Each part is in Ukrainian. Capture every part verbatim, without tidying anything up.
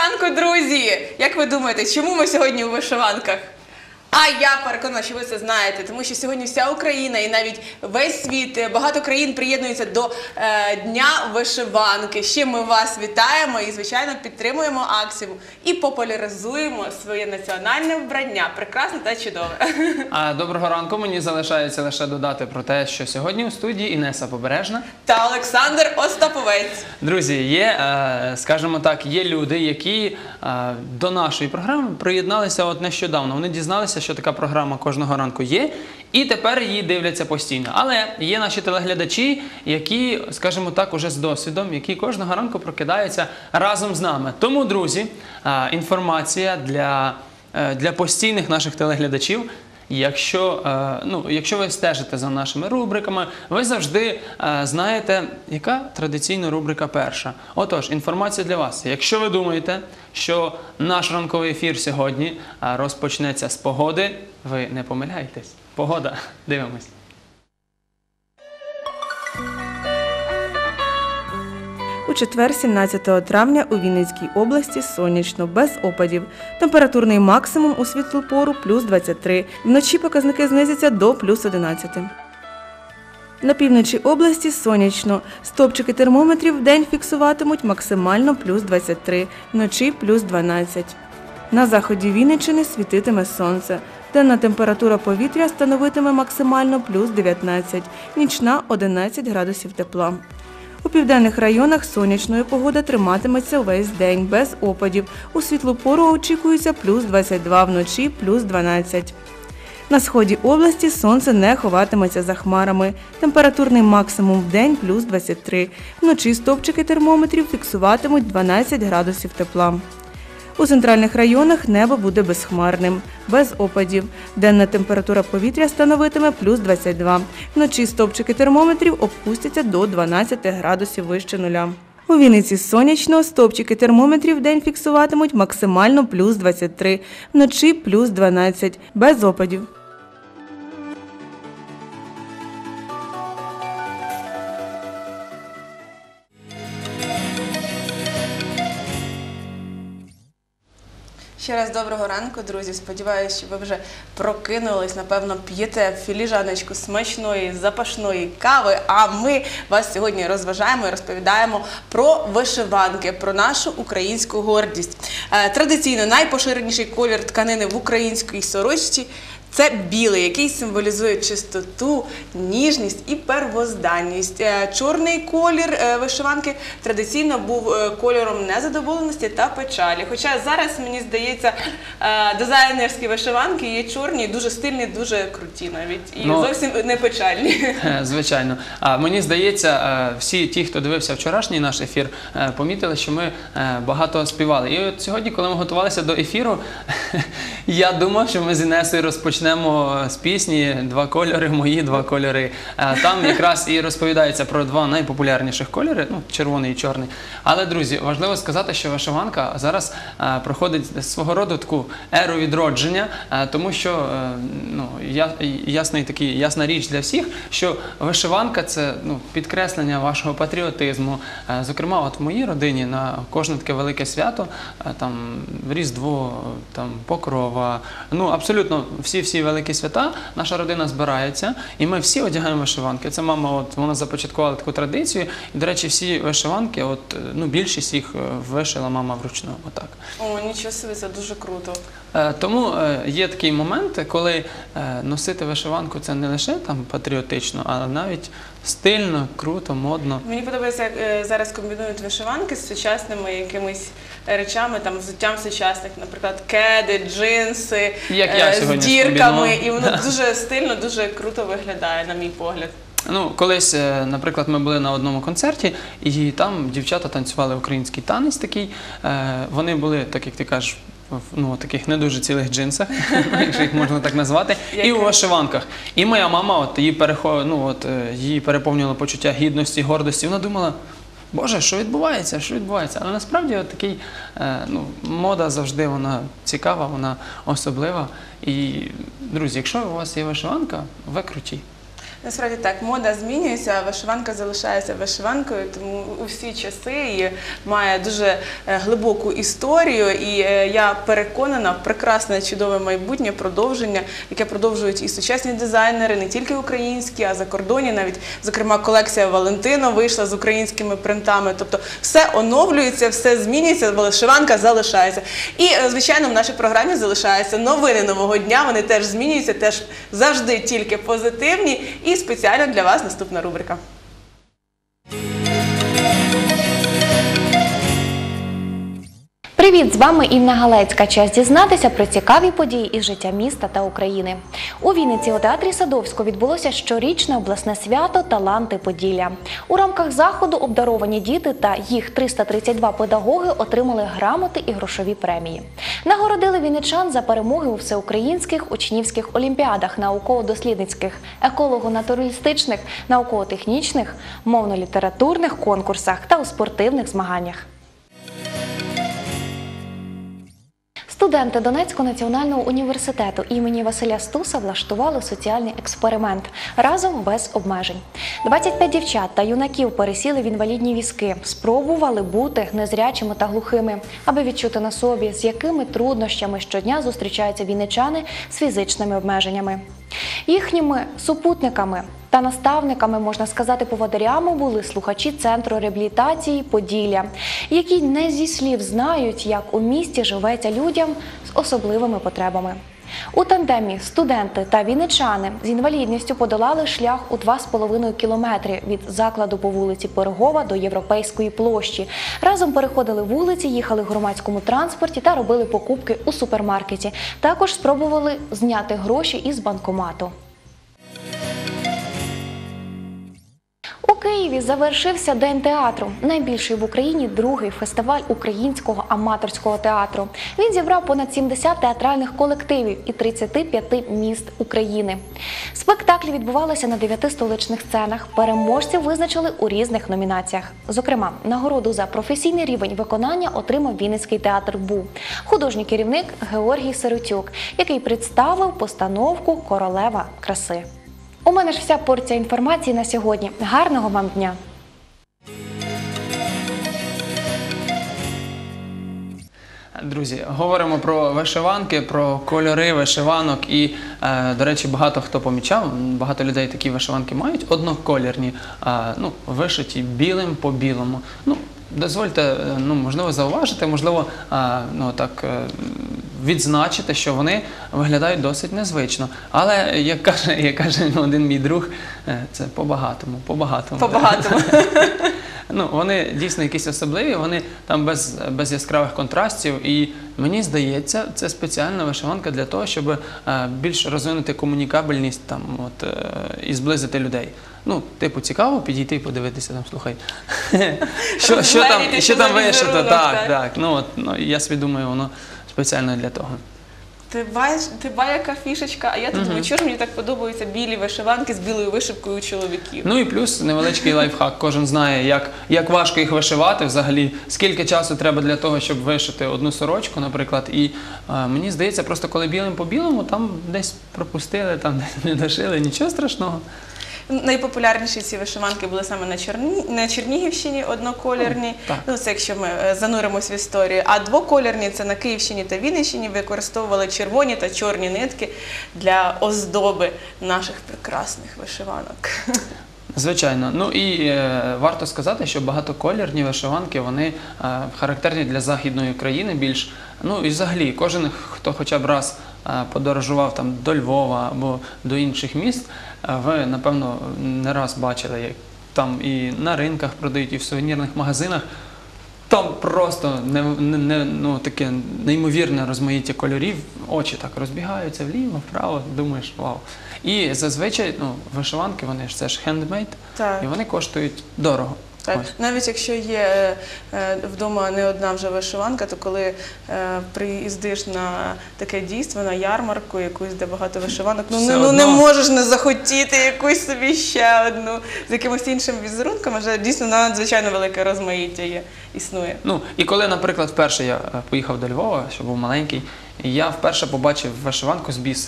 ранку, друзі! Як ви думаєте, чому ми сьогодні у вишиванках? А я переконана, що ви це знаєте, тому що сьогодні вся Україна і навіть весь світ, багато країн приєднуються до е, Дня вишиванки. Ще ми вас вітаємо і, звичайно, підтримуємо акцію і популяризуємо своє національне вбрання. Прекрасне та чудове. А доброго ранку, мені залишається лише додати про те, що сьогодні у студії Інеса Побережна Та Олександр Остаповець. Друзі, є, е, скажімо так, є люди, які е, до нашої програми приєдналися от нещодавно. Вони дізналися, що така програма кожного ранку є, і тепер її дивляться постійно. Але є наші телеглядачі, які, скажімо так, уже з досвідом, які кожного ранку прокидаються разом з нами. Тому, друзі, е, інформація для, е, для постійних наших телеглядачів. Якщо, е, ну, якщо ви стежите за нашими рубриками, ви завжди е, знаєте, яка традиційна рубрика перша. Отож, інформація для вас. Якщо ви думаєте, що наш ранковий ефір сьогодні е, розпочнеться з погоди, ви не помиляєтесь. Погода. Дивимось. У четвер, сімнадцятого травня, у Вінницькій області сонячно, без опадів. Температурний максимум у світлу пору – плюс двадцять три. Вночі показники знизяться до плюс одинадцяти. На півночі області сонячно. Стопчики термометрів вдень фіксуватимуть максимально плюс двадцять три, вночі плюс дванадцять. На заході Вінниччини світитиме сонце. Денна температура повітря становитиме максимально плюс дев'ятнадцять, нічна – одинадцять градусів тепла. У південних районах сонячною погода триматиметься увесь день, без опадів. У світлу пору очікується плюс двадцять два, вночі плюс дванадцять. На сході області сонце не ховатиметься за хмарами. Температурний максимум в день – плюс двадцять три. Вночі стовпчики термометрів фіксуватимуть дванадцять градусів тепла. У центральних районах небо буде безхмарним, без опадів. Денна температура повітря становитиме плюс двадцять два. Вночі стовпчики термометрів опустяться до дванадцяти градусів вище нуля. У Вінниці сонячно, стовпчики термометрів вдень фіксуватимуть максимально плюс двадцять три, вночі плюс дванадцять, без опадів. Ще раз доброго ранку, друзі. Сподіваюся, що ви вже прокинулись, напевно, п'єте філіжаночку смачної, запашної кави, а ми вас сьогодні розважаємо і розповідаємо про вишиванки, про нашу українську гордість. Традиційно найпоширеніший колір тканини в українській сорочці – це білий, який символізує чистоту, ніжність і первозданність. Чорний колір вишиванки традиційно був кольором незадоволеності та печалі. Хоча зараз, мені здається, дизайнерські вишиванки є чорні, дуже стильні, дуже круті навіть. І ну, зовсім не печальні. Звичайно. А мені здається, всі ті, хто дивився вчорашній наш ефір, помітили, що ми багато співали. І от сьогодні, коли ми готувалися до ефіру, я думав, що ми з Інесою розпочнемо Почнемо з пісні «Два кольори, мої два кольори». Там якраз і розповідається про два найпопулярніших кольори, ну, червоний і чорний. Але, друзі, важливо сказати, що вишиванка зараз проходить свого роду таку еру відродження, тому що, ну, ясна, такий, ясна річ для всіх, що вишиванка – це, ну, підкреслення вашого патріотизму. Зокрема, от в моїй родині на кожне таке велике свято, там, Різдво, там, Покрова, ну, абсолютно всі всі великі свята, наша родина збирається, і ми всі одягаємо вишиванки. Це мама, от, вона започаткувала таку традицію, і, до речі, всі вишиванки, от, ну, більшість їх вишила мама вручну, отак. О, нічого собі, це дуже круто. Е, тому е, є такий момент, коли е, носити вишиванку – це не лише там патріотично, а навіть стильно, круто, модно. Мені подобається, як е, зараз комбінують вишиванки з сучасними якимись речами, там, взуттям сучасних, наприклад, кеди, джинси, як я е, з дірками, і воно дуже стильно, дуже круто виглядає, на мій погляд. Ну, колись, наприклад, ми були на одному концерті, і там дівчата танцювали український танець такий. Вони були, так як ти кажеш, в таких не дуже цілих джинсах, якщо їх можна так назвати, і у вишиванках. І моя мама, от, її, перехо... ну, от, її переповнювало почуття гідності, гордості. Вона думала, Боже, що відбувається, що відбувається? Але насправді от такий, ну, мода завжди вона цікава, вона особлива. І, друзі, якщо у вас є вишиванка, ви круті. Насправді так, мода змінюється, а вишиванка залишається вишиванкою, тому у всі часи і має дуже е, глибоку історію. І е, я переконана в прекрасне, чудове майбутнє, продовження, яке продовжують і сучасні дизайнери, не тільки українські, а закордонні. Навіть, зокрема, колекція Валентино вийшла з українськими принтами. Тобто все оновлюється, все змінюється, вишиванка залишається. І, е, звичайно, в нашій програмі залишаються новини нового дня, вони теж змінюються, теж завжди тільки позитивні. І спеціально для вас наступна рубрика. Привіт, з вами Інна Галецька. Час дізнатися про цікаві події із життя міста та України. У Вінниці у театрі Садовського відбулося щорічне обласне свято «Таланти Поділля». У рамках заходу обдаровані діти та їх триста тридцять два педагоги отримали грамоти і грошові премії. Нагородили вінничан за перемоги у всеукраїнських учнівських олімпіадах, науково-дослідницьких, еколого-натуралістичних, науково-технічних, мовно-літературних конкурсах та у спортивних змаганнях. Студенти Донецького національного університету імені Василя Стуса влаштували соціальний експеримент разом без обмежень. двадцять п'ять дівчат та юнаків пересіли в інвалідні візки, спробували бути незрячими та глухими, аби відчути на собі, з якими труднощами щодня зустрічаються вінничани з фізичними обмеженнями. Їхніми супутниками та наставниками, можна сказати, поводирями були слухачі Центру реабілітації «Поділля», які не зі слів знають, як у місті живеться людям з особливими потребами. У тандемі студенти та вінничани з інвалідністю подолали шлях у два з половиною кілометри від закладу по вулиці Пирогова до Європейської площі. Разом переходили вулиці, їхали в громадському транспорті та робили покупки у супермаркеті. Також спробували зняти гроші із банкомату. У Києві завершився День театру – найбільший в Україні другий фестиваль українського аматорського театру. Він зібрав понад сімдесят театральних колективів і тридцяти п'яти міст України. Спектаклі відбувалися на дев'яти столичних сценах. Переможців визначили у різних номінаціях. Зокрема, нагороду за професійний рівень виконання отримав Вінницький театр БУ. Художній керівник Георгій Сиротюк, який представив постановку «Королева краси». У мене ж вся порція інформації на сьогодні. Гарного вам дня! Друзі, говоримо про вишиванки, про кольори вишиванок і, е, до речі, багато хто помічав, багато людей такі вишиванки мають, одноколірні, е, ну, вишиті білим по білому. Ну, дозвольте, ну, можливо, зауважити, можливо, е, ну, так, е, відзначити, що вони виглядають досить незвично. Але, як каже, як каже один мій друг, е, це по-багатому, по-багатому. По-багатому. Ну, вони дійсно якісь особливі, вони там без, без яскравих контрастів, і мені здається, це спеціальна вишиванка для того, щоб е, більш розвинути комунікабельність там, от, е, і зблизити людей. Ну, типу, цікаво підійти і подивитися, там, слухай, що, що там, що там вишито, так, так, так. Ну, от, ну, я собі думаю, воно спеціально для того. Ти бачиш, ти бачиш, яка фішечка, а я тут думаю, чого ж мені так подобаються білі вишиванки з білою вишивкою у чоловіків. Ну і плюс невеличкий лайфхак. Кожен знає, як, як важко їх вишивати взагалі, скільки часу треба для того, щоб вишити одну сорочку, наприклад. І е, мені здається, просто коли білим по білому, там десь пропустили, там десь не дошили, нічого страшного. Найпопулярніші ці вишиванки були саме на, Черні... на Чернігівщині, одноколірні, так. Ну, це якщо ми е, зануримось в історію, а двоколірні – це на Київщині та Вінниччині, використовували червоні та чорні нитки для оздоби наших прекрасних вишиванок. Звичайно. Ну і е, варто сказати, що багатоколірні вишиванки, вони е, характерні для західної країни більш. Ну і взагалі, кожен, хто хоча б раз е, подорожував там до Львова або до інших міст, е, ви, напевно, не раз бачили, як там і на ринках продають, і в сувенірних магазинах. Там просто не, не, не, ну, таке неймовірне розмаїття кольорів, очі так розбігаються вліво, вправо, думаєш, вау. І зазвичай ну, вишиванки, вони ж це ж хендмейд, і вони коштують дорого. Так. Навіть якщо є е, вдома не одна вже вишиванка, то коли е, приїздиш на таке дійство, на ярмарку якусь, де багато вишиванок, ну, не, ну не можеш не захотіти якусь собі ще одну з якимось іншим візерунком, адже дійсно надзвичайно велике розмаїття є, існує. Ну, і коли, наприклад, вперше я поїхав до Львова, що був маленький, я вперше побачив вишиванку з бісеру.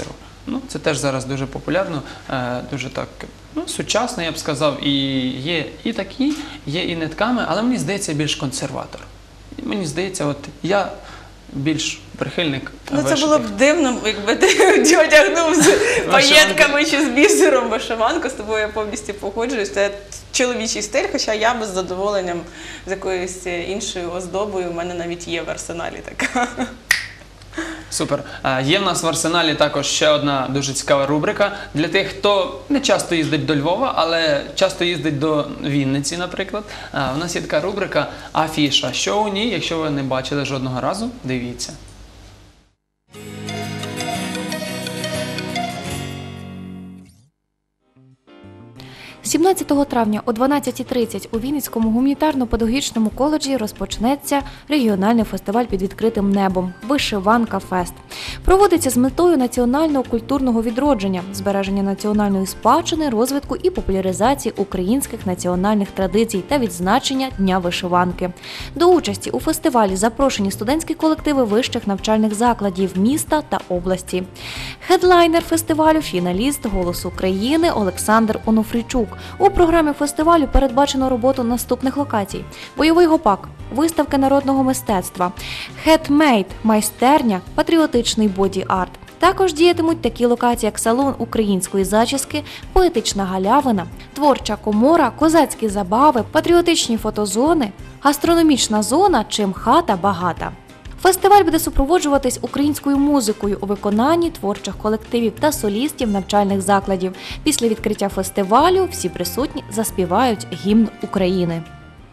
Ну, це теж зараз дуже популярно, е, дуже так, ну, сучасно, я б сказав, і є і такі, є і нитками, але мені здається, більш консерватор. І мені здається, от я більш прихильник Ну, це вишитих. було б дивно, якби ти одягнув з паєтками чи з бісером вишиванку, з тобою я повністю погоджуюсь. Це чоловічий стиль, хоча я би з задоволенням з якоюсь іншою оздобою, у мене навіть є в арсеналі така. Супер. Е, Є в нас в арсеналі також ще одна дуже цікава рубрика для тих, хто не часто їздить до Львова, але часто їздить до Вінниці, наприклад. Е, У нас є така рубрика «Афіша». Що у ній, якщо ви не бачили жодного разу, дивіться. сімнадцятого травня о дванадцятій тридцять у Вінницькому гуманітарно-педагогічному коледжі розпочнеться регіональний фестиваль під відкритим небом «Вишиванка Фест». Проводиться з метою національного культурного відродження, збереження національної спадщини, розвитку і популяризації українських національних традицій та відзначення Дня вишиванки. До участі у фестивалі запрошені студентські колективи вищих навчальних закладів міста та області. Хедлайнер фестивалю – фіналіст «Голосу України» Олександр Онофрійчук. У програмі фестивалю передбачено роботу наступних локацій: бойовий гопак, виставки народного мистецтва, хендмейд – майстерня, патріотичний боді-арт. Також діятимуть такі локації, як салон української зачіски, поетична галявина, творча комора, козацькі забави, патріотичні фотозони, гастрономічна зона, чим хата багата. Фестиваль буде супроводжуватись українською музикою у виконанні творчих колективів та солістів навчальних закладів. Після відкриття фестивалю всі присутні заспівають гімн України.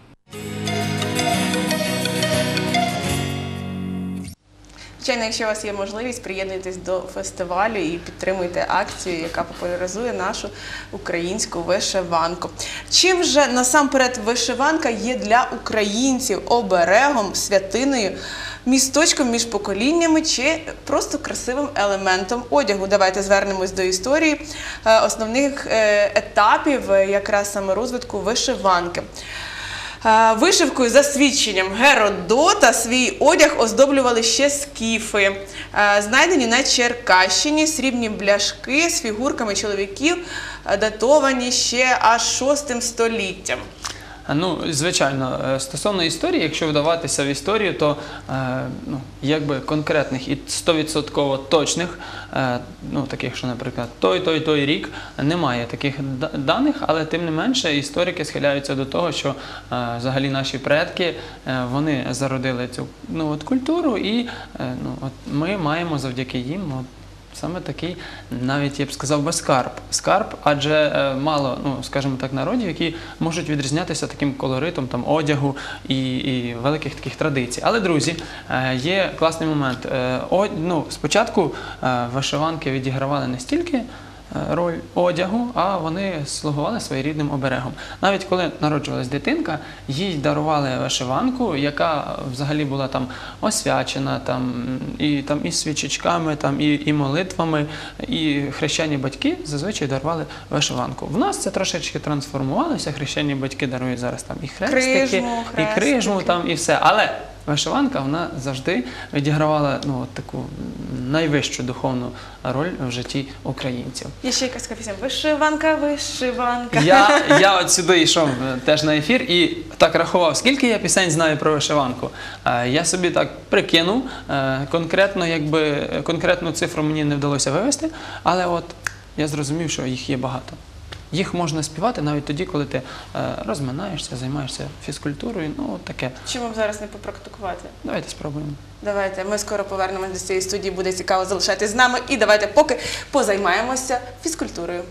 Звичайно, якщо у вас є можливість, приєднуйтесь до фестивалю і підтримуйте акцію, яка популяризує нашу українську вишиванку. Чим же насамперед вишиванка є для українців оберегом, святиною, місточком між поколіннями чи просто красивим елементом одягу? Давайте звернемось до історії е, основних е, етапів е, якраз саме розвитку вишиванки. Е, Вишивкою за свідченням Геродота свій одяг оздоблювали ще скіфи. Е, Знайдені на Черкащині срібні бляшки з фігурками чоловіків, е, датовані ще аж шостим століттям. Ну, звичайно, е, стосовно історії, якщо вдаватися в історію, то е, ну, якби конкретних і сто відсотків точних, е, ну, таких, що, наприклад, той, той, той рік, немає таких да- даних, але тим не менше історики схиляються до того, що е, взагалі наші предки, е, вони зародили цю, ну, от, культуру, і е, ну, от, ми маємо завдяки їм от, саме такий, навіть я б сказав би, скарб. Скарб, адже е, мало, ну, скажімо так, народів, які можуть відрізнятися таким колоритом там, одягу і, і великих таких традицій. Але, друзі, е, є класний момент. Е, о, ну, спочатку е, вишиванки відігравали не стільки роль одягу, а вони слугували своєрідним оберегом. Навіть коли народжувалась дитинка, їй дарували вишиванку, яка взагалі була там освячена, там, і, там, і свічечками, там, і, і молитвами, і хрещені батьки зазвичай дарували вишиванку. В нас це трошечки трансформувалося, хрещені батьки дарують зараз там і хрестики, Крижму, і крижму, хрестики. там, і все. Але вишиванка, вона завжди відігравала, ну, от таку найвищу духовну роль в житті українців. Є ще якась пісня «Вишиванка, вишиванка». Я, я от сюди йшов е, теж на ефір і так рахував, скільки я пісень знаю про вишиванку. Е, Я собі так прикинув, е, конкретно, якби, конкретну цифру мені не вдалося вивести, але от я зрозумів, що їх є багато. Їх можна співати навіть тоді, коли ти е, розминаєшся, займаєшся фізкультурою, ну от таке. Чому б зараз не попрактикувати? Давайте спробуємо. Давайте, ми скоро повернемось до цієї студії, буде цікаво залишатись з нами. І давайте поки позаймаємося фізкультурою.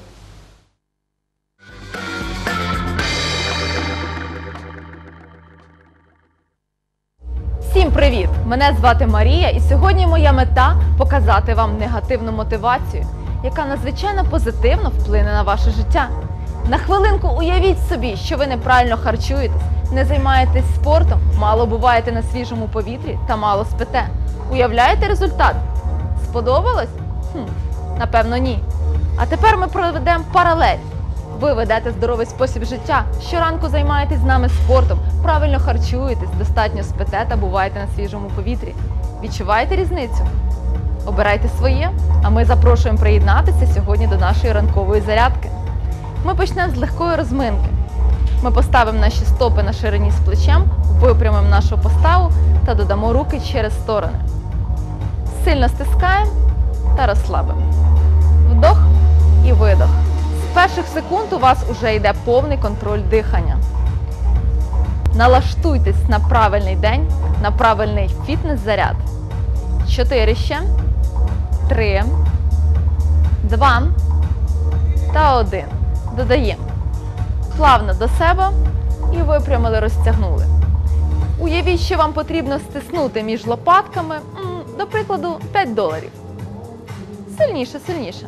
Всім привіт! Мене звати Марія, і сьогодні моя мета – показати вам негативну мотивацію, яка надзвичайно позитивно вплине на ваше життя. На хвилинку уявіть собі, що ви неправильно харчуєтесь, не займаєтесь спортом, мало буваєте на свіжому повітрі та мало спите. Уявляєте результат? Сподобалось? Хм, напевно, ні. А тепер ми проведемо паралель. Ви ведете здоровий спосіб життя, щоранку займаєтесь з нами спортом, правильно харчуєтесь, достатньо спите та буваєте на свіжому повітрі. Відчуваєте різницю? Обирайте своє, а ми запрошуємо приєднатися сьогодні до нашої ранкової зарядки. Ми почнемо з легкої розминки. Ми поставимо наші стопи на ширині з плечем, випрямимо нашу поставу та додамо руки через сторони. Сильно стискаємо та розслабимо. Вдох і видох. З перших секунд у вас вже йде повний контроль дихання. Налаштуйтесь на правильний день, на правильний фітнес-заряд. Чотири ще. Три. Два. Та один. Додаємо. Плавно до себе і випрямили, розтягнули. Уявіть, що вам потрібно стиснути між лопатками, до прикладу, п'ять доларів. Сильніше, сильніше.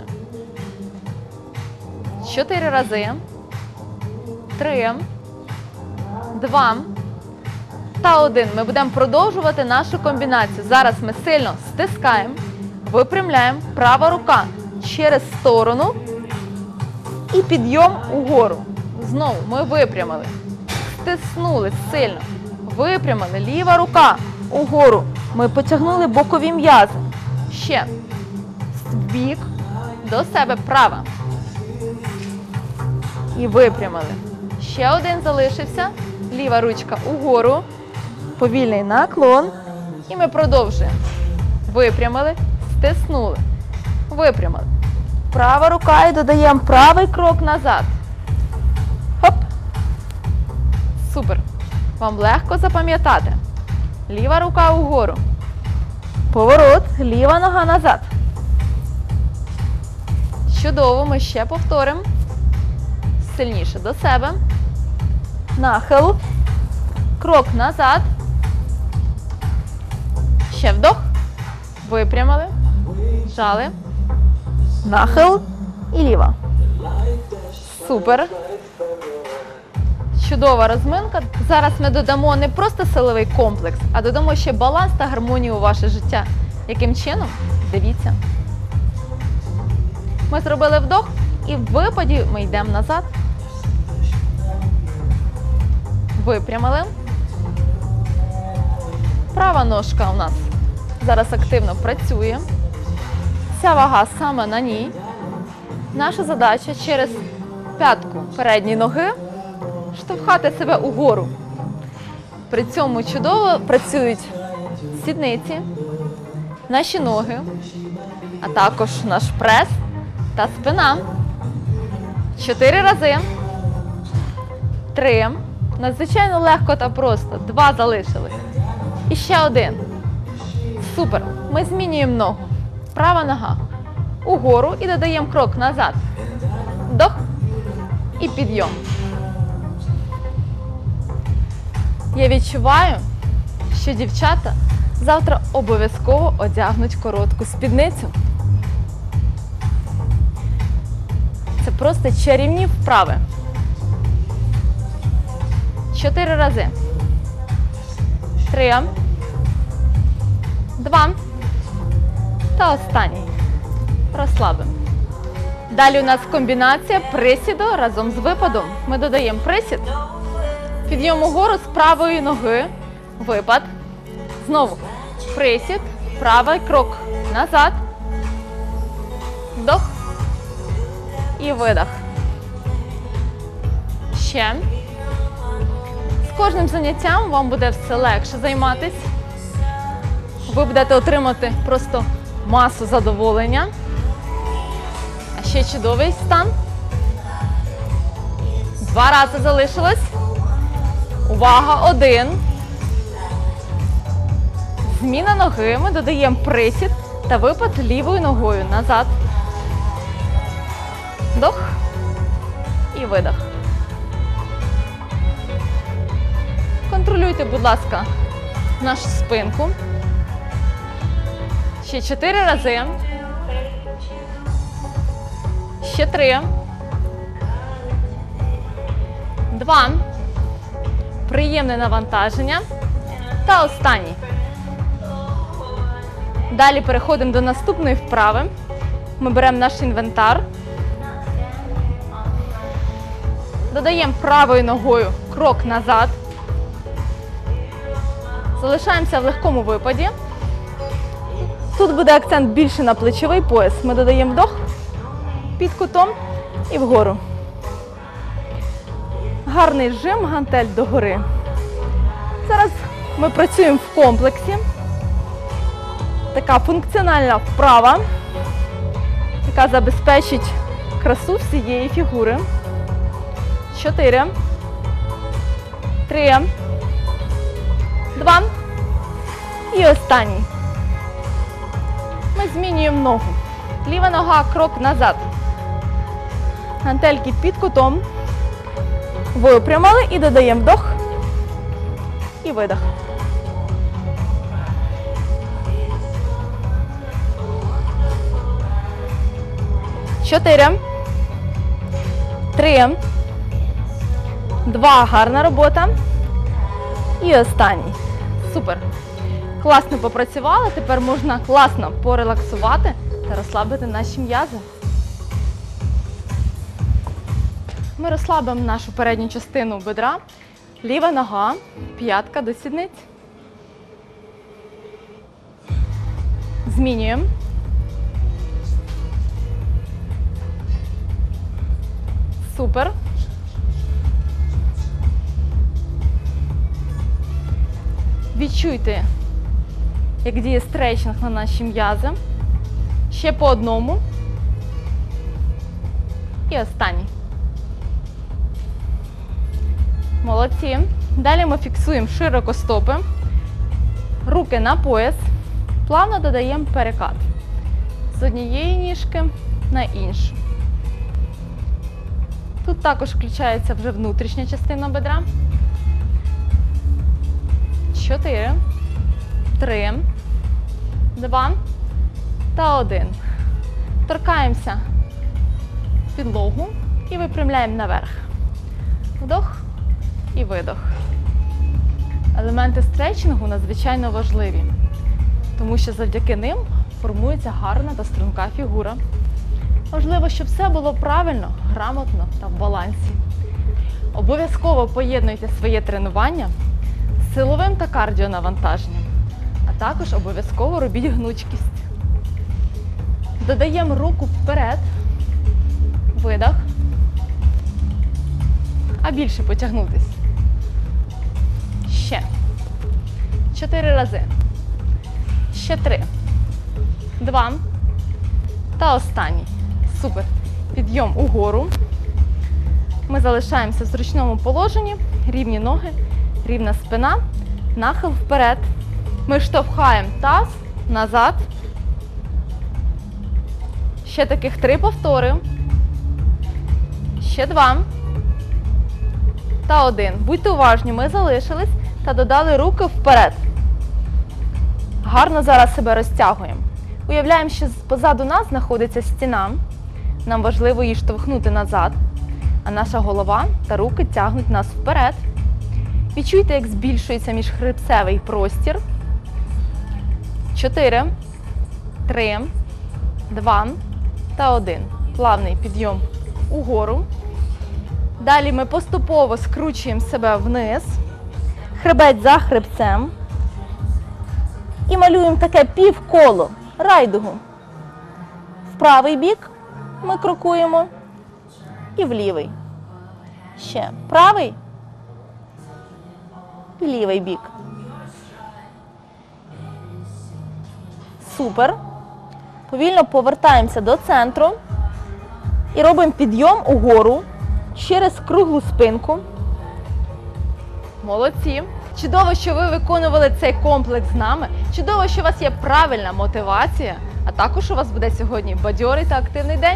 Чотири рази. Три. Два. Та один. Ми будемо продовжувати нашу комбінацію. Зараз ми сильно стискаємо, випрямляємо. Права рука через сторону і підйом угору. Знову ми випрямили. Стиснули сильно. Випрямили. Ліва рука угору. Ми потягнули бокові м'язи. Ще. В бік. До себе права. І випрямили. Ще один залишився. Ліва ручка угору. Повільний наклон. І ми продовжуємо. Випрямили. Стиснули. Випрямили. Права рука і додаємо правий крок назад. Хоп. Супер. Вам легко запам'ятати. Ліва рука угору. Поворот. Ліва нога назад. Чудово. Ми ще повторимо. Сильніше до себе. Нахил. Крок назад. Ще вдох. Випрямили. Жали. Нахил. І ліва. Супер. Чудова розминка. Зараз ми додамо не просто силовий комплекс, а додамо ще баланс та гармонію у ваше життя. Яким чином? Дивіться. Ми зробили вдох і в випаді ми йдемо назад. Випрямили. Права ножка у нас зараз активно працює. Вся вага саме на ній. Наша задача через п'ятку передньої ноги штовхати себе угору. При цьому чудово працюють сідниці, наші ноги, а також наш прес та спина. Чотири рази. Три. Надзвичайно легко та просто. Два залишились. І ще один. Супер. Ми змінюємо ногу. Права нога. Угору і додаємо крок назад. Вдох і підйом. Я відчуваю, що дівчата завтра обов'язково одягнуть коротку спідницю. Це просто чарівні вправи. Чотири рази. Три. Два. Та останній. Розслабимо. Далі у нас комбінація присіду разом з випадом. Ми додаємо присід. Підйом угору з правої ноги. Випад. Знову. Присід. Правий крок назад. Вдох. І видох. Ще. З кожним заняттям вам буде все легше займатися. Ви будете отримати просто масу задоволення. А ще чудовий стан. Два рази залишилось. Увага, один. Зміна ноги. Ми додаємо присід та випад лівою ногою назад. Вдох і видох. Контролюйте, будь ласка, нашу спинку. Ще чотири рази. Ще три. Два. Приємне навантаження. Та останній. Далі переходимо до наступної вправи. Ми беремо наш інвентар. Додаємо правою ногою крок назад. Залишаємося в легкому випаді. Тут буде акцент більше на плечовий пояс. Ми додаємо вдох під кутом і вгору. Гарний жим, гантель догори. Зараз ми працюємо в комплексі. Така функціональна вправа, яка забезпечить красу всієї фігури. Чотири. Три. Два. І останній. Ми змінюємо ногу. Ліва нога, крок назад. Гантельки під кутом. Випрямили і додаємо вдох і видох. Чотири. Три. Два. Гарна робота. І останній. Супер. Класно попрацювали. Тепер можна класно порелаксувати та розслабити наші м'язи. Ми розслабимо нашу передню частину бедра. Ліва нога, п'ятка до сідниць. Змінюємо. Супер. Відчуйте, як діє стретчинг на наші м'язи. Ще по одному. І останній. Молодці. Далі ми фіксуємо широко стопи. Руки на пояс. Плавно додаємо перекат. З однієї ніжки на іншу. Тут також включається вже внутрішня частина бедра. Чотири. Три. Два. Та один. Торкаємося підлогу і випрямляємо наверх. Вдох і видох. Елементи стретчингу надзвичайно важливі, тому що завдяки ним формується гарна та струнка фігура. Важливо, щоб все було правильно, грамотно та в балансі. Обов'язково поєднуйте своє тренування з силовим та кардіонавантаженням, а також обов'язково робіть гнучкість. Додаємо руку вперед, видох, а більше потягнутись. Ще. Чотири рази. Ще три. Два. Та останній. Супер. Підйом угору. Ми залишаємося в зручному положенні. Рівні ноги, рівна спина. Нахил вперед. Ми штовхаємо таз назад. Ще таких три повтори. Ще два. Та один. Будьте уважні, ми залишились та додали руки вперед. Гарно зараз себе розтягуємо. Уявляємо, що позаду нас знаходиться стіна. Нам важливо її штовхнути назад, а наша голова та руки тягнуть нас вперед. Відчуйте, як збільшується міжхребцевий простір. Чотири, три, два та один. Плавний підйом угору. Далі ми поступово скручуємо себе вниз, хребець за хребцем і малюємо таке півколо, райдугу. В правий бік ми крокуємо і в лівий. Ще правий і лівий бік. Супер. Повільно повертаємося до центру і робимо підйом угору через круглу спинку. Молодці! Чудово, що ви виконували цей комплекс з нами. Чудово, що у вас є правильна мотивація, а також у вас буде сьогодні бадьорий та активний день.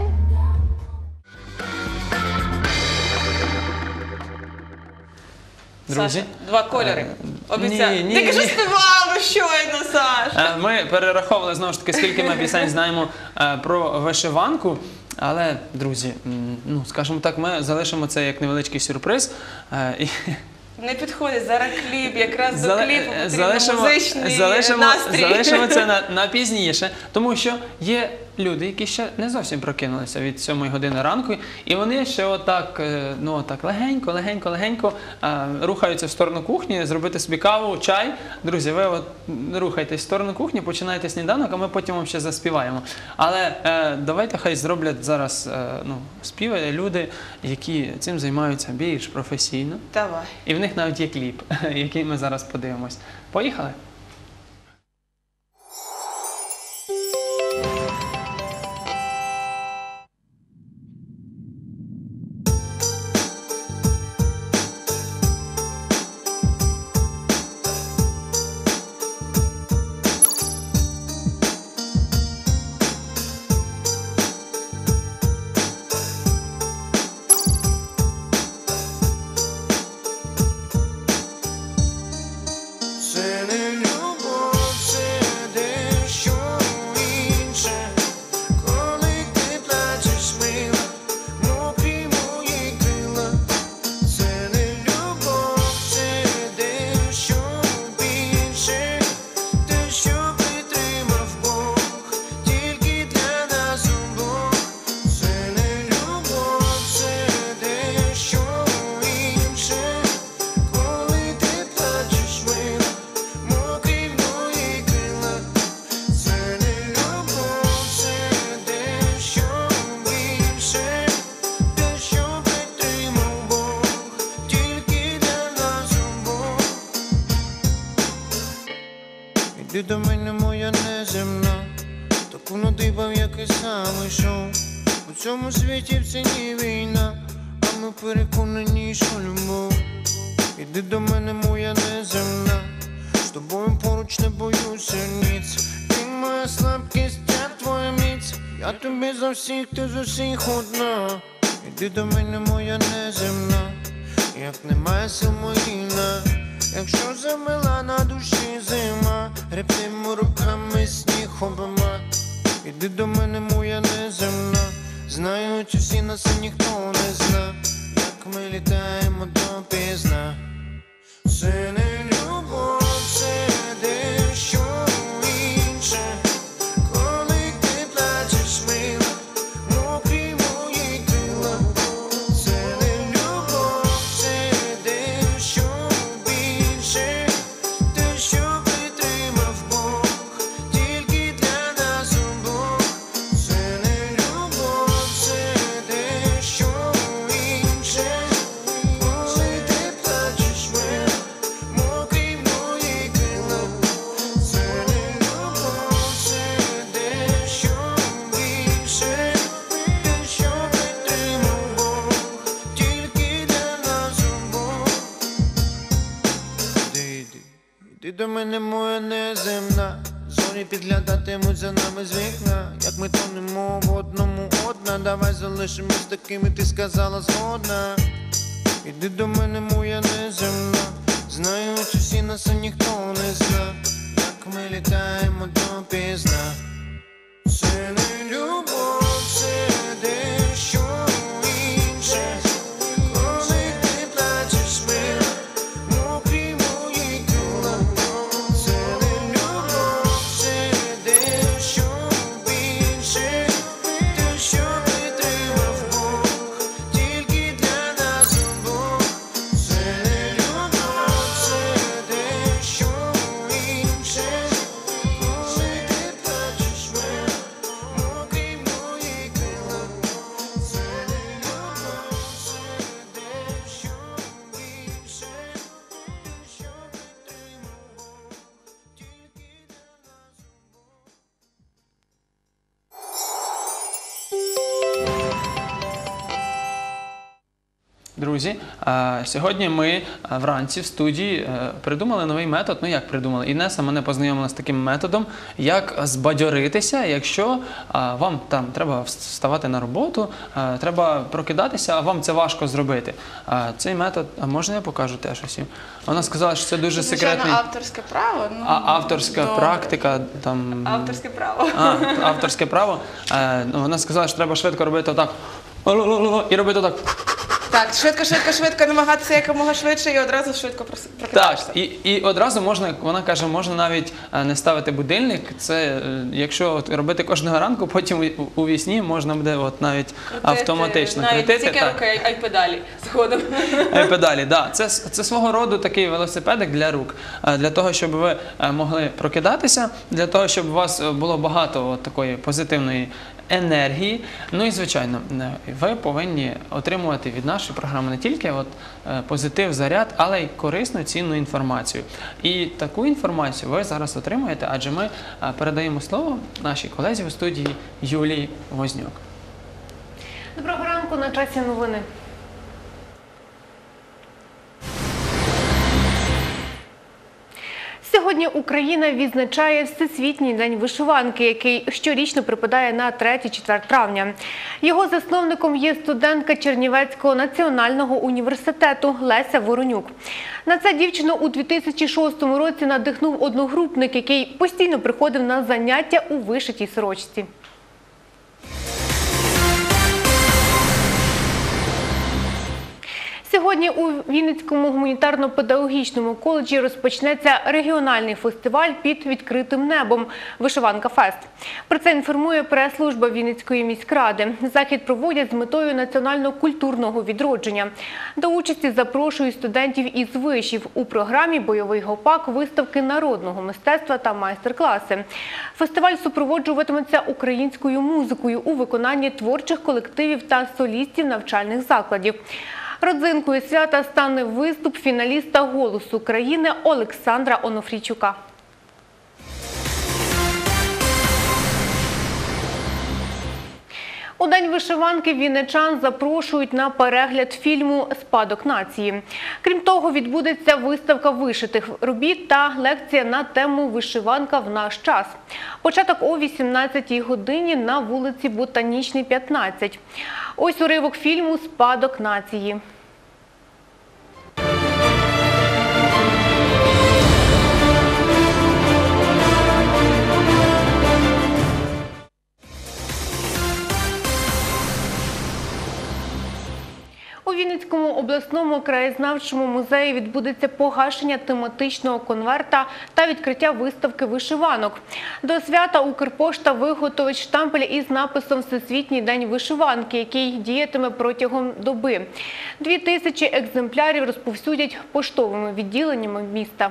Друзі, Саша, два кольори. Обіцяю. ні, ні, Ти кажу, ні. співав щойно, Саш. Е, Ми перераховували знову ж таки, скільки ми пісень знаємо е, про вишиванку. Але, друзі, м, ну скажімо так, ми залишимо це як невеличкий сюрприз. Е, і Не підходить зараз кліп, якраз до Зале- кліпу потрібно залишимо, музичний залишимо, настрій. залишимо це на, на пізніше, тому що є люди, які ще не зовсім прокинулися від сьомої години ранку, і вони ще отак, е, ну отак легенько, легенько, легенько е, рухаються в сторону кухні, зробити собі каву, чай. Друзі, ви от рухайтесь в сторону кухні, починайте сніданок, а ми потім вам ще заспіваємо. Але е, давайте хай зроблять зараз е, ну, співи люди, які цим займаються більш професійно. Давай. І в них навіть є кліп, який ми зараз подивимось. Поїхали? Це не любов, це дещо інше, коли ти плачеш, мила, мокрі мої крила. Це не любов, це дещо більше, те, що притримав Бог, тільки для нас обох. Це не любов, це дещо інше, коли ти плачеш, мила, мокрі мої крила. Це не любов, це дещо більше, те, що притримав Бог, тільки для нас обох. Іди до мене, моя неземна, таку надибав, як і сам ішов. У цьому світі в ціні війна, а ми переконані, що любов. Іди до мене, моя неземна, з тобою поруч не боюся ніц. Ти моя слабкість, я твоя міць, я тобі за всіх, ти з усіх одна. Іди до мене, моя неземна, як немає сил моїна, якщо замила на душі зима, репнемо руками сніг обома. Іди до мене, моя неземна, знають усі нас, і ніхто не зна, як ми літаємо допізна. Це не любов, це дещо інше, коли ти плачеш, мила, мокрі мої крила. Це не любов, це дещо більше, те, що притримав Бог, тільки для нас обох. Це не любов, це дещо інше, коли ти плачеш, мила, мокрі мої крила. Це не любов, це дещо більше, те, що притримав Бог, тільки для нас обох. Іди, іди, іди до мене, моя неземна, зорі підглядатимуть за нами з вікна, як ми тонемо в одному одна. Давай залишимось такими, ти сказала згодна. Іди до мене, моя неземна, знають усі нас, а ніхто не зна, як ми літаємо допізна. Це не любов, це дещо інше, коли ти плачеш, мила, мокрі мої крила. Це не любов, це дещо більше, те, що притримав Бог, тільки для нас обох. Це не любов, це дещо інше, коли ти плачеш, мила, мокрі мої крила. Це не любов, це дещо більше, те, що притримав Бог, тільки для нас обох. Друзі, е, сьогодні ми е, вранці в студії е, придумали новий метод. Ну як придумали? Інеса мене познайомила з таким методом, як збадьоритися, якщо е, вам там треба вставати на роботу, е, треба прокидатися, а вам це важко зробити. Е, Цей метод, а можна я покажу теж усім? Вона сказала, що це дуже Звичайно, секретний. авторське право. Ну, А авторська добре. практика там. Авторське право. А, авторське право. Е, ну, Вона сказала, що треба швидко робити отак. І робити отак. Так, швидко, швидко, швидко намагатися якомога швидше і одразу швидко прос- Так, прокидаєшся. і, і одразу можна, вона каже, можна навіть е, не ставити будильник. Це е, якщо от робити кожного ранку, потім у, у вісні можна буде от навіть автоматично навіть крутити. тільки Так. руки, а й педалі згодом. Е, Педалі, да. Це, це свого роду такий велосипедик для рук. Е, Для того, щоб ви е, могли прокидатися, для того, щоб у вас е, було багато от такої позитивної енергії. Ну і звичайно, е, ви повинні отримувати від нашої програми не тільки от, е, позитив, заряд, але й корисну, цінну інформацію. І таку інформацію ви зараз отримуєте, адже ми е, передаємо слово нашій колезі у студії Юлії Вознюк. Доброго ранку, на часі новини. Сьогодні Україна відзначає Всесвітній день вишиванки, який щорічно припадає на третє-четверте травня. Його засновником є студентка Чернівецького національного університету Леся Воронюк. На це дівчину у дві тисячі шостому році надихнув одногрупник, який постійно приходив на заняття у вишитій сорочці. Сьогодні у Вінницькому гуманітарно-педагогічному коледжі розпочнеться регіональний фестиваль під відкритим небом «Вишиванка Фест». Про це інформує прес-служба Вінницької міськради. Захід проводять з метою національно-культурного відродження. До участі запрошують студентів із вишів. У програмі «Бойовий гопак», виставки народного мистецтва та майстер-класи. Фестиваль супроводжуватиметься українською музикою у виконанні творчих колективів та солістів навчальних закладів. Родзинкою свята стане виступ фіналіста «Голосу країни» Олександра Онофрійчука. У День вишиванки вінничан запрошують на перегляд фільму «Спадок нації». Крім того, відбудеться виставка вишитих робіт та лекція на тему «Вишиванка в наш час». Початок о вісімнадцятій годині на вулиці Ботанічній, п'ятнадцять. Ось уривок фільму «Спадок нації». У Вінницькому обласному краєзнавчому музеї відбудеться погашення тематичного конверта та відкриття виставки вишиванок. До свята Укрпошта виготовить штампель із написом «Всесвітній день вишиванки», який діятиме протягом доби. Дві тисячі екземплярів розповсюдять поштовими відділеннями міста.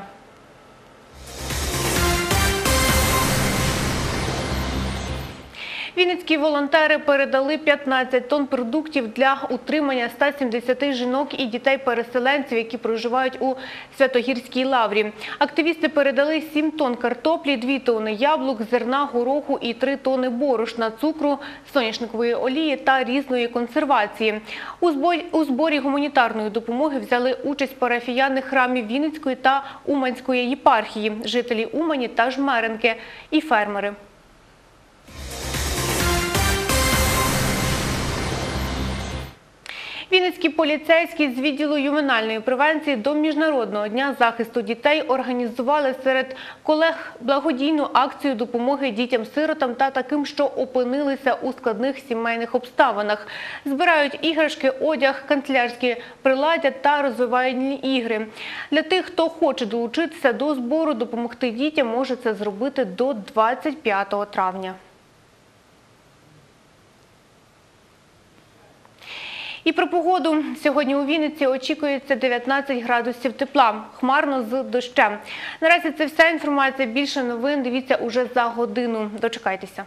Вінницькі волонтери передали п'ятнадцять тонн продуктів для утримання ста сімдесяти жінок і дітей-переселенців, які проживають у Святогірській лаврі. Активісти передали сім тонн картоплі, дві тонни яблук, зерна, гороху і три тонни борошна, цукру, соняшникової олії та різної консервації. У зборі, у зборі гуманітарної допомоги взяли участь парафіяни храмів Вінницької та Уманської єпархії, жителі Умані та Жмеренки і фермери. Вінницькі поліцейські з відділу ювенальної превенції до Міжнародного дня захисту дітей організували серед колег благодійну акцію допомоги дітям-сиротам та таким, що опинилися у складних сімейних обставинах. Збирають іграшки, одяг, канцелярські приладдя та розвивальні ігри. Для тих, хто хоче долучитися до збору, допомогти дітям може це зробити до двадцять п'ятого травня. І про погоду. Сьогодні у Вінниці очікується дев'ятнадцять градусів тепла, хмарно з дощем. Наразі це вся інформація. Більше новин дивіться уже за годину. Дочекайтеся.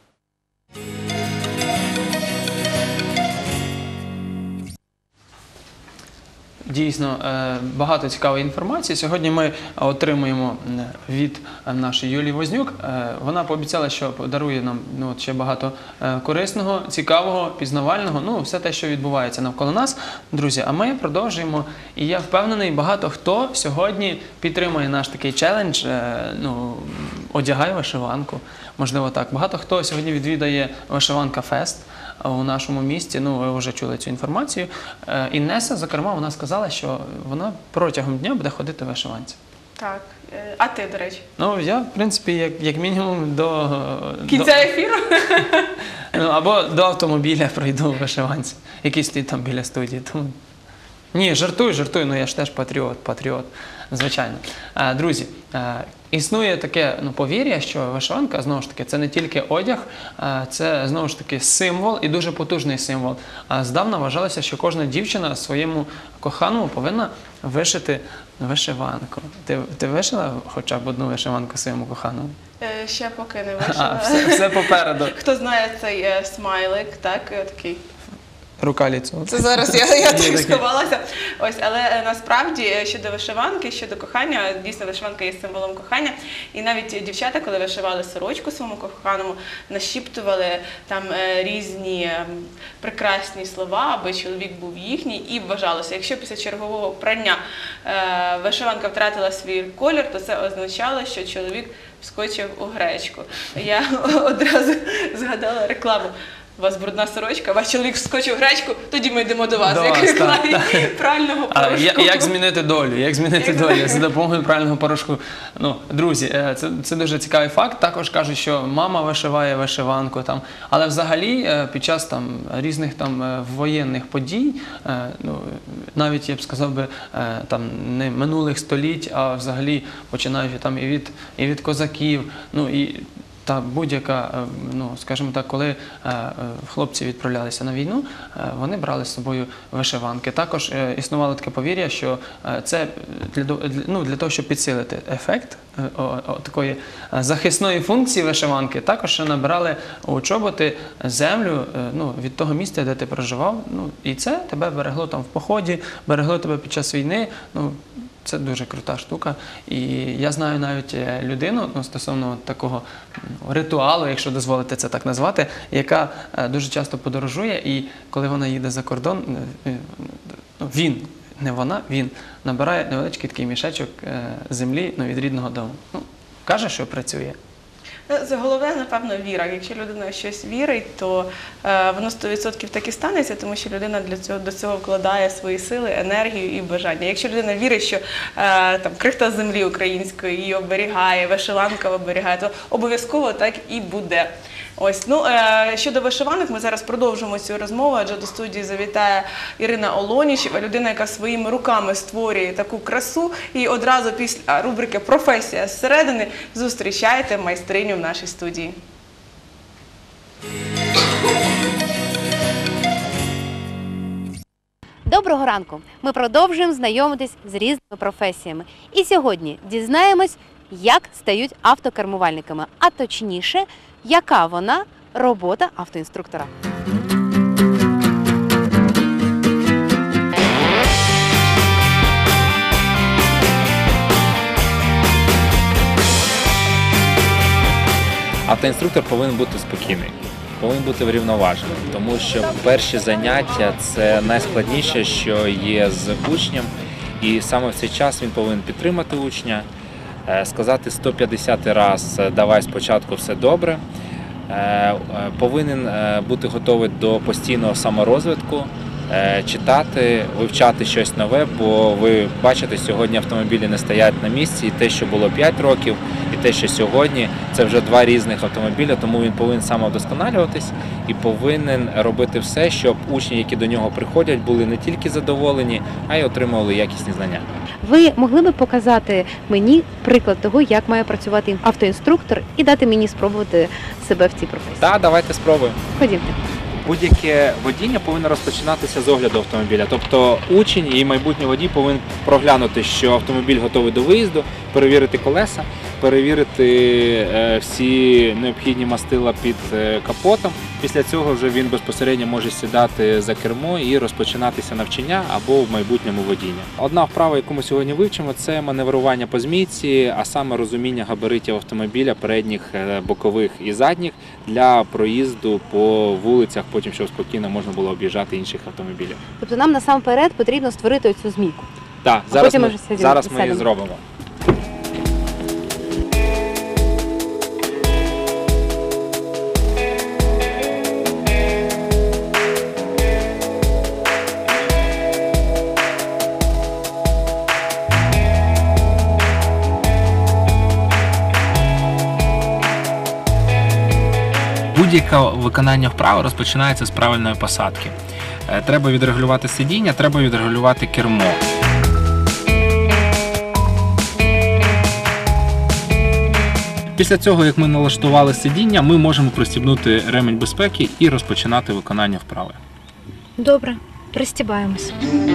Дійсно, багато цікавої інформації. Сьогодні ми отримуємо від нашої Юлії Вознюк. Вона пообіцяла, що подарує нам ну, ще багато корисного, цікавого, пізнавального, ну, все те, що відбувається навколо нас. Друзі, а ми продовжуємо. І я впевнений, багато хто сьогодні підтримує наш такий челендж, ну, одягай вишиванку. Можливо, так. Багато хто сьогодні відвідає Вишиванка Фест у нашому місті. Ну, ви вже чули цю інформацію. Інеса, зокрема, вона сказала, що вона протягом дня буде ходити в вишиванці. Так. А ти, до речі? Ну, я, в принципі, як, як мінімум до... Кінця ефіру? Ну, або до автомобіля пройду в вишиванці, який стоїть там біля студії. Тому... Ні, жартую, жартую, ну я ж теж патріот, патріот, звичайно. Е, Друзі, е, існує таке ну, повір'я, що вишиванка, знову ж таки, це не тільки одяг, е, це, знову ж таки, символ і дуже потужний символ. А здавна вважалося, що кожна дівчина своєму коханому повинна вишити вишиванку. Ти, ти вишила хоча б одну вишиванку своєму коханому? Е, Ще поки не А, вийшла. все, все попереду. Хто знає цей е, смайлик, так, е, такий. Рука ліцо. Це зараз я, я Є так таке. сховалася. Ось, але е, насправді е, щодо вишиванки, щодо кохання, дійсно вишиванка є символом кохання. І навіть дівчата, коли вишивали сорочку своєму коханому, нашіптували там е, різні е, прекрасні слова, аби чоловік був їхній. І вважалося, якщо після чергового прання е, вишиванка втратила свій колір, то це означало, що чоловік вскочив у гречку. Я одразу згадала рекламу. У вас брудна сорочка, ваш чоловік вскочив в гречку, тоді ми йдемо до вас, До як вас, реклама так, прального А, порошку. я- як змінити долю? Як змінити Як долю змінити? за допомогою правильного порошку? Ну, друзі, е, це, це дуже цікавий факт. Також кажуть, що мама вишиває вишиванку там. Але взагалі е, під час там різних там е, воєнних подій, е, ну навіть я б сказав би е, там не минулих століть, а взагалі починаючи там і від і від козаків, ну і. Та будь-яка, е, ну скажімо так, коли е, е, хлопці відправлялися на війну, е, вони брали з собою вишиванки. Також е, існувало таке повір'я, що е, це для, до- для, ну, для того, щоб підсилити ефект е, о, о, такої е, захисної функції вишиванки, також ще набирали у чоботи землю е, ну, від того місця, де ти проживав. Ну, і це тебе берегло там в поході, берегло тебе під час війни. Ну, це дуже крута штука. І я знаю навіть е, людину ну, стосовно такого м, ритуалу, якщо дозволите це так назвати, яка е, дуже часто подорожує, і коли вона їде за кордон, е, е, ну, він, не вона, він набирає невеличкий такий мішечок е, землі ну, від рідного дому. Ну, каже, що працює. Це головне, напевно, віра. Якщо людина в щось вірить, то е, воно сто відсотків так і станеться, тому що людина для цього, до цього вкладає свої сили, енергію і бажання. Якщо людина вірить, що е, там, крихта землі української її оберігає, вишиванка оберігає, то обов'язково так і буде. Ось, ну, е, щодо вишиванок, ми зараз продовжимо цю розмову, адже до студії завітає Ірина Олонічева, людина, яка своїми руками створює таку красу. І одразу після рубрики «Професія зсередини» зустрічайте майстриню в нашій студії. Доброго ранку! Ми продовжуємо знайомитись з різними професіями. І сьогодні дізнаємось, як стають автокермувальниками, а точніше, яка вона робота автоінструктора. Автоінструктор повинен бути спокійний, повинен бути врівноважений, тому що перші заняття – це найскладніше, що є з учнем, і саме в цей час він повинен підтримати учня, е, сказати сто п'ятдесят раз «давай спочатку все добре», е, е, повинен е, бути готовий до постійного саморозвитку, е, читати, вивчати щось нове, бо ви бачите, сьогодні автомобілі не стоять на місці, і те, що було п'ять років, і те, що сьогодні, це вже два різних автомобіля, тому він повинен самовдосконалюватись і повинен робити все, щоб учні, які до нього приходять, були не тільки задоволені, а й отримували якісні знання. Ви могли би показати мені приклад того, як має працювати автоінструктор і дати мені спробувати себе в цій професії? Так, давайте спробуємо. Ходімте. Будь-яке водіння повинно розпочинатися з огляду автомобіля. Тобто учень і майбутній водій повинен проглянути, що автомобіль готовий до виїзду, перевірити колеса, перевірити е, всі необхідні мастила під е, капотом. Після цього вже він безпосередньо може сідати за кермо і розпочинатися навчання або в майбутньому водіння. Одна вправа, яку ми сьогодні вивчимо, це маневрування по змійці, а саме розуміння габаритів автомобіля, передніх, е, бокових і задніх, для проїзду по вулицях, потім щоб спокійно можна було об'їжджати інших автомобілів. Тобто нам насамперед потрібно створити оцю змійку. Так, А зараз потім ми, вже сидимо, зараз ми її сядемо. зробимо. Будь-яке виконання вправи розпочинається з правильної посадки. Е, Треба відрегулювати сидіння, треба відрегулювати кермо. Після цього, як ми налаштували сидіння, ми можемо пристібнути ремень безпеки і розпочинати виконання вправи. Добре, пристібаємось.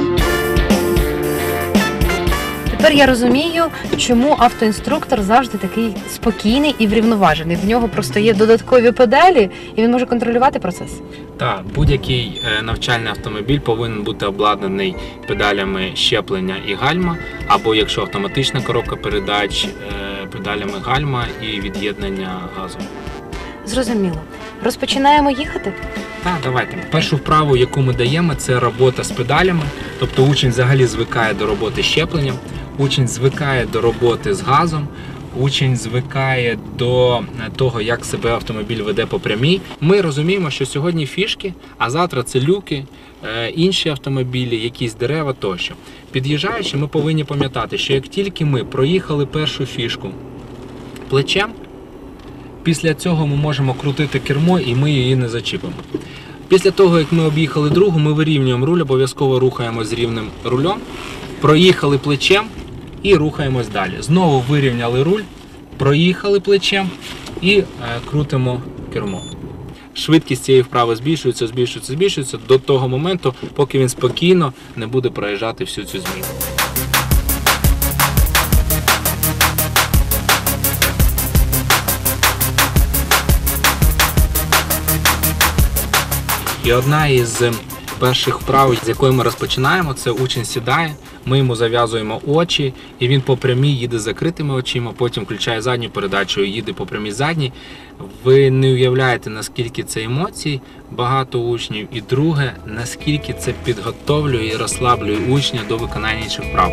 Тепер я розумію, чому автоінструктор завжди такий спокійний і врівноважений. В нього просто є додаткові педалі, і він може контролювати процес. Так, будь-який е, навчальний автомобіль повинен бути обладнаний педалями щеплення і гальма, або якщо автоматична коробка передач, е, педалями гальма і від'єднання газу. Зрозуміло. Розпочинаємо їхати? Так, давайте. Першу вправу, яку ми даємо, це робота з педалями. Тобто учень взагалі звикає до роботи з щепленням, учень звикає до роботи з газом, учень звикає до того, як себе автомобіль веде по прямій. Ми розуміємо, що сьогодні фішки, а завтра це люки, інші автомобілі, якісь дерева тощо. Під'їжджаючи, ми повинні пам'ятати, що як тільки ми проїхали першу фішку плечем, після цього ми можемо крутити кермо і ми її не зачіпимо. Після того, як ми об'їхали другу, ми вирівнюємо руль, обов'язково рухаємо з рівним рулем, проїхали плечем і рухаємось далі. Знову вирівняли руль, проїхали плечем і е, крутимо кермо. Швидкість цієї вправи збільшується, збільшується, збільшується до того моменту, поки він спокійно не буде проїжджати всю цю зміну. І одна із перших вправ, з якої ми розпочинаємо, це учень сідає, ми йому зав'язуємо очі, і він по прямій їде з закритими очима, потім включає задню передачу і їде по прямій задній. Ви не уявляєте, наскільки це емоцій багато учнів, і друге, наскільки це підготовлює і розслаблює учня до виконання інших вправ.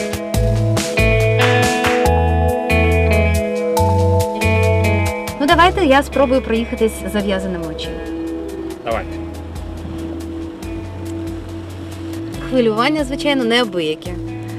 Ну давайте я спробую проїхатись з зав'язаними очима. Давайте. Хвилювання, звичайно, неабияке.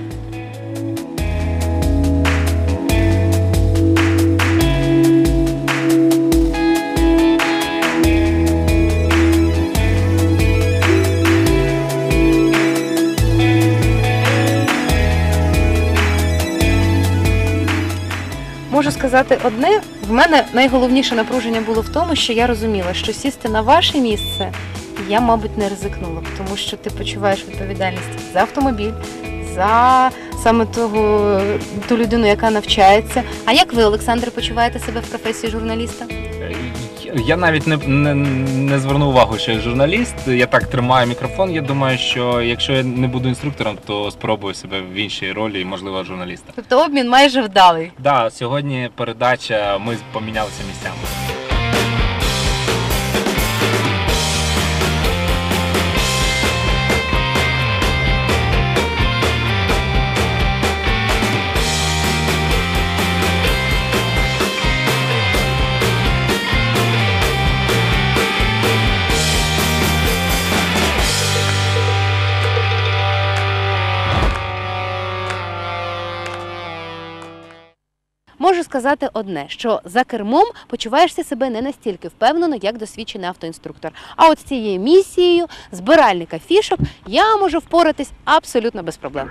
Можу сказати одне, в мене найголовніше напруження було в тому, що я розуміла, що сісти на ваше місце я, мабуть, не ризикнула, тому що ти почуваєш відповідальність за автомобіль, за саме того, ту людину, яка навчається. А як ви, Олександр, почуваєте себе в професії журналіста? Я навіть не, не, не звернув увагу, що я журналіст. Я так тримаю мікрофон. Я думаю, що якщо я не буду інструктором, то спробую себе в іншій ролі, можливо, журналіста. Тобто обмін майже вдалий. Так, да, сьогодні передача, ми помінялися місцями. Можу сказати одне, що за кермом почуваєшся себе не настільки впевнено, як досвідчений автоінструктор. А от з цією місією збиральника фішок я можу впоратись абсолютно без проблем.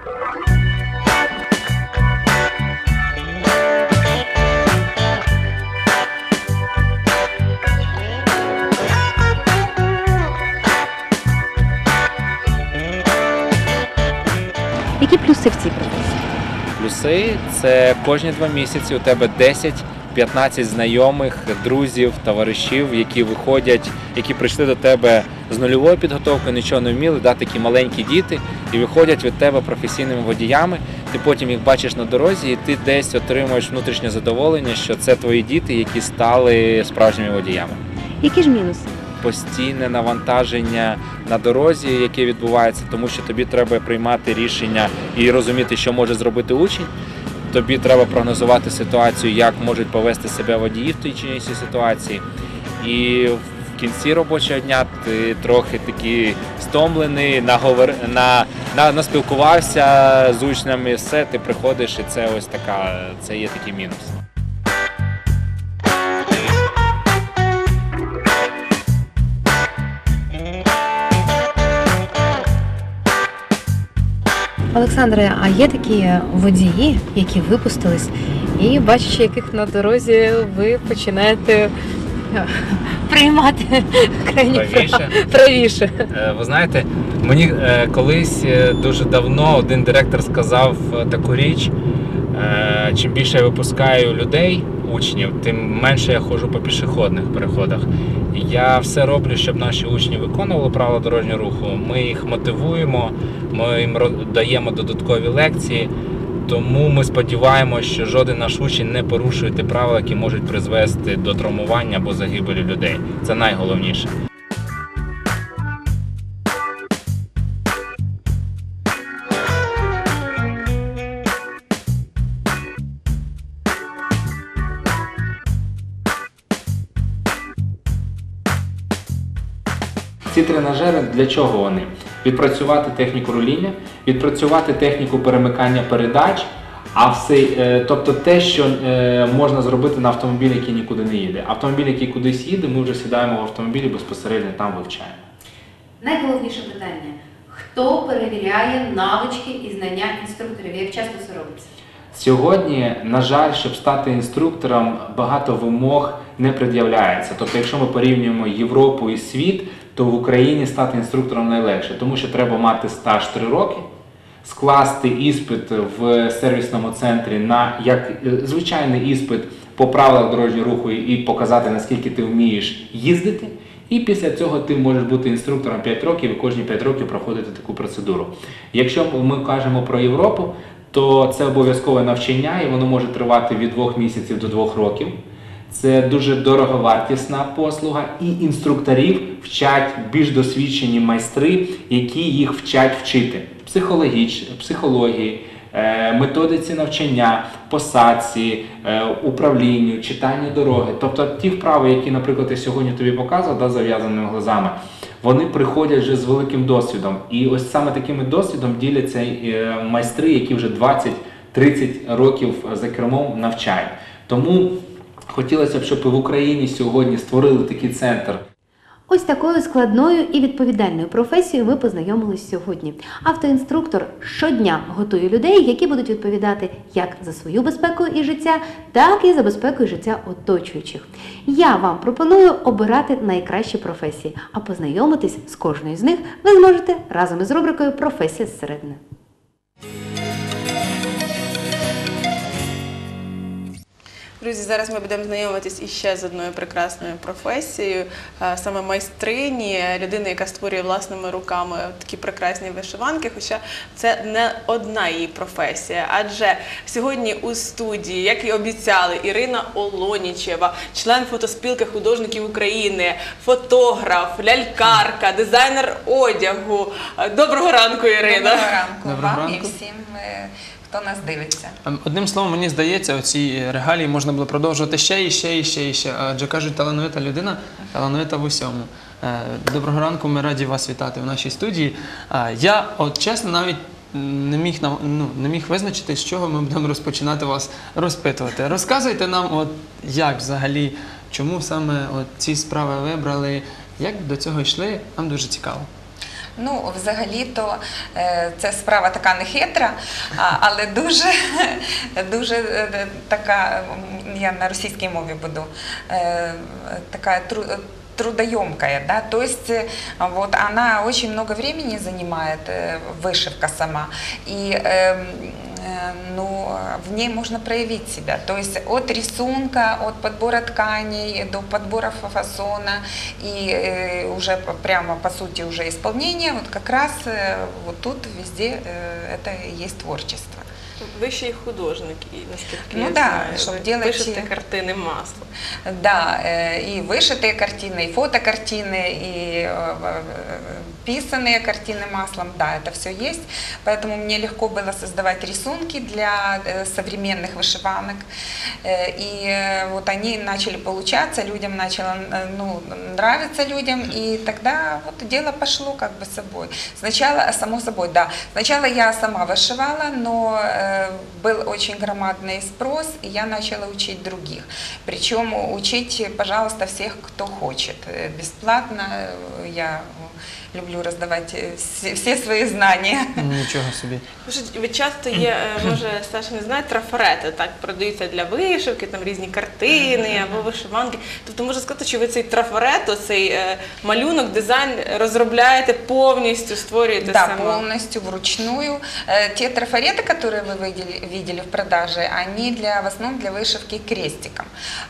Які плюси в цій професії? Плюси – це кожні два місяці у тебе десять-п'ятнадцять знайомих, друзів, товаришів, які виходять, які прийшли до тебе з нульовою підготовкою, нічого не вміли, да, такі маленькі діти, і виходять від тебе професійними водіями. Ти потім їх бачиш на дорозі, і ти десь отримуєш внутрішнє задоволення, що це твої діти, які стали справжніми водіями. Які ж мінуси? Постійне навантаження на дорозі, яке відбувається, тому що тобі треба приймати рішення і розуміти, що може зробити учень. Тобі треба прогнозувати ситуацію, як можуть повести себе водії в тій чи іншій ситуації. І в кінці робочого дня ти трохи такий стомлений, наговор... на... На... наспілкувався з учнями, все, ти приходиш, і це ось така, це є такий мінус. Олександре, а є такі водії, які випустились, і бачачи, яких на дорозі ви починаєте приймати крайні Правіше. правіше. Е, Ви знаєте, мені е, колись е, дуже давно один директор сказав е, таку річ: е, чим більше я випускаю людей, учнів, тим менше я ходжу по пішохідних переходах. І я все роблю, щоб наші учні виконували правила дорожнього руху. Ми їх мотивуємо, ми їм ро- даємо додаткові лекції. Тому ми сподіваємося, що жоден наш учень не порушує ті правила, які можуть призвести до травмування або загибелі людей. Це найголовніше. Ці тренажери для чого вони? Відпрацювати техніку руління, відпрацювати техніку перемикання передач, а все, е, тобто те, що е, можна зробити на автомобілі, який нікуди не їде. Автомобіль, який кудись їде, ми вже сідаємо в автомобілі, безпосередньо там вивчаємо. Найголовніше питання. Хто перевіряє навички і знання інструкторів? Як часто це робиться? Сьогодні, на жаль, щоб стати інструктором, багато вимог не пред'являється. Тобто, якщо ми порівнюємо Європу і світ, то в Україні стати інструктором найлегше, тому що треба мати стаж три роки, скласти іспит в сервісному центрі на як звичайний іспит по правилах дорожнього руху і показати, наскільки ти вмієш їздити. І після цього ти можеш бути інструктором п'ять років і кожні п'ять років проходити таку процедуру. Якщо ми кажемо про Європу, то це обов'язкове навчання і воно може тривати від двох місяців до двох років. Це дуже дороговартісна послуга, і інструкторів вчать більш досвідчені майстри, які їх вчать вчити психологіч, психології, методиці навчання, посадці, управлінню, читанню дороги. Тобто ті вправи, які, наприклад, я сьогодні тобі показував, да, зав'язаними глазами, вони приходять вже з великим досвідом. І ось саме таким досвідом діляться майстри, які вже двадцять-тридцять років за кермом навчають. Тому хотілося б, щоб в Україні сьогодні створили такий центр. Ось такою складною і відповідальною професією ми познайомились сьогодні. Автоінструктор щодня готує людей, які будуть відповідати як за свою безпеку і життя, так і за безпеку і життя оточуючих. Я вам пропоную обирати найкращі професії, а познайомитись з кожною з них ви зможете разом із рубрикою «Професія зсередини». Друзі, зараз ми будемо знайомитись іще з одною прекрасною професією, а, саме майстрині, людини, яка створює власними руками такі прекрасні вишиванки, хоча це не одна її професія. Адже сьогодні у студії, як і обіцяли, Ірина Олонічева, член фотоспілки художників України, фотограф, лялькарка, дизайнер одягу. Доброго ранку, Ірина! Доброго ранку Доброго вам ранку. і всім, е, хто нас дивиться. Одним словом, мені здається, оці регалії можна було продовжувати ще і ще і ще і ще. Адже кажуть, талановита людина, талановита в усьому. Е, Доброго ранку, ми раді вас вітати в нашій студії. Е, Я, от чесно, навіть не міг, нам- ну, не міг визначити, з чого ми будемо розпочинати вас розпитувати. Розказуйте нам, от як взагалі, чому саме от ці справи вибрали, як до цього йшли, нам дуже цікаво. Ну, взагалі-то е, це справа така нехитра, а, але дуже, дуже е, така, м, я на російській мові буду, е, така тру, трудоемкая, да, то есть э, вот она очень много времени занимает, э, вышивка сама, и э, э, ну, в ней можно проявить себя, то есть от рисунка, от подбора тканей до подбора фасона и э, уже прямо по сути уже исполнение, вот как раз э, вот тут везде э, это и есть творчество. Ви ще й художник, і, наскільки Ну я да, знаю, щоб ви делать- пишете картини маслом. Да, э, и вышитые картины, и фотокартины, и э, э, писанные картины маслом, да, это все есть. Поэтому мне легко было создавать рисунки для э, современных вышиванок. Э, И э, вот они начали получаться, людям начало э, ну, нравиться людям, и тогда вот дело пошло как бы собой. Сначала, само собой, да, сначала я сама вышивала, но э, э, был очень громадный спрос, и я начала учить других. Причем учить, пожалуйста, всех, кто хочет. Э, Бесплатно. Э, Я люблю раздавать э, все, все свои знания. Нічого собі. Слушайте, ви часто є, е, може, Саша не знає, трафарети, так, продаються для вишивки, там різні картини або вишиванки. Тобто можна сказати, що ви цей трафарет, оцей е, малюнок, дизайн розробляєте повністю, створюєте Да, сама. полностью, вручную. Э, Те трафареты, которые вы видели, видели в продаже, они для, в основном для вышивки крестиком.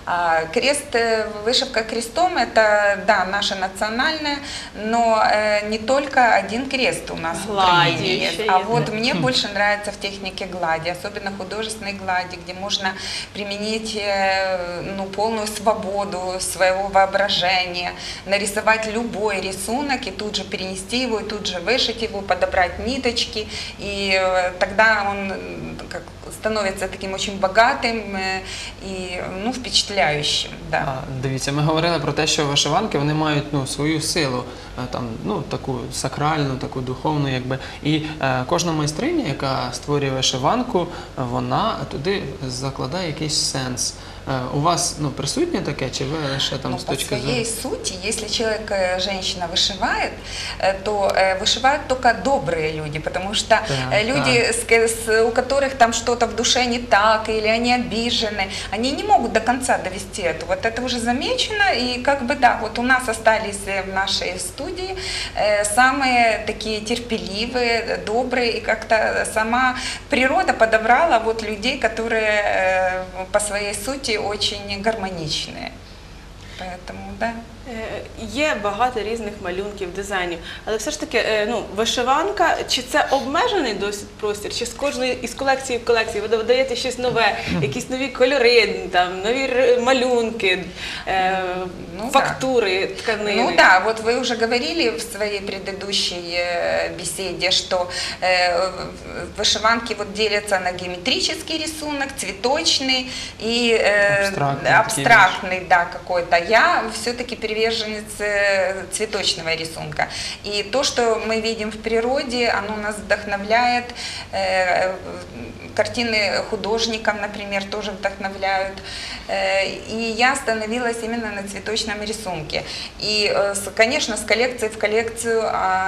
А Крест, э, вышивка крестом, это, да, наша национальная, но э, не только один крест у нас в Глади Украине есть. еще А есть, вот да? мне больше нравится в технике глади, особенно художественной глади, где можно применить э, ну, полную свободу своего воображения, нарисовать любой рисунок и тут же перенести его, и тут же вышить его, подобрать ниточки, и э, тогда он м, как, становится таким очень богатым э, и ну, впечатляющим. Да. А, дивіться, ми говорили про те, що вишиванки вони мають ну, свою силу, е, там, ну, таку сакральну, таку духовну, якби. І е, кожна майстриня, яка створює вишиванку, вона туди закладає якийсь сенс. Е, у вас ну, присутнє таке, чи ви лише там Но з по точки своей зору? сути, если человек, э, женщина вышивает, э, то э, вышивают только добрые люди, потому что э, Так, люди, так. с- с- у которых там что-то в душе не так, или они обижены, они не могут до конца довести это. Вот это уже замечено, и как бы да, вот у нас остались э, в нашей студии э, самые такие терпеливые, добрые, и как-то сама природа подобрала вот людей, которые э, по своей сути очень гармоничные. Поэтому, да. Е, Є багато різних малюнків, дизайнів, але все ж таки, е, ну, вишиванка, чи це обмежений досить простір, чи з кожної із колекції в колекції ви додаєте щось нове, якісь нові кольори, там, нові р- малюнки, е, Ну, фактури, тканини? Ну да, вот вы уже говорили в своей предыдущей э, беседе, что э, в- вышиванки вот делятся на геометрический рисунок, цветочный и э, Абстрактный такие абстрактный, да, какой-то. Я все-таки приверженец э, цветочного рисунка. И то, что мы видим в природе, оно нас вдохновляет. Э, Картины художников, например, тоже вдохновляют. Э, И я остановилась именно на цветочном рисунке. И, э, с- конечно, с коллекции в коллекцию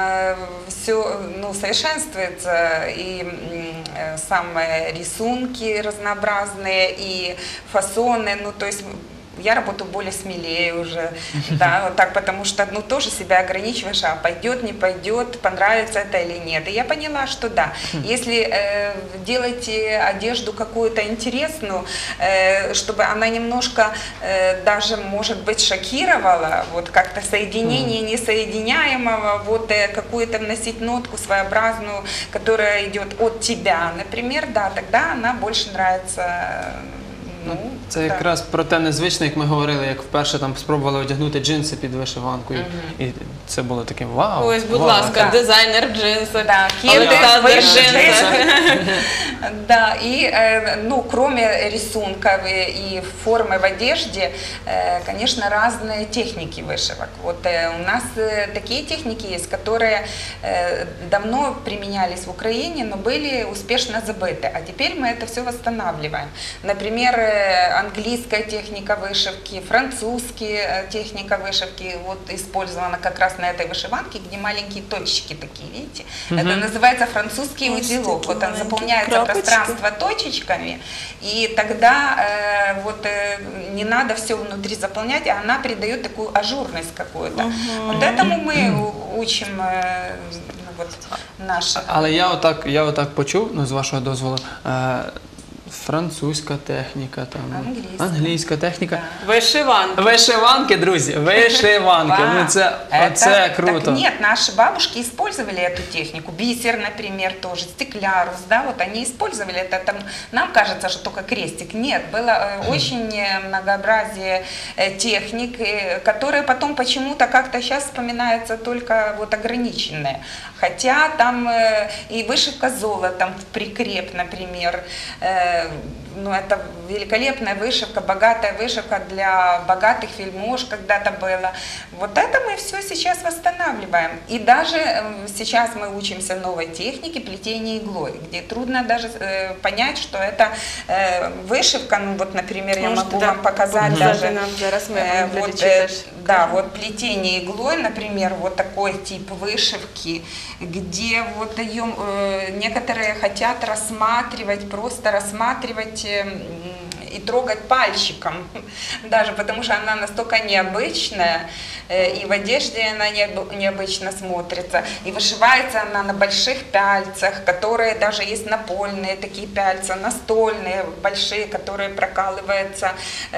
все ну, совершенствуется. И м, э, самые рисунки разнообразные, и фасоны. Ну, то есть я работаю более смелее уже, да, вот так, потому что, ну, тоже себя ограничиваешь, а пойдет, не пойдет, понравится это или нет. И я поняла, что да, если э, делать э, одежду какую-то интересную, э, чтобы она немножко э, даже, может быть, шокировала, вот как-то соединение несоединяемого, вот э, какую-то вносить нотку своеобразную, которая идет от тебя, например, да, тогда она больше нравится. э, Ну, Це да. якраз про те незвичне, як ми говорили, як вперше там спробували одягнути джинси під вишиванкою. І це було таким вау. Ось, будь вау. ласка, Да. дизайнер в джинсах. Да, кеды, Олександр в вышиты. джинсах. Да, и, э, ну, кроме рисунков и и формы в одежде, э, конечно, разные техники вышивок. Вот э, у нас э, такие техники есть, которые э, давно применялись в Украине, но были успешно забыты. А теперь мы это все восстанавливаем. Например, э, английская техника вышивки, французская э, техника вышивки вот использована как раз на этой вышиванке, где маленькие точечки такие, видите? Это называется французский Ось узелок. такі Вот он маленькі заполняется крапочки. пространство точечками, и тогда э, вот э, не надо все внутри заполнять, а она придает такую ажурность какую-то. Вот этому мы у- учим э, ну, вот, наших. Але я отак, я отак почув, ну, з вашого дозволу, е, французька техніка, там, Англійська. англійська техніка. Вишиванка. Вишиванки, друзі, вишиванки. Ну, це, Это- це круто. Так нет, наши бабушки использовали эту технику. Бисер, например, тоже, стеклярус, да, вот они использовали это. Там, нам кажется, что только крестик. Нет, было э, очень э, многообразие э, техник, э, которые потом почему-то как-то сейчас вспоминаются только вот ограниченные. Хотя там э, и вышивка золотом в прикреп, например, э, ну, это великолепная вышивка, богатая вышивка для богатых вельмож когда-то было. Вот это мы все сейчас восстанавливаем. И даже э, сейчас мы учимся новой технике плетения иглой, где трудно даже э, понять, что это э, вышивка. Ну вот, например, я Может, могу да, вам показать показать даже. нам зараз ми э, вам вот, глядачі э, теж да, кажемо. вот плетение иглой, например, вот такой тип вышивки, где вот даем, э, некоторые хотят рассматривать, просто рассматривать э, и трогать пальчиком, даже потому что она настолько необычная, э, и в одежде она необ- необычно смотрится, и вышивается она на больших пяльцах, которые даже есть напольные такие пяльца, настольные большие, которые прокалываются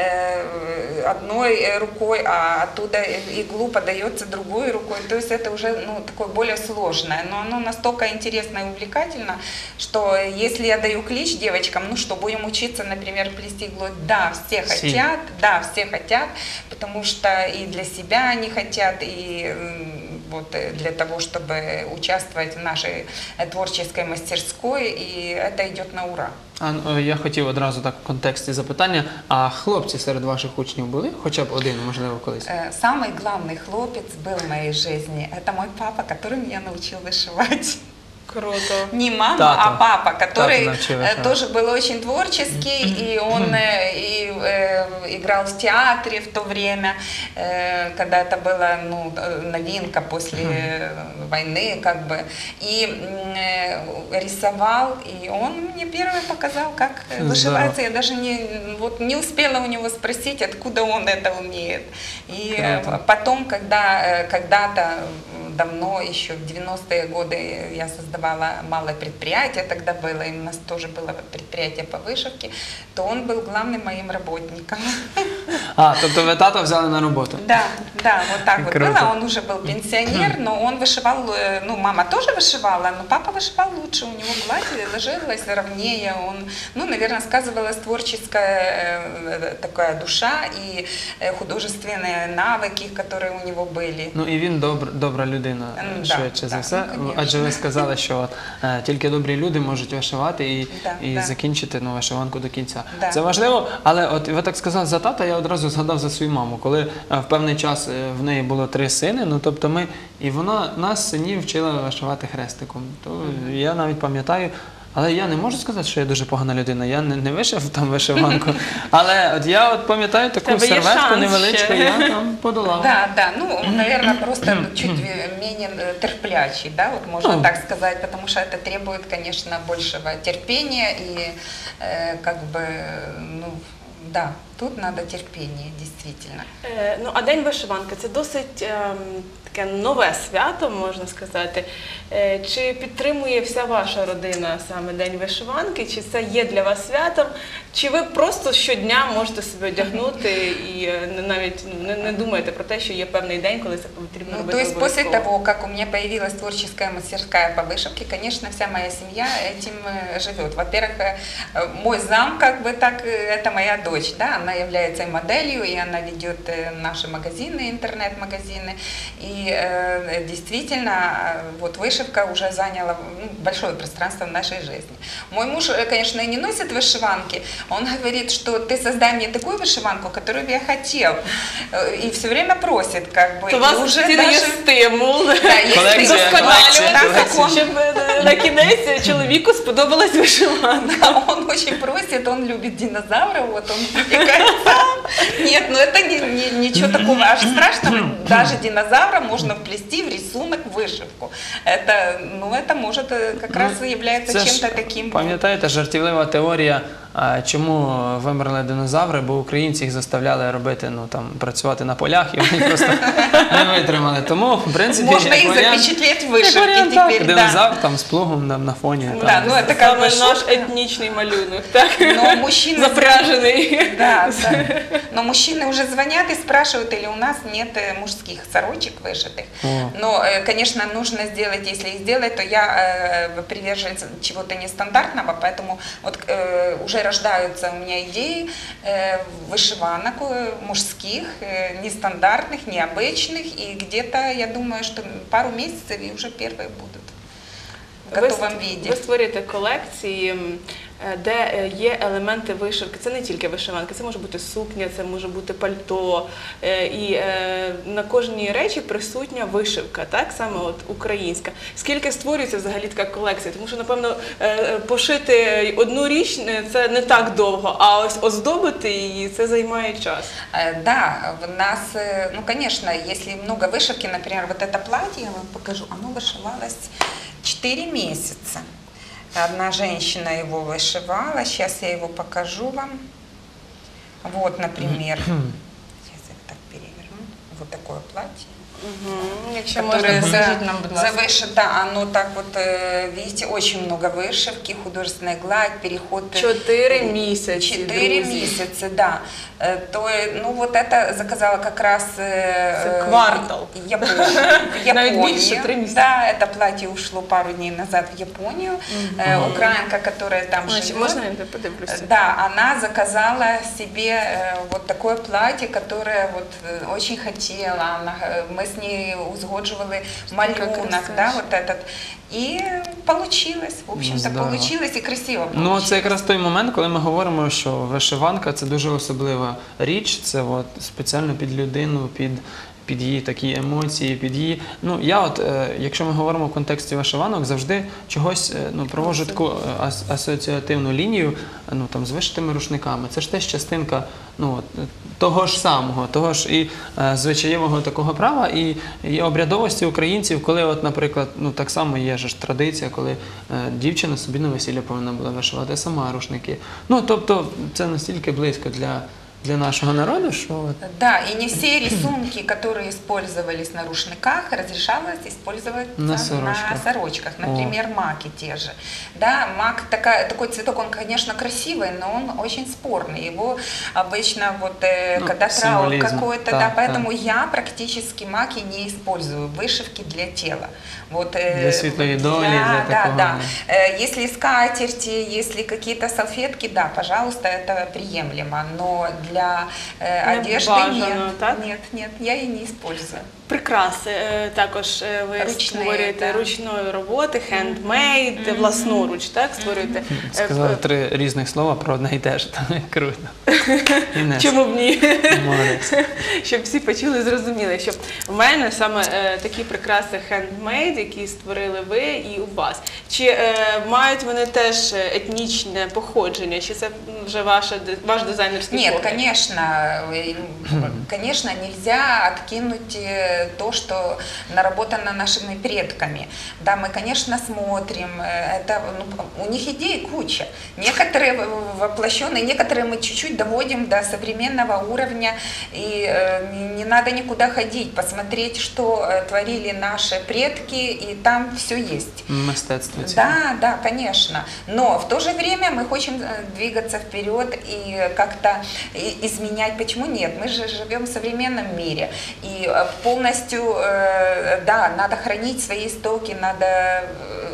э, одной рукой, а оттуда иглу подается другой рукой, то есть это уже ну, такое более сложное, но оно настолько интересно и увлекательно, что если я даю клич девочкам, ну что, будем учиться, например, плести иглой, да, все Си. хотят, да, все хотят, потому что и для себя они хотят, и м, вот э, для того, чтобы участвовать в нашей э, творческой мастерской, и это идет на ура. А, ну, я хотів одразу так в контексті запитання, а хлопці серед ваших учнів були? Хоча б один, можливо, колись? Э, Самый главный хлопец был в моей жизни, это мой папа, который меня научил вышивать. Круто. Не мама, Тато. а папа, который Тато научил э, вышивать. тоже был очень творческий, и он э, и, э, играл в театре в то время, э, когда это была ну, э, новинка после э, войны, как бы, и э, рисовал, и он мне первый показал, как э, вышивается. Я даже не, вот, не успела у него спросить, откуда он это умеет. И э, Круто. потом, когда э, когда-то давно, еще в девяностые годы я создавала малое предприятие, тогда было, и у нас тоже было предприятие по вышивке, то он был главным моим работником. А, тобто ви тата взяли на роботу? Да, да, вот так вот Круто. было. Он уже был пенсионер, но он вышивал, э, ну, мама тоже вышивала, но папа вышивал лучше, у него гладь ложилась ровнее, он, ну, наверное, сказывалась творческая э, такая душа и э, художественные навыки, которые у него были. Ну і він добр, добра людина, М, да, швидше за да, все. ну, конечно. Адже ви сказали, що от, е, тільки добрі люди можуть вишивати і, Да, і да. закінчити ну, вишиванку до кінця. Да. Це важливо, але от ви так сказали за тата, я одразу згадав за свою маму. Коли е, в певний час е, в неї було три сини, ну тобто ми, і вона нас синів вчила вишивати хрестиком. То я навіть пам'ятаю. Але я не можу сказати, що я дуже погана людина. Я не, не вишив там вишиванку. Але от я от пам'ятаю таку Тебе є серветку шанс невеличку, ще. я там подолав. Да, да, ну, наверное, просто чуть э, менее э, терплячий, да, вот можно Ну. так сказать, потому что это требует, конечно, большего терпения и э, как бы, ну, да, тут надо терпение, действительно. Е, Ну, а День вишиванки – це досить ем, таке нове свято, можна сказати. Е, Чи підтримує вся ваша родина саме День вишиванки? Чи це є для вас святом? Чи ви просто щодня можете себе одягнути і е, не- навіть ну, не, не думаєте про те, що є певний день, коли це потрібно Ну, робити то есть после обов'язково? того, как у меня появилась творческая мастерская по вышивке, конечно, вся моя семья этим э, живет. Во-первых, э, э, мой зам, как бы так, э, это моя дочь, да, она является и моделью, и она ведет э, наши магазины, интернет-магазины. И э, действительно, э, вот вышивка уже заняла ну, большое пространство в нашей жизни. Мой муж, э, конечно, и не носит вышиванки, он говорит, что ты создай мне такую вышиванку, которую бы я хотел. Э, И все время просит, как бы. То у И вас уже цілий є даже... стимул. Да, есть Колекція, стимул. колекція, Да, колекція. закон. Щоб е, на кінець чоловіку сподобалась вишиванка. Да, он очень просит, он любит динозавров, вот он увлекается. Нет, ну это не, не- ничего такого аж страшного. Даже динозавра можно вплести в рисунок, в вышивку. Это, ну, это может э, как раз и является Це ж, чем-то таким. пам'ятаєте, жартівлива теорія, а, чому вимерли динозаври, бо українці їх заставляли робити, ну там, працювати на полях, і вони просто не витримали. Тому, в принципі, Можно як их варіант- запечатлеть в як вышивке варіант, так, теперь, да. динозавр там з плугом на, на фоні. Да, там. ну это как Саме бы наш шутка. етнічний малюнок, так? Но мужчины... Запряжений. Да, да. Но мужчины уже звонят и спрашивают, или у нас нет э, мужских сорочек вышитых. О. Но, э, конечно, нужно сделать, если их сделать, то я э, приверженец чего-то нестандартного, поэтому вот э, уже рождаются у меня идеи э, вышиванок э, мужских, э, нестандартных, необычных, и где-то, я думаю, что пару месяцев и уже первые будут в готовом ви, виде. Ви створюєте колекції. м, е, де е, є елементи вишивки. Це не тільки вишиванка, це може бути сукня, це може бути пальто. Е, І е, на кожній речі присутня вишивка, так саме от українська. Скільки створюється взагалі така колекція? Тому що, напевно, е, пошити одну річ е, це не так довго, а ось оздобити її це займає час. Э, Да, в нас, э, ну, конечно, если много вышивки, например, вот это платье, я вам покажу, оно вышивалось четыре месяца. Одна женщина его вышивала, сейчас я его покажу вам. Вот, например, сейчас я так переверну, вот такое платье. Якщо Которое можна, за- покажіть нам, будь ласка. завышито, оно так вот, э, видите, очень много вышивки, художественная гладь, переход. Чотири місяці, Четыре друзі. месяца, да. Э, То, э, ну вот это заказала как раз э, Это квартал. Япония. Навіть Японию. більше, три місяці. Да, это платье ушло пару дней назад в Японию. Э, Украинка, которая там Значить, живет. можна я подивлюся? Да, она заказала себе э, вот такое платье, которое вот э, очень хотела. Она, э, мы с ней узгодживали малюнок, красавчик. да, вот этот. И получилось, в общем-то, Здорово. получилось и красиво Ну, получилось. це якраз той момент, коли ми говоримо, що вишиванка це дуже особлива річ, це от спеціально під людину, під, під її такі емоції, під її. Ну, я от, е, якщо ми говоримо в контексті вишиванок, завжди чогось е, ну, проводжу таку е, ас- асоціативну лінію е, ну, там, з вишитими рушниками. Це ж теж частинка ну, от, е, того ж самого, того ж і е, звичаєвого такого права, і, і обрядовості українців, коли, от, наприклад, ну, так само є ж традиція, коли е, дівчина собі на весілля повинна була вишивати сама рушники. Ну, тобто, це настільки близько для, для нашого народу, що... от, Да, и не все рисунки, которые использовались на рушниках, разрешалось использовать На на сорочках. сорочках. Например, маки те же. Да, мак такая, такой цветок, он, конечно, красивый, но он очень спорный. Его обычно, вот, э, Ну, когда траур символизм. какой-то, Да, да, поэтому да. я практически маки не использую. Вышивки для тела. Вот, э, Для светлой доли, для да, такого, да. да. Э, Если скатерти, если какие-то салфетки, да, пожалуйста, это приемлемо. Но для э, Не одежды бажано, нет. так? Нет, нет, я ее не использую. Прикраси е, також е, ви Ручні, створюєте так. ручної роботи, хендмейд, власноруч, так, створюєте. Е, Сказали е, три різних слова про одне і те ж. Там круто. Інес, Чому б ні? молодець. Щоб всі почули і зрозуміли, що в мене саме е, такі прикраси хендмейд, які створили ви і у вас. Чи е, мають вони теж етнічне походження, чи це вже ваше, ваш дизайнерський Нет, погляд? конечно, э, конечно, нельзя откинуть э, то, что наработано нашими предками. Да, мы, конечно, смотрим, э, это, ну, у них идей куча. Некоторые в- воплощенные, некоторые мы чуть-чуть доводим до современного уровня, и э, не- не надо никуда ходить, посмотреть, что э, творили наши предки, и там все есть. Мистецтво цього. Да, да, конечно. Но в то же время мы хотим э, двигаться вперед и как-то и- изменять. Почему нет? Мы же живем в современном мире. И э, полностью, э, да, надо хранить свои истоки, надо э,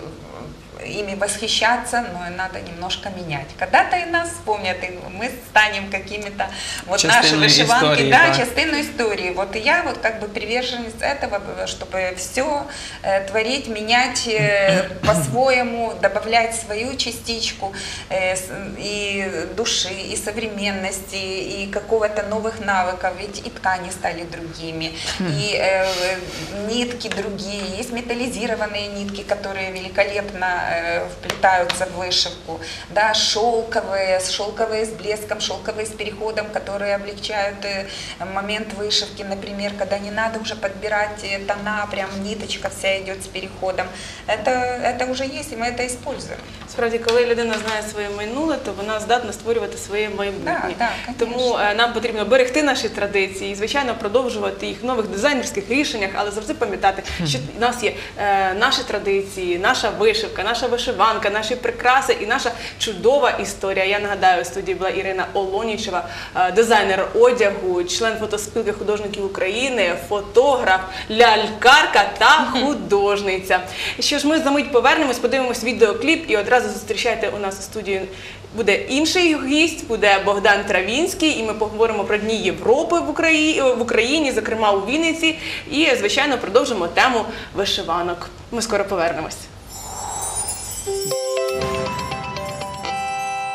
ими восхищаться, но и надо немножко менять. Когда-то и нас вспомнят, и мы станем какими-то вот наши Частиною вышиванки, історії, да, так. частину истории. Вот и я вот как бы приверженец этого, чтобы все творить, менять э, по-своему, добавлять свою частичку э, с- и души, и современности, и какого-то новых навыков. Ведь и ткани стали другими, и э, нитки другие. Есть металлизированные нитки, которые великолепно э, вплетаются в вышивку. Да, шелковые, шелковые с блеском, шелковые с переходом, которые облегчают э, момент вышивки, например, когда не надо уже подбирать э, тона, прям ниточка вся идет с переходом. Это, это уже есть, и мы это используем. Справді, коли людина знає своє минуле, то вона здатна створювати своє майбутнє. Да, да, конечно. Тому е, нам потрібно берегти наші традиції і, звичайно, продовжувати їх в нових дизайнерських рішеннях, але завжди пам'ятати, що в нас є е, наші традиції, наша вишивка, наша вишиванка, наші прикраси і наша чудова історія. Я нагадаю, у студії була Ірина Олонічева, е, дизайнер одягу, член фотоспілки художників України, фотограф, лялькарка та художниця. Що ж, ми за мить повернемось, подивимось відеокліп і одразу зустрічайте у нас у студії. Буде інший гість, буде Богдан Травінський, і ми поговоримо про Дні Європи в Україні, в Україні, зокрема у Вінниці, і, звичайно, продовжимо тему вишиванок. Ми скоро повернемось.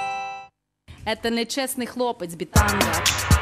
Это нечесний хлопець, бітанга.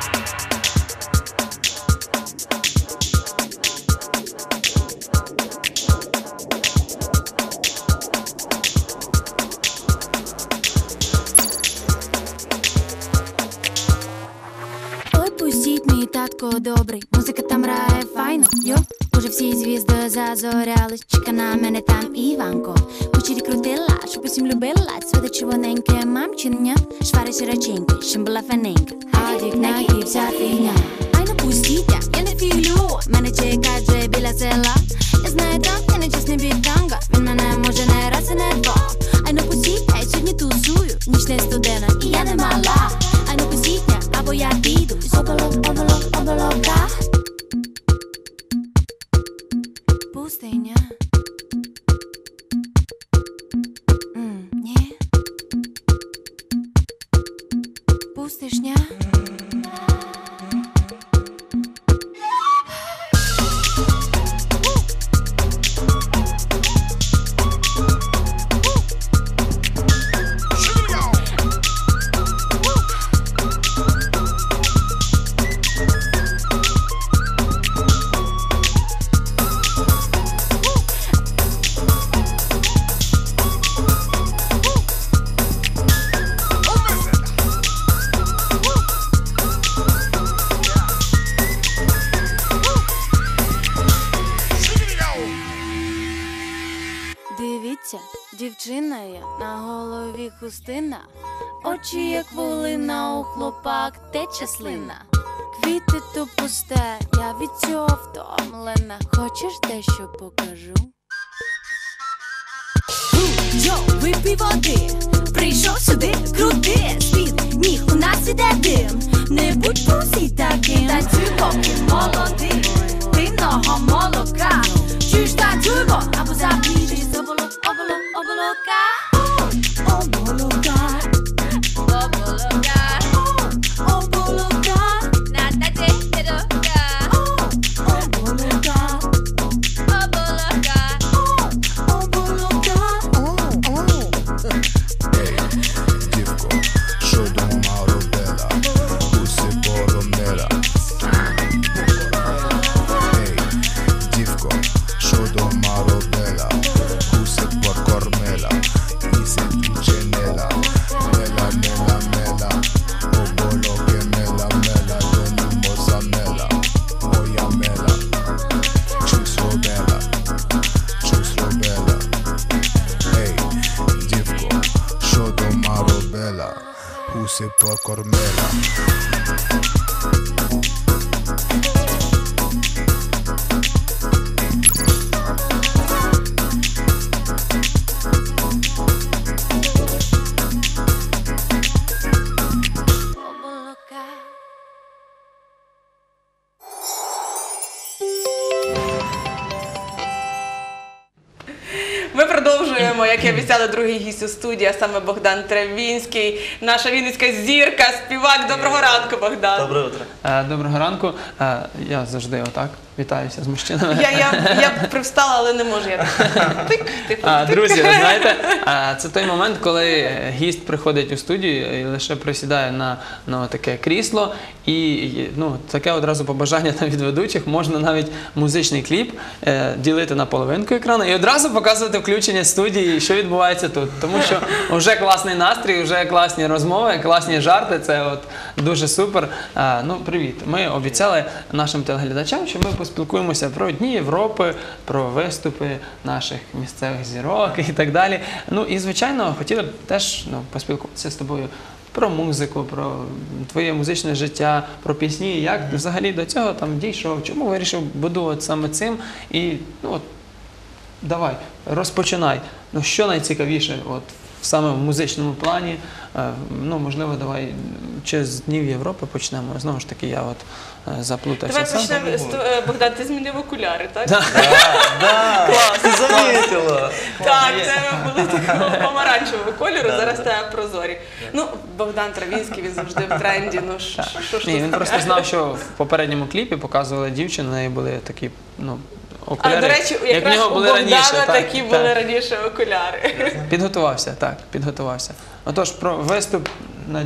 Ой, пустіть, мій татко добрий, музика там грає файно, йо. Уже всі звізди зазорялись, чека на мене там Іванко. Кучері крутила, щоб усім любила, цвіте червоненьке мамчиня, швари широченькі, щоб була фаненька, а вікна і вся фігня. Ай, ну пустіть, я не фіглю, мене чекать вже біля села. Я знаю, там я не чесний бітанга, він мене може не раз і не два. Ай, ну пустіть, я сьогодні тусую, ніч не студена, і я не мала. Ай, ну пустіть, або я піду, із оболок, оболок, оболока. Пустиня. М, ні. Пустишня. Дивіться, дівчина є, на голові хустина, очі як волина, у хлопак тече слина. Квіти то пусте, я від цього втомлена. Хочеш дещо покажу? Йо, випий води, прийшов сюди, крути, з-під ніг у нас іде дим. Не будь пусій таким, танцюй, поки молодий, пинного молока. Чуєш, танцюй, бо, або запніш, із оболок, оболок, оболока. Оболока, оболока, оболока, натаде, дедока. Оболока, оболока, оболока. Дівко, що дома робила, усе поромила. Ей, дівко, що дома робила, усе покормила, і се учинила. Мела, мела, мела, оболоки мела, мела, донемо замела. Моя мела, щось робила, щось робила. Ей, дівко, що дома робила, усе покормила. Ми продовжуємо, як і обіцяли, другий гість у студії, а саме Богдан Травінський, наша вінницька зірка, співак. Доброго ранку, Богдан. Доброе утро. Е, Доброго ранку. Е, Я завжди отак вітаюся з мужчинами. Я, я, я привстала, але не можу. Я так, тик, типу, А, тик. друзі, ви знаєте, а, це той момент, коли гість приходить у студію і лише присідає на, на таке крісло, і ну, таке одразу побажання там від ведучих, можна навіть музичний кліп е, ділити на половинку екрану і одразу показувати включення студії, що відбувається тут. Тому що вже класний настрій, вже класні розмови, класні жарти, це от дуже супер. А, ну, привіт. Ми обіцяли нашим телеглядачам, що ми поспілкуємося про Дні Європи, про виступи наших місцевих зірок і так далі. Ну і, звичайно, хотіли б теж ну, поспілкуватися з тобою про музику, про твоє музичне життя, про пісні. Як взагалі до цього там дійшов? Чому вирішив будувати саме цим? І, ну, от, давай, розпочинай. Ну, що найцікавіше от, саме в музичному плані? Е, ну, можливо, давай чи з Днів Європи почнемо. Знову ж таки, я от е, заплутався. Давай сам. почнемо з того, е, Богдан, ти змінив окуляри, так? Да. Да, Клас. ты заметила. Так, це були такого помаранчевого кольору, зараз тебе прозорі. Ну, Богдан Травінський, він завжди в тренді, ну що що ж Ні, тут він таке? просто знав, що в попередньому кліпі показували дівчину, у неї були такі, ну, окуляри, А, до речі, як в якраз нього у були Богдана раніше. Так, такі так. були раніше окуляри. Підготувався, так, підготувався. Отож, про виступ на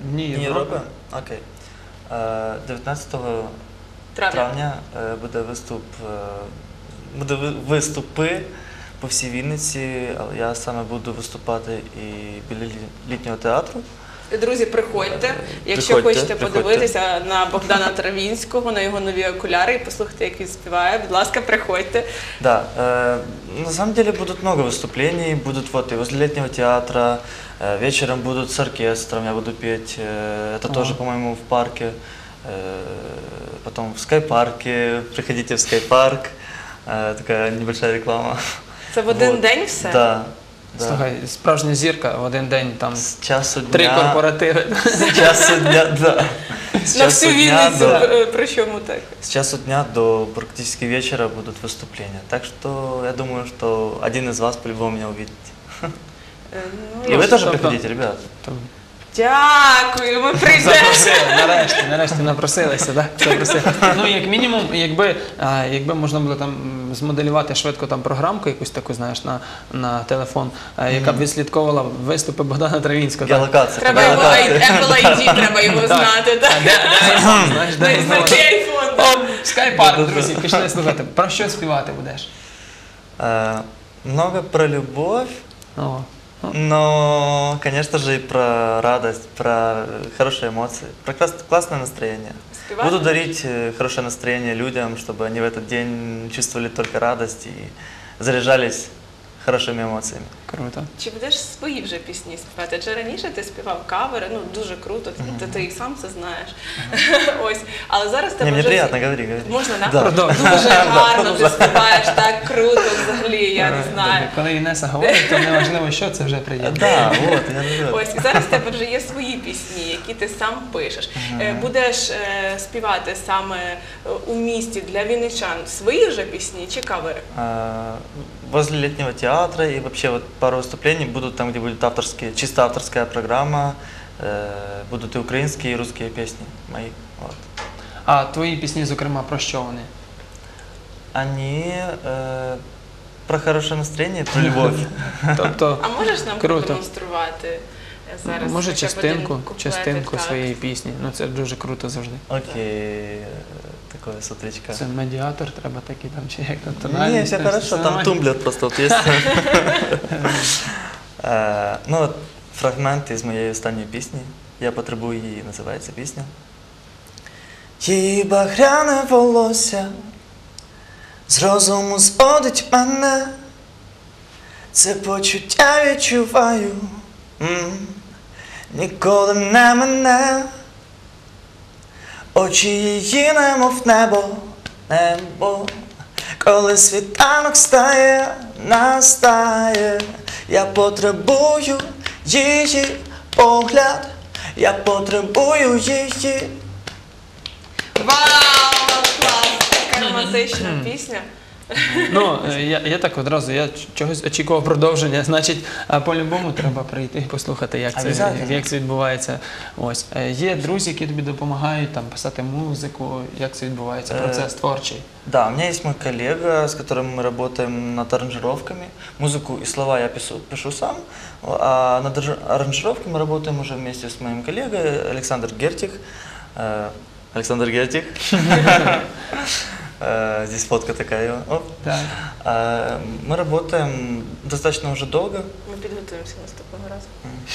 Дні Дні Європи. Європи? Окей. Е, дев'ятнадцятого Травня. травня е, буде виступ, е, буде ви- виступи по всій Вінниці, але я саме буду виступати і біля лі- літнього театру. Друзі, приходьте. Якщо Приходьте, хочете приходьте. подивитися на Богдана Травінського, на його нові окуляри і послухати, як він співає, будь ласка, приходьте. Да, э, на самом деле будут много выступлений, будут вот и возле летнего театра, э, вечером будут с оркестром, я буду петь, э, это Ага. тоже, по-моему, в парке, э, потом в скайпарке, приходите в скайпарк, э, такая небольшая реклама. Це в один Вот. день все? Да. Да. Слухай, справжня зірка в один день там С часу дня. три корпоративи. С часу дня, да. С На часу всю дня Вінницю, до- е, причому так. С часу дня до практически вечера будут выступления. Так что я думаю, что один из вас по-любому меня увидит. Е, ну, И я вы ж- тоже Тобто- приходите, ребят. Дякую, ми прийдемо. Запросили, нарешті, нарешті напросилися, так? Запросили. Ну, як мінімум, якби, а, якби можна було там м, змоделювати швидко там програмку, якусь таку, знаєш, на, на телефон, а, яка б відслідковувала виступи Богдана Травінського. так? Геолокация. Треба його ай- геолокация. Apple ай ді, треба його Так. знати, так? А де, де iPhone, знаєш, де iPhone? Знайти айфон. О, скайпарк, друзі, пішли слухати. Про що співати будеш? Э, Много про любовь, О, но, конечно же, и про радость, про э, хорошие эмоции, про класс- классное настроение. Співати? Буду дарить э, хорошее настроение людям, чтобы они в этот день чувствовали только радость и заряжались хорошими эмоциями. круто. Чи будеш свої вже пісні співати? Адже раніше ти співав кавери, ну дуже круто, ти, ти і сам це знаєш. Ось. Але зараз тебе Не, мне вже приятно, говори, говори. можна, да? Да. Продовжуй. Дуже Да, гарно ти продовжуй. співаєш, так круто взагалі, я не знаю. Коли Інеса говорить, то неважливо, що це вже приємно. Да, вот, я люблю. Ось і зараз в тебе вже є свої пісні, які ти сам пишеш. Е, Будеш е, співати саме е, у місті для вінничан свої вже пісні чи кавери? А, Возле летнего театра и вообще вот пару выступлений будут там, где будет авторские, чисто авторская программа, э, будут и украинские, и русские песни мои. Вот. А твої пісні, зокрема, про що вони? Они э, про хорошее настроение, про любовь. Тобто, А можеш нам Круто. продемонструвати зараз? може, хоча б частинку, один куплетик, частинку так? своєї пісні. Ну, це дуже круто завжди. Окей, такое с утречка. Це медіатор, треба такий там, чи як там Не, тональність. все ну, хорошо, все там нормально. тумблер просто вот есть. Э, Ну вот, фрагмент из моей останньої пісні. Я потребую її, називається пісня. Її багряне волосся з розуму зводить мене. Це почуття відчуваю, м, ніколи не мене. Очі її немов небо, небо. Коли світанок стає, настає, я потребую її погляд, я потребую її. Вау, клас! Така романтична пісня. Ну, е, я, я так одразу, я ч- чогось очікував продовження. Значить, а, по-любому треба прийти і послухати, як це, Обязательно. як це відбувається. Ось. Е, Є друзі, які тобі допомагають там, писати музику, як це відбувається, Е, процес творчий. Да, у меня есть мой коллега, с которым мы работаем над аранжировками. Музыку и слова я пишу, пишу сам, а над арж- аранжировкой мы работаем уже вместе с моим коллегой Александр Гертих. Э, Александр Гертих. Э, Здесь фотка такая. Оп. Так. Э, Мы работаем достаточно уже долго. Ми підготуємося наступного разу.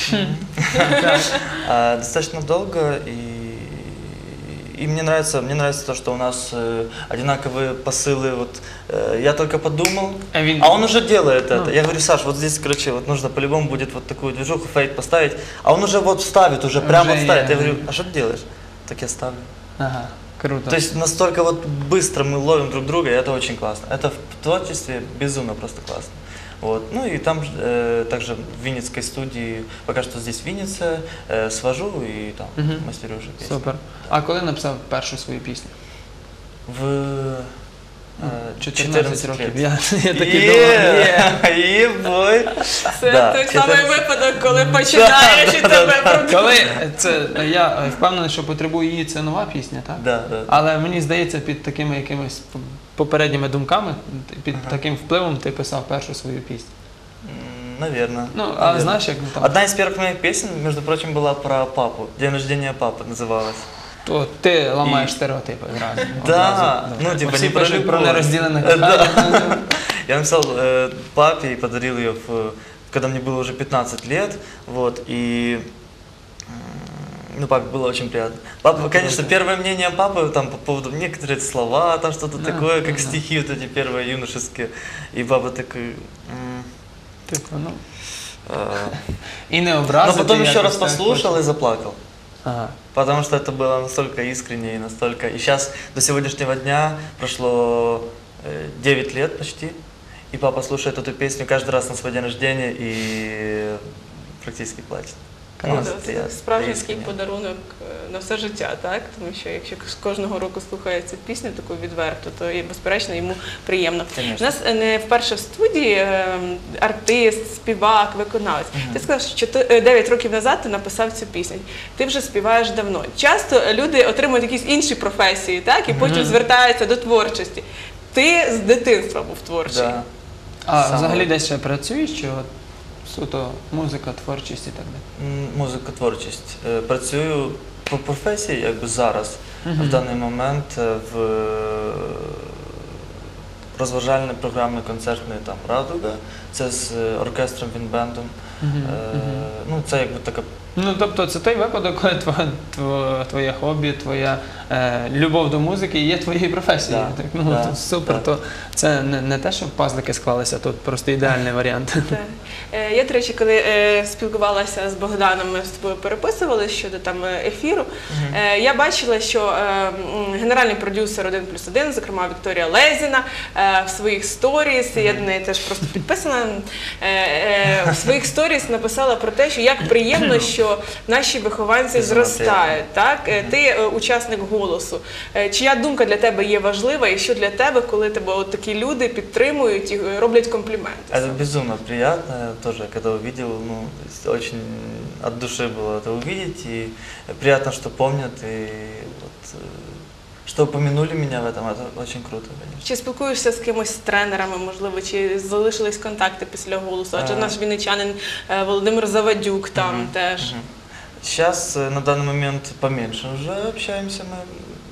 А, Достаточно долго, и, и мне нравится, мне нравится то, что у нас э, одинаковые посылы. Вот э, я только подумал, А він- а он уже делает это. Ну. Я говорю, Саш, вот здесь, короче, вот нужно по-любому будет вот такую движуху, фейк поставить, а он уже вот ставит, уже прямо Уже ставит. я- Я говорю, а что ты делаешь? Так я ставлю. Ага, круто. То есть настолько вот быстро мы ловим друг друга, и это очень классно. Это в творчестве безумно просто классно. Вот. Ну и там э, также в Винницкой студии, пока что здесь в Виннице, э, свожу и там Мгм. мастерю уже песни. Супер. А коли написав першу свою пісню? В э, чотирнадцять років. лет. Я, я такий думав, є. Ебой. Це Да, той чотирнадцять. самий випадок, коли починаєш і тебе продовжують. Коли це я впевнений, що потребую її, це нова пісня, так? Да, да. Але мені здається, під такими якимись попередніми думками, під таким впливом ти писав першу свою пісню. М, наверное. Ну, а наверное. знаешь, как там? Одна из первых моих песен, между прочим, была про папу. День рождения папы называлась. То ти ламаєш стереотипи зразу. Да, Одразу, ну типа Всі не про пишуть про любовь. нерозділене Э, да. кохання. Я написал э, папе и подарил ее, в, когда мне было уже пятнадцать лет, вот, и м, ну, папе было очень приятно. Папа, конечно, первое мнение папы там по поводу некоторых слова, там что-то Да, такое, как да. стихи вот эти первые юношеские, и папа такой... м, Типу, ну. э, І не Но образити. потом еще якось раз так послушал хоче. и заплакал. Ага. Потому что это было настолько искренне и настолько... И сейчас до сегодняшнего дня прошло э, девять лет почти, и папа слушает эту песню каждый раз на свой день рождения и практически плачет. Ну, Ну, це це я- справжній це такий іскренне. подарунок е, на все життя, так? Тому що якщо з кожного року слухає цю пісню таку відверту, то і, безперечно йому приємно. Конечно. У нас е, не вперше в студії е, артист, співак, виконавець. Ти сказав, що дев'ять років назад ти написав цю пісню. Ти вже співаєш давно. Часто люди отримують якісь інші професії, так? І потім Мгм. звертаються до творчості. Ти з дитинства був творчий. Да. А Саме. взагалі десь ще працюєш, чи от суто музика, творчість і так далі? М, Музика, творчість. Е, Працюю по професії, якби зараз, Мгм. в даний момент е, в е, розважальної програми концертної там Радуга. Це з е, оркестром Вінбендом. Мгм, Е, мгм. Ну, це якби така. Ну, тобто це той випадок, коли твоє, твоє, твоє хобі, твоя е, любов до музики є твоєю професією. Да, Так, ну, да, то супер, так. то це не, не те, що пазлики склалися, тут просто ідеальний варіант. Так. Е, Я, до речі, коли е, спілкувалася з Богданом, ми з тобою переписувалися щодо там е, ефіру, е, я бачила, що е, м, генеральний продюсер один плюс один, зокрема Вікторія Лезіна, е, в своїх сторіс, я до неї теж просто підписана, е, е, в своїх сторіс написала про те, що як приємно, що наші вихованці Безумовно зростають. Так? Е, Ти е, учасник «Голосу». Е, Чия думка для тебе є важлива, і що для тебе, коли тебе от такі люди підтримують і е, роблять компліменти? Это безумно приятно тоже, когда увидел, ну, то есть очень от души было это увидеть, и приятно, что помнят, и вот, э, что упомянули меня в этом, это очень круто, конечно. Чи спілкуєшся з кимось з тренерами, можливо, чи залишились контакти після «Голосу»? Адже Е. наш вінничанин е, Володимир Завадюк там Мгм, теж. мгм. Сейчас э, на данный момент поменьше уже общаемся мы.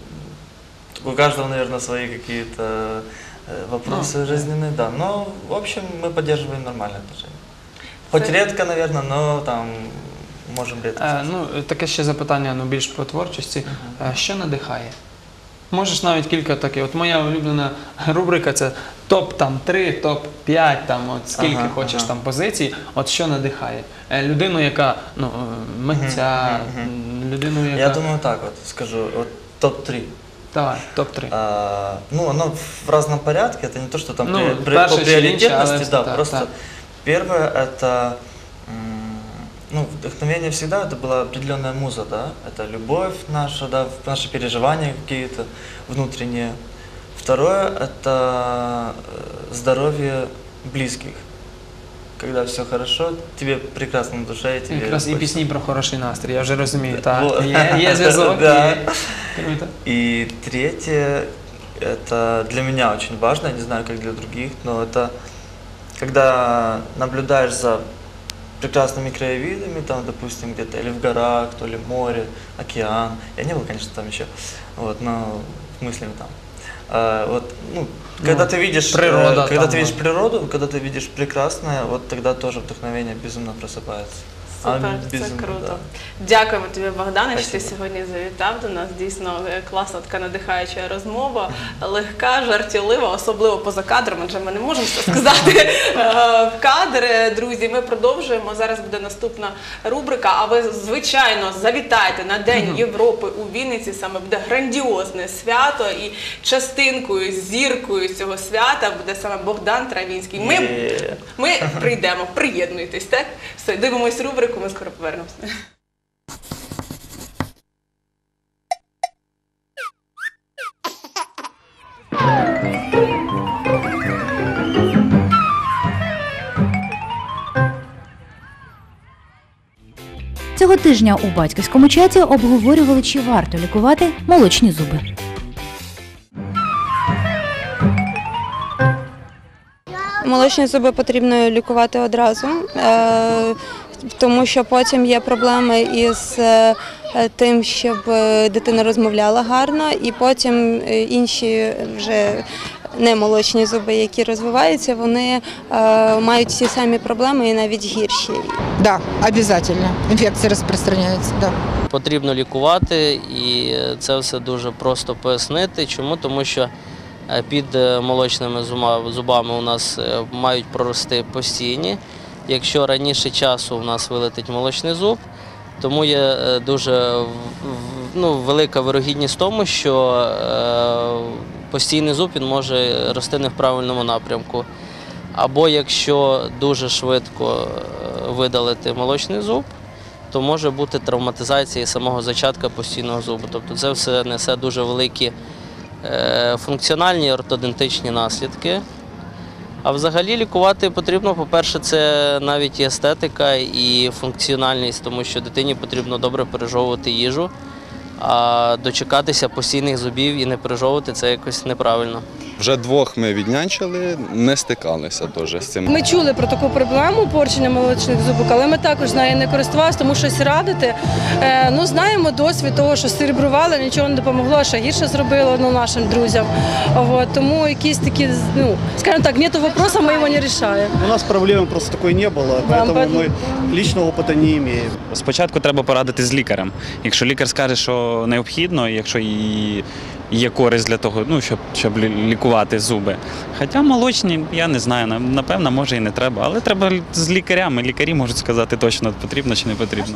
У каждого, наверное, свои какие-то э, вопросы Ну, жизненные, да. Но, в общем, мы поддерживаем нормальные отношения. Хоть Це- редко, наверное, но там можем редко. Е, ну, таке ще запитання, ну, більш по творчості. Е, Що надихає? Можеш навіть кілька таких. От моя улюблена рубрика це топ там три, топ п'ять, там от скільки Ага, хочеш ага. там позицій. От що надихає? Е, Людину, яка ну е, митця, Мгм, м, людину, яка Я думаю, так вот скажу. Вот топ три. Давай, топ три. А, ну, оно в разном порядке. Это не то, что там Ну, при- при- перше по чи інше, приоритетности, але да, так, просто так. первое это м, ну, вдохновение всегда это была определенная муза, да, это любовь наша, да, наши переживания какие-то внутренние. Второе это э, здоровье близких. Когда все хорошо, тебе прекрасно на душе, и тебе Якраз і хочется- пісні про хороший настрій, я вже розумію. Так, Вот. є, є зв'язок. Да. і- Круто. И третье, это для меня очень важно, я не знаю, как для других, но это когда наблюдаешь за прекрасными краевидами, там, допустим, где-то или в горах, то ли море, океан. Я не был, конечно, там еще, вот, но мыслями там. А, вот, ну, когда Ну, ты видишь, природа э, когда там, ты видишь да. природу, когда ты видишь прекрасное, вот тогда тоже вдохновение безумно просыпается. Супер, А, це безумно, круто. да. Дякуємо тобі, Богдане, що ти Спасибо. сьогодні завітав до нас. Дійсно е, класна така надихаюча розмова, легка, жартівлива, особливо поза кадром, адже ми не можемо це сказати е, в кадр. Е, Друзі, ми продовжуємо. Зараз буде наступна рубрика. А ви, звичайно, завітайте на День Європи у Вінниці. Саме буде грандіозне свято, і частинкою, зіркою цього свята буде саме Богдан Травінський. Ми, Є. ми прийдемо, приєднуйтесь, так? Все, дивимось рубрику, ми скоро повернемося. Цього тижня у батьківському чаті обговорювали, чи варто лікувати молочні зуби. Молочні зуби потрібно лікувати одразу, е, тому що потім є проблеми із е, тим, щоб дитина розмовляла гарно, і потім інші вже немолочні зуби, які розвиваються, вони е, мають ті самі проблеми і навіть гірші. Так, обов'язково. Інфекція розпространяється, так. Потрібно лікувати, і це все дуже просто пояснити. Чому? Тому що під молочними зубами у нас мають прорости постійні. Якщо раніше часу у нас вилетить молочний зуб, тому є дуже ну, велика вирогідність в тому, що постійний зуб він може рости не в правильному напрямку. Або якщо дуже швидко видалити молочний зуб, то може бути травматизація самого зачатка постійного зубу. Тобто це все несе дуже великі функціональні ортодонтичні наслідки. А взагалі лікувати потрібно, по-перше, це навіть і естетика, і функціональність, тому що дитині потрібно добре пережовувати їжу, а дочекатися постійних зубів і не пережовувати – це якось неправильно. Вже двох ми віднянчили, не стикалися дуже з цим. Ми чули про таку проблему порчення молочних зубок, але ми також нею не користувалися, тому щось радити. Е, ну, знаємо досвід того, що серебрували, нічого не допомогло, а ще гірше зробило ну, нашим друзям. От, тому якісь такі, ну, скажімо так, нету вопроса, ми його не рішаємо. У нас проблеми просто такої не було, тому ми лічного опиту не маємо. Спочатку треба порадити з лікарем. Якщо лікар скаже, що необхідно, якщо і є користь для того, ну, щоб, щоб лікувати зуби. Хоча молочні, я не знаю, напевно, може і не треба, але треба з лікарями. Лікарі можуть сказати точно, потрібно чи не потрібно.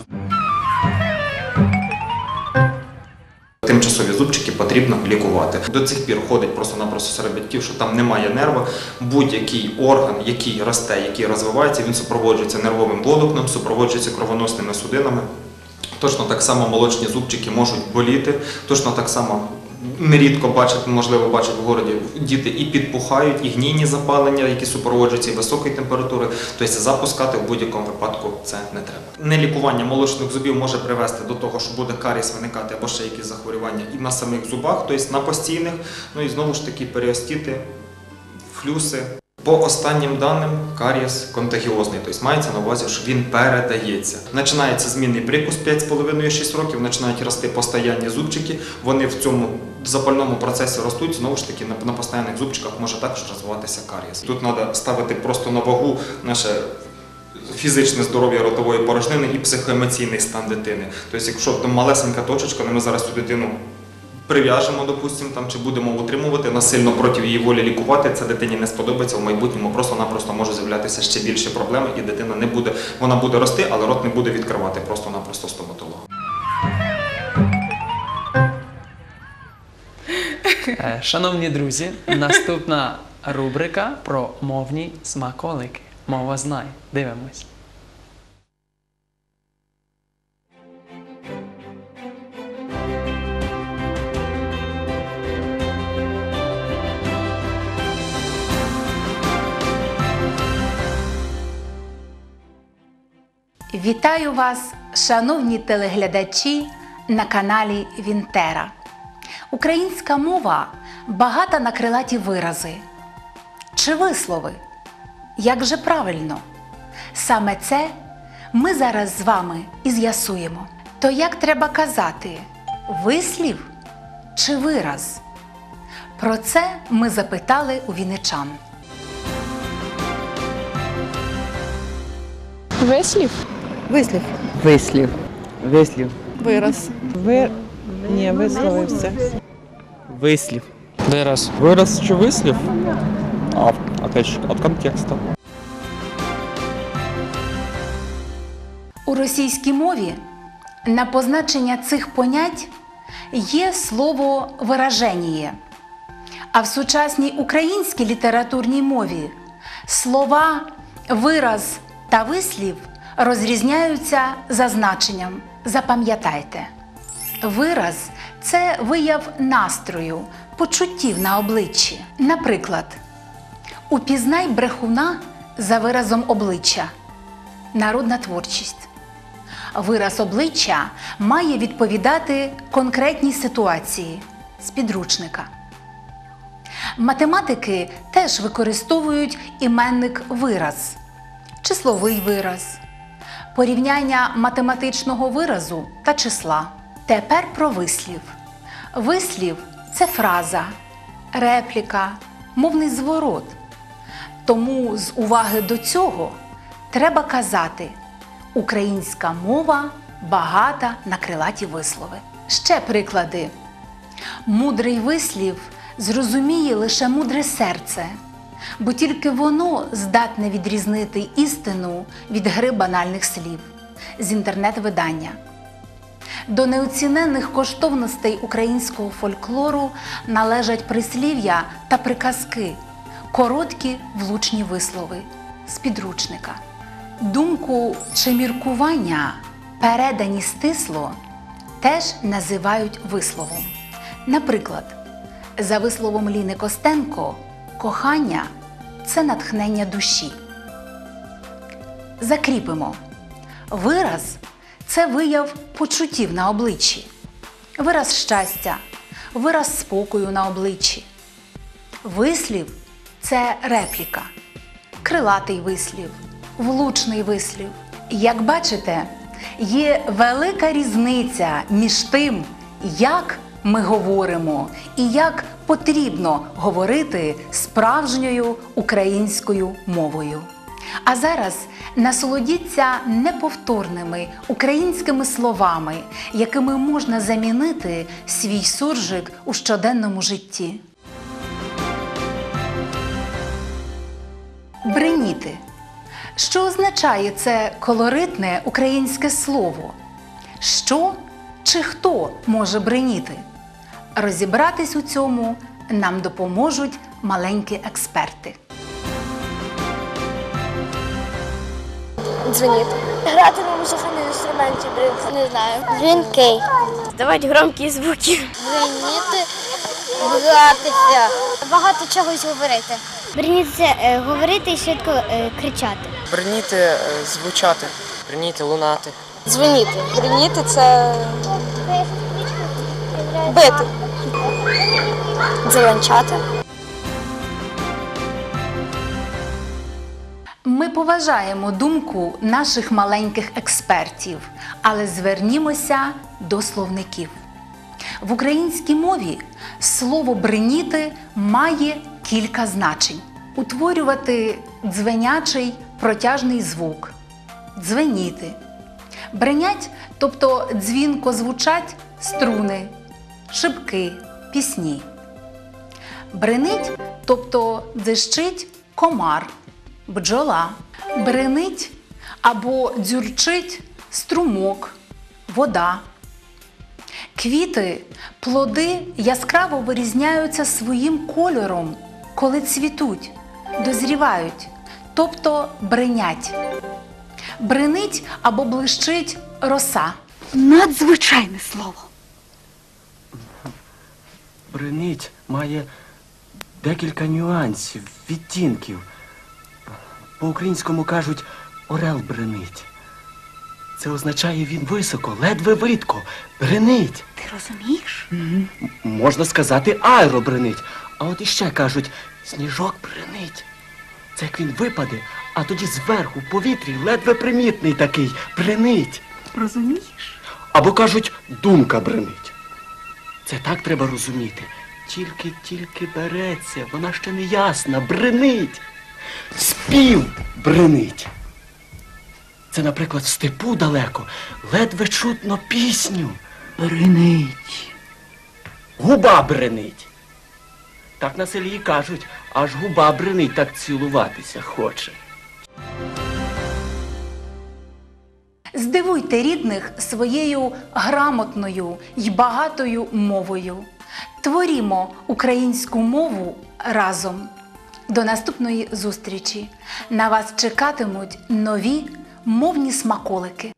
Тимчасові зубчики потрібно лікувати. До цих пір ходить просто-напросто серед батьків, що там немає нерва. Будь-який орган, який росте, який розвивається, він супроводжується нервовим волокном, супроводжується кровоносними судинами. Точно так само молочні зубчики можуть боліти, точно так само нерідко бачать, можливо, бачать в городі, діти і підпухають, і гнійні запалення, які супроводжуються і високої температури. Тобто запускати в будь-якому випадку це не треба. Нелікування молочних зубів може привести до того, що буде карієс виникати або ще якісь захворювання і на самих зубах, тобто на постійних, ну і знову ж таки періостити, флюси. По останнім даним, карієс контагіозний, тобто мається на увазі, що він передається. Починається змінний прикус п'ять з половиною - шість років, починають рости постоянні зубчики, вони в цьому запальному процесі ростуть, знову ж таки на постійних зубчиках може також розвиватися карієс. Тут треба ставити просто на вагу наше фізичне здоров'я ротової порожнини і психоемоційний стан дитини. Тобто, якщо малесенька точечка, ми зараз цю дитину прив'яжемо, допустимо, там, чи будемо утримувати, насильно проти її волі лікувати, це дитині не сподобається, в майбутньому просто-напросто може з'являтися ще більше проблем, і дитина не буде, вона буде рости, але рот не буде відкривати просто-напросто стоматолога. Шановні друзі, наступна рубрика про мовні смаколики. Мова знає. Дивимось. Вітаю вас, шановні телеглядачі, на каналі Вінтера. Українська мова багата на крилаті вирази чи вислови. Як же правильно? Саме це ми зараз з вами і з'ясуємо. То як треба казати – вислів чи вираз? Про це ми запитали у вінничан. Вислів? Вислів. Вислів. Вислів. Вираз. Ви... Ні, висловився. Вислів. Вираз. Вираз чи вислів? А, опять же, от контекста. У російській мові на позначення цих понять є слово «вираженіє», а в сучасній українській літературній мові слова «вираз» та «вислів» розрізняються за значенням. Запам'ятайте. Вираз – це вияв настрою, почуттів на обличчі. Наприклад, «Упізнай брехуна за виразом обличчя» – народна творчість. Вираз обличчя має відповідати конкретній ситуації з підручника. Математики теж використовують іменник вираз, числовий вираз, порівняння математичного виразу та числа. Тепер про вислів. Вислів – це фраза, репліка, мовний зворот. Тому з уваги до цього треба казати: українська мова багата на крилаті вислови. Ще приклади. Мудрий вислів зрозуміє лише мудре серце, бо тільки воно здатне відрізнити істину від гри банальних слів з інтернет-видання. До неоціненних коштовностей українського фольклору належать прислів'я та приказки, короткі влучні вислови з підручника. Думку чи міркування, передані стисло, теж називають висловом. Наприклад, за висловом Ліни Костенко, кохання – це натхнення душі. Закріпимо. Вираз – це вияв почуттів на обличчі, вираз щастя, вираз спокою на обличчі. Вислів – це репліка, крилатий вислів, влучний вислів. Як бачите, є велика різниця між тим, як ми говоримо і як потрібно говорити справжньою українською мовою. А зараз насолодіться неповторними українськими словами, якими можна замінити свій суржик у щоденному житті. Бреніти. Що означає це колоритне українське слово? Що чи хто може бреніти? Розібратись у цьому нам допоможуть маленькі експерти. Дзвонити. Грати на музикальному інструменті, не знаю. Дзвінки. Давати громкі звуки. Дзвонити, гратися. Багато чогось говорити. Бреніти – це говорити і швидко е, кричати. Бреніти е, звучати, бреніти лунати. Дзвоніти. Бреніти – це бити. Дзеленчати. Ми поважаємо думку наших маленьких експертів, але звернімося до словників. В українській мові слово «бреніти» має кілька значень. Утворювати дзвенячий протяжний звук, дзвеніти. Бренять, тобто дзвінко звучать струни, шибки, пісні. Бренить, тобто дзищить комар, бджола. Бренить або дзюрчить струмок, вода. Квіти, плоди яскраво вирізняються своїм кольором, коли цвітуть, дозрівають, тобто бренять. Бренить або блищить роса. Надзвичайне слово. Бренить має декілька нюансів, відтінків. По-українському кажуть «орел бренить». Це означає він високо, ледве видко, бренить. Ти розумієш? Угу. Можна сказати аеро бренить. А от іще кажуть сніжок бренить. Це як він випаде, а тоді зверху в повітрі ледве примітний такий бренить. Розумієш? Або кажуть думка бренить. Це так треба розуміти. Тільки-тільки береться, вона ще не ясна, бренить. Спів бренить. Це, наприклад, в степу далеко, ледве чутно пісню. Бренить. Губа бренить. Так на селі і кажуть, аж губа бренить, так цілуватися хоче. Здивуйте рідних своєю грамотною й багатою мовою. Творімо українську мову разом. До наступної зустрічі. На вас чекатимуть нові мовні смаколики.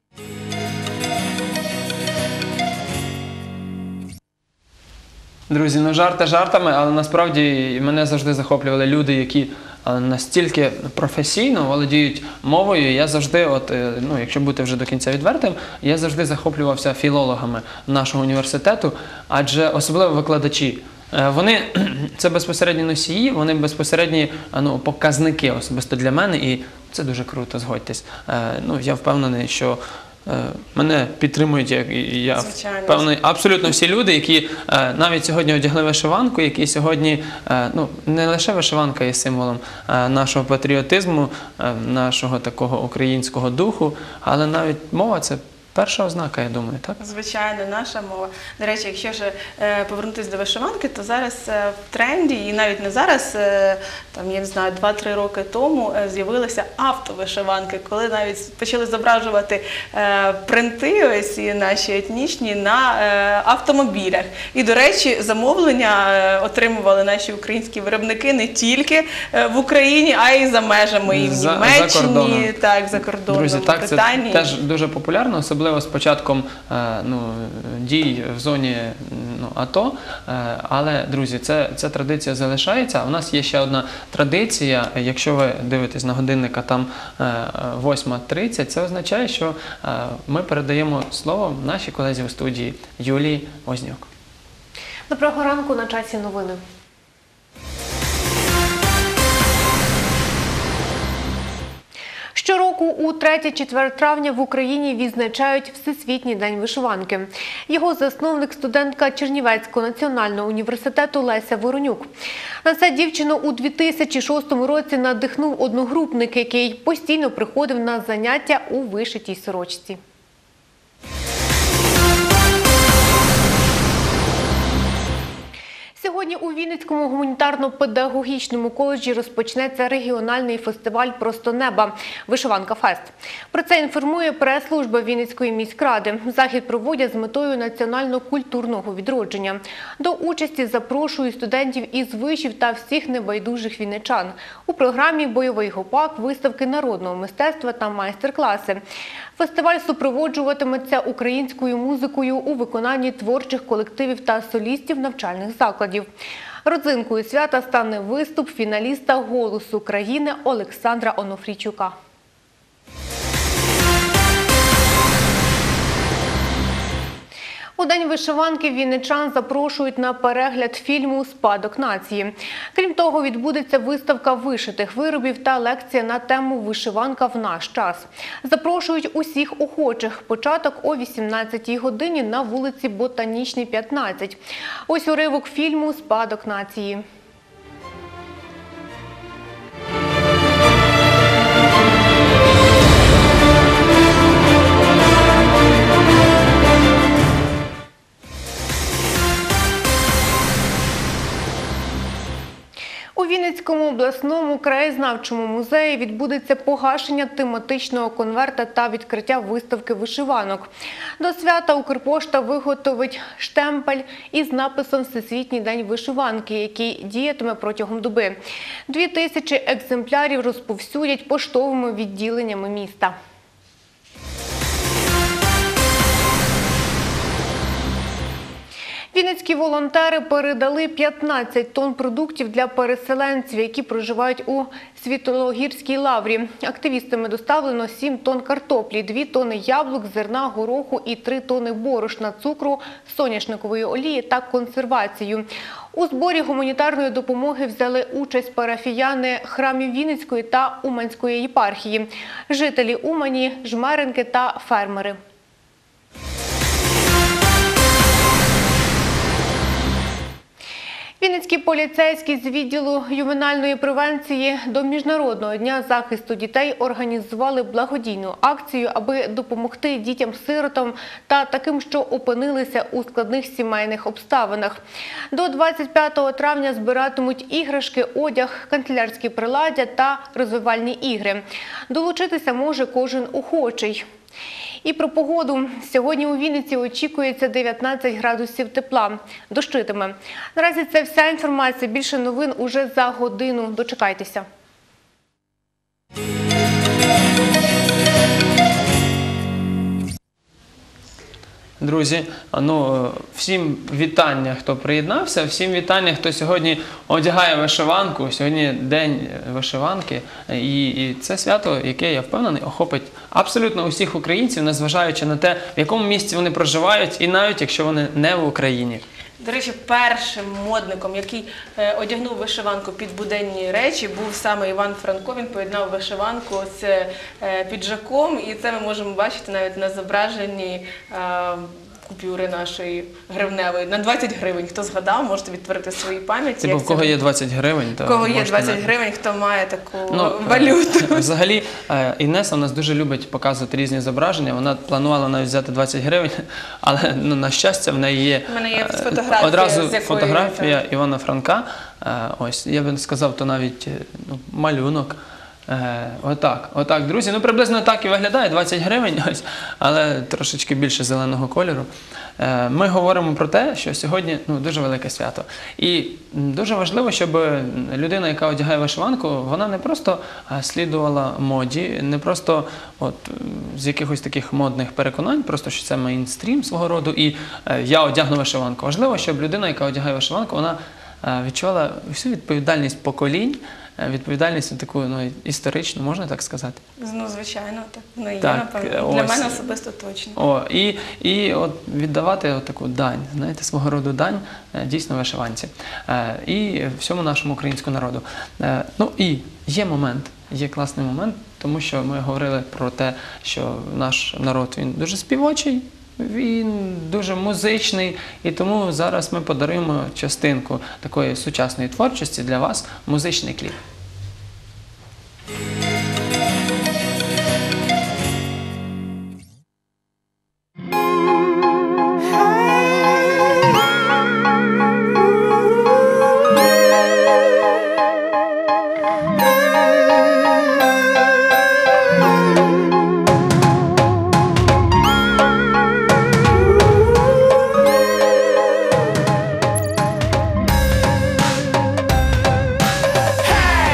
Друзі, ну жарти жартами, але насправді мене завжди захоплювали люди, які настільки професійно володіють мовою. Я завжди, от, ну, якщо бути вже до кінця відвертим, я завжди захоплювався філологами нашого університету, адже особливо викладачі Е, Вони, це безпосередні носії, вони безпосередні ну, показники особисто для мене, і це дуже круто, згодьтесь. Е, Ну, я впевнений, що е, мене підтримують, як і я Звичайно. впевнений, абсолютно всі люди, які е, навіть сьогодні одягли вишиванку, які сьогодні, е, ну, не лише вишиванка є символом е, нашого патріотизму, е, нашого такого українського духу, але навіть мова – це перша ознака, я думаю, так? Звичайно, наша мова. До речі, якщо ж е, повернутися до вишиванки, то зараз е, в тренді, і навіть не зараз, е, там, я не знаю, два-три роки тому е, з'явилися автовишиванки, коли навіть почали зображувати е, принти, ось і наші етнічні, на е, автомобілях. І, до речі, замовлення е, отримували наші українські виробники не тільки е, в Україні, а й за межами, і в За- за Німеччині, кордоном. так, за кордоном, Друзі, в так, це Британії. теж дуже популярно, особливо з початком е, ну, дій в зоні ну, АТО. Е, Але, друзі, це, ця традиція залишається. У нас є ще одна традиція. Якщо ви дивитесь на годинник, а там е, восьма тридцять, це означає, що е, ми передаємо слово нашій колезі у студії Юлії Вознюк. Доброго ранку, на часі новини. Щороку у третє-четверте травня в Україні відзначають Всесвітній день вишиванки. Його засновник – студентка Чернівецького національного університету Леся Воронюк. На це дівчину у дві тисячі шостому році надихнув одногрупник, який постійно приходив на заняття у вишитій сорочці. Сьогодні у Вінницькому гуманітарно-педагогічному коледжі розпочнеться регіональний фестиваль «Просто неба» – «Вишиванка Фест». Про це інформує прес-служба Вінницької міськради. Захід проводять з метою національно-культурного відродження. До участі запрошують студентів із вишів та всіх небайдужих вінничан. У програмі бойовий гопак, виставки народного мистецтва та майстер-класи. Фестиваль супроводжуватиметься українською музикою у виконанні творчих колективів та солістів навчальних закладів. Родзинкою свята стане виступ фіналіста «Голосу країни» Олександра Онофрійчука. У День вишиванки вінничан запрошують на перегляд фільму «Спадок нації». Крім того, відбудеться виставка вишитих виробів та лекція на тему «Вишиванка в наш час». Запрошують усіх охочих. Початок о вісімнадцятій годині на вулиці Ботанічній, п'ятнадцять. Ось уривок фільму «Спадок нації». У Вінницькому обласному краєзнавчому музеї відбудеться погашення тематичного конверта та відкриття виставки вишиванок. До свята Укрпошта виготовить штемпель із написом «Всесвітній день вишиванки», який діятиме протягом доби. Дві тисячі екземплярів розповсюдять поштовими відділеннями міста. Вінницькі волонтери передали п'ятнадцять тонн продуктів для переселенців, які проживають у Світлогірській лаврі. Активістами доставлено сім тонн картоплі, дві тонни яблук, зерна, гороху і три тонни борошна, цукру, соняшникової олії та консервацію. У зборі гуманітарної допомоги взяли участь парафіяни храмів Вінницької та Уманської єпархії, жителі Умані, Жмеринки та фермери. Вінницькі поліцейські з відділу ювенальної превенції до Міжнародного дня захисту дітей організували благодійну акцію, аби допомогти дітям-сиротам та таким, що опинилися у складних сімейних обставинах. До двадцять п'ятого травня збиратимуть іграшки, одяг, канцелярські приладдя та розвивальні ігри. Долучитися може кожен охочий. І про погоду. Сьогодні у Вінниці очікується дев'ятнадцять градусів тепла. Дощитиме. Наразі це вся інформація. Більше новин уже за годину. Дочекайтеся. Друзі, ну, всім вітання, хто приєднався, всім вітання, хто сьогодні одягає вишиванку. Сьогодні день вишиванки, і, і це свято, яке, я впевнений, охопить абсолютно усіх українців, незважаючи на те, в якому місці вони проживають, і навіть якщо вони не в Україні. До речі, першим модником, який е, одягнув вишиванку під буденні речі, був саме Іван Франко. Він поєднав вишиванку з е, піджаком, і це ми можемо бачити навіть на зображенні е, купюри нашої гривневої. На двадцять гривень. Хто згадав, можете відтворити в своїй пам'яті. Це в кого є двадцять гривень, то У кого є можете двадцять навіть- гривень, хто має таку Ну, валюту. Взагалі, е, Інеса у нас дуже любить показувати різні зображення. Вона планувала навіть взяти двадцять гривень, але ну, на щастя в неї є У мене є е, фотографія, одразу з якої- фотографія Івана Франка. Е, Ось, я би сказав, то навіть е, ну, малюнок. Е, Отак, отак, друзі. Ну, приблизно так і виглядає, двадцять гривень, ось, але трошечки більше зеленого кольору. Е, Ми говоримо про те, що сьогодні ну, дуже велике свято. І м, дуже важливо, щоб людина, яка одягає вишиванку, вона не просто е, слідувала моді, не просто от, м, з якихось таких модних переконань, просто що це мейнстрім свого роду, і е, я одягну вишиванку. Важливо, щоб людина, яка одягає вишиванку, вона е, відчувала всю відповідальність поколінь, е, відповідальність таку ну, історичну, можна так сказати? Ну, звичайно, так. Ну, є, Так, напевно. Для ось. мене особисто точно. О, і, і от віддавати от таку дань, знаєте, свого роду дань е, дійсно вишиванці. Е, І всьому нашому українському народу. Е, Ну і є момент, є класний момент, тому що ми говорили про те, що наш народ, він дуже співочий, він дуже музичний, і тому зараз ми подаруємо частинку такої сучасної творчості для вас, музичний кліп. Hey!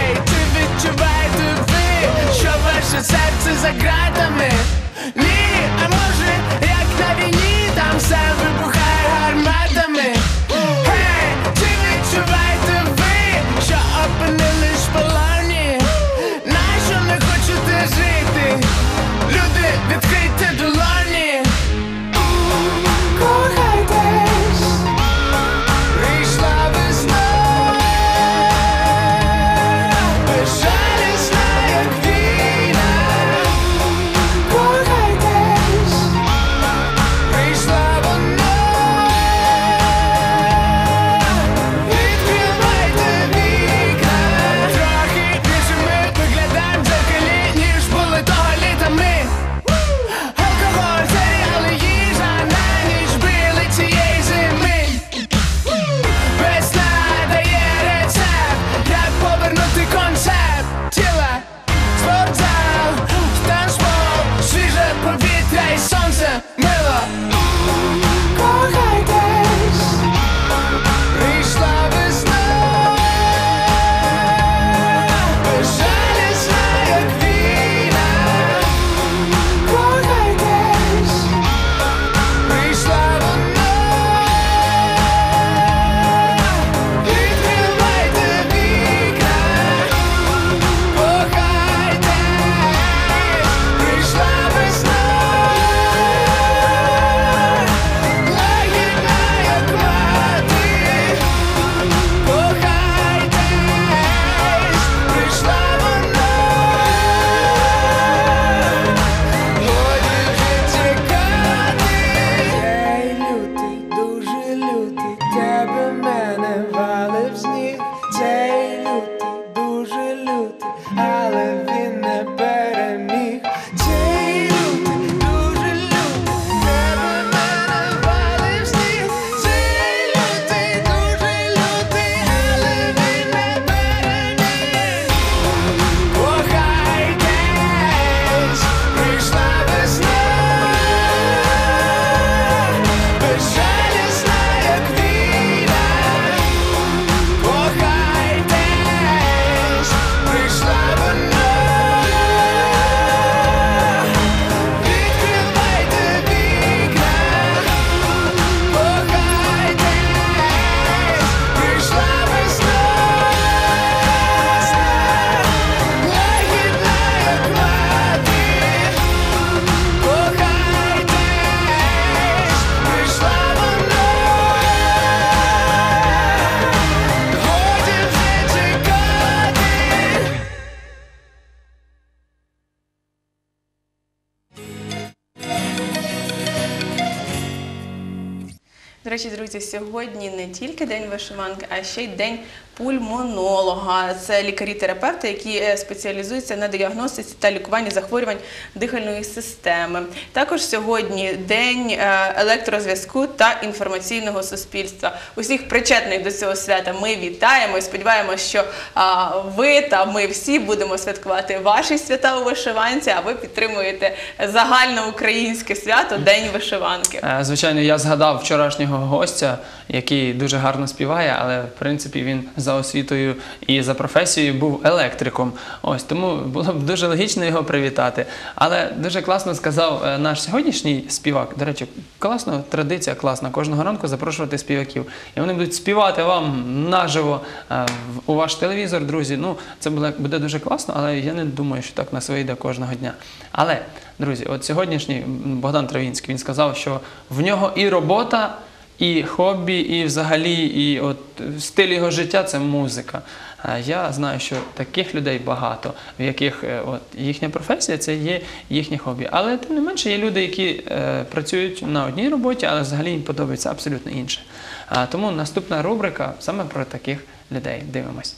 До речі, друзі, сьогодні не тільки День вишиванки, а ще й День пульмонолога. Це лікарі-терапевти, які спеціалізуються на діагностиці та лікуванні захворювань дихальної системи. Також сьогодні День електрозв'язку та інформаційного суспільства. Усіх причетних до цього свята ми вітаємо і сподіваємося, що ви та ми всі будемо святкувати ваші свята у вишиванці, а ви підтримуєте загальноукраїнське свято День вишиванки. Звичайно, я згадав вчорашнього гостя, який дуже гарно співає, але в принципі він за освітою і за професією був електриком. Ось, тому було б дуже логічно його привітати. Але дуже класно сказав наш сьогоднішній співак. До речі, класна традиція, класна, кожного ранку запрошувати співаків. І вони будуть співати вам наживо у ваш телевізор, друзі. Ну, це буде дуже класно, але я не думаю, що так у нас вийде кожного дня. Але, друзі, от сьогоднішній Богдан Травінський, він сказав, що в нього і робота, і хобі, і взагалі, і от стиль його життя – це музика. Я знаю, що таких людей багато, в яких от, їхня професія – це є їхнє хобі. Але тим не менше є люди, які е, працюють на одній роботі, але взагалі їм подобається абсолютно інше. А, тому наступна рубрика саме про таких людей. Дивимось.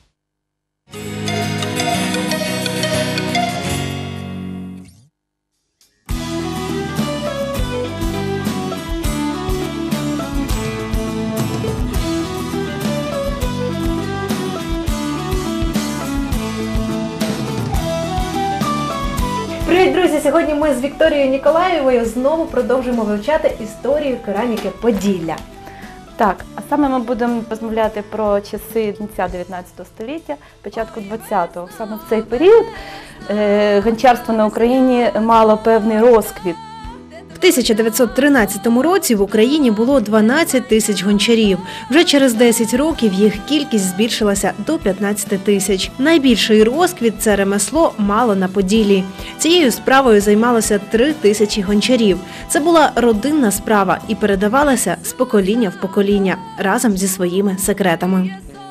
Привіт, друзі! Сьогодні ми з Вікторією Ніколаєвою знову продовжуємо вивчати історію кераміки Поділля. Так, а саме ми будемо розмовляти про часи кінця дев'ятнадцятого століття, початку двадцятого. Саме в цей період е, гончарство на Україні мало певний розквіт. В тисяча дев'ятсот тринадцятому році в Україні було дванадцять тисяч гончарів. Вже через десять років їх кількість збільшилася до п'ятнадцяти тисяч. Найбільший розквіт це ремесло мало на Поділлі. Цією справою займалося три тисячі гончарів. Це була родинна справа і передавалася з покоління в покоління разом зі своїми секретами.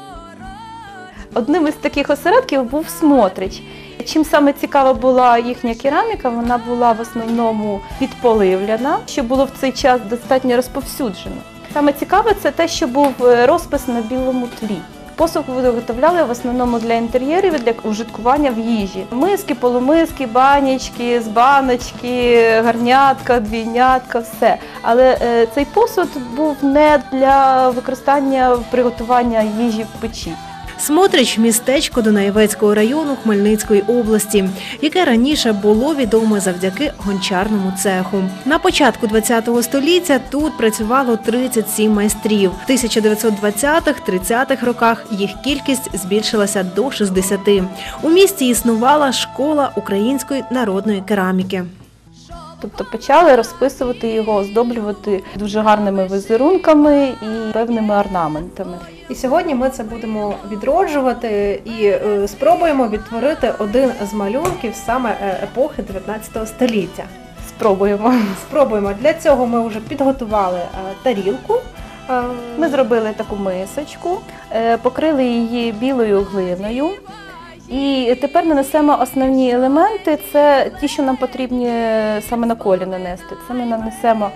Одним із таких осередків був Смотрич. Чим саме цікава була їхня кераміка, вона була в основному підполивляна, що було в цей час достатньо розповсюджено. Саме цікаве це те, що був розпис на білому тлі. Посуд виготовляли в основному для інтер'єрів і для ужиткування в їжі. Миски, полумиски, банячки, з баночки, гарнятка, двійнятка, все. Але е, цей посуд був не для використання приготування їжі в печі. Смотрич – містечко Дунаєвецького району Хмельницької області, яке раніше було відоме завдяки гончарному цеху. На початку ХХ століття тут працювало тридцять сім майстрів. В тисяча дев'ятсот двадцятих-тридцятих роках їх кількість збільшилася до шістдесяти. У місті існувала школа української народної кераміки. Тобто почали розписувати його, оздоблювати дуже гарними візерунками і певними орнаментами. І сьогодні ми це будемо відроджувати і е, спробуємо відтворити один з малюнків саме епохи дев'ятнадцятого століття. Спробуємо. Спробуємо. Для цього ми вже підготували е, тарілку. Е, ми зробили таку мисочку, е, покрили її білою глиною. І тепер нанесемо основні елементи, це ті, що нам потрібні саме на колі нанести. Це ми нанесемо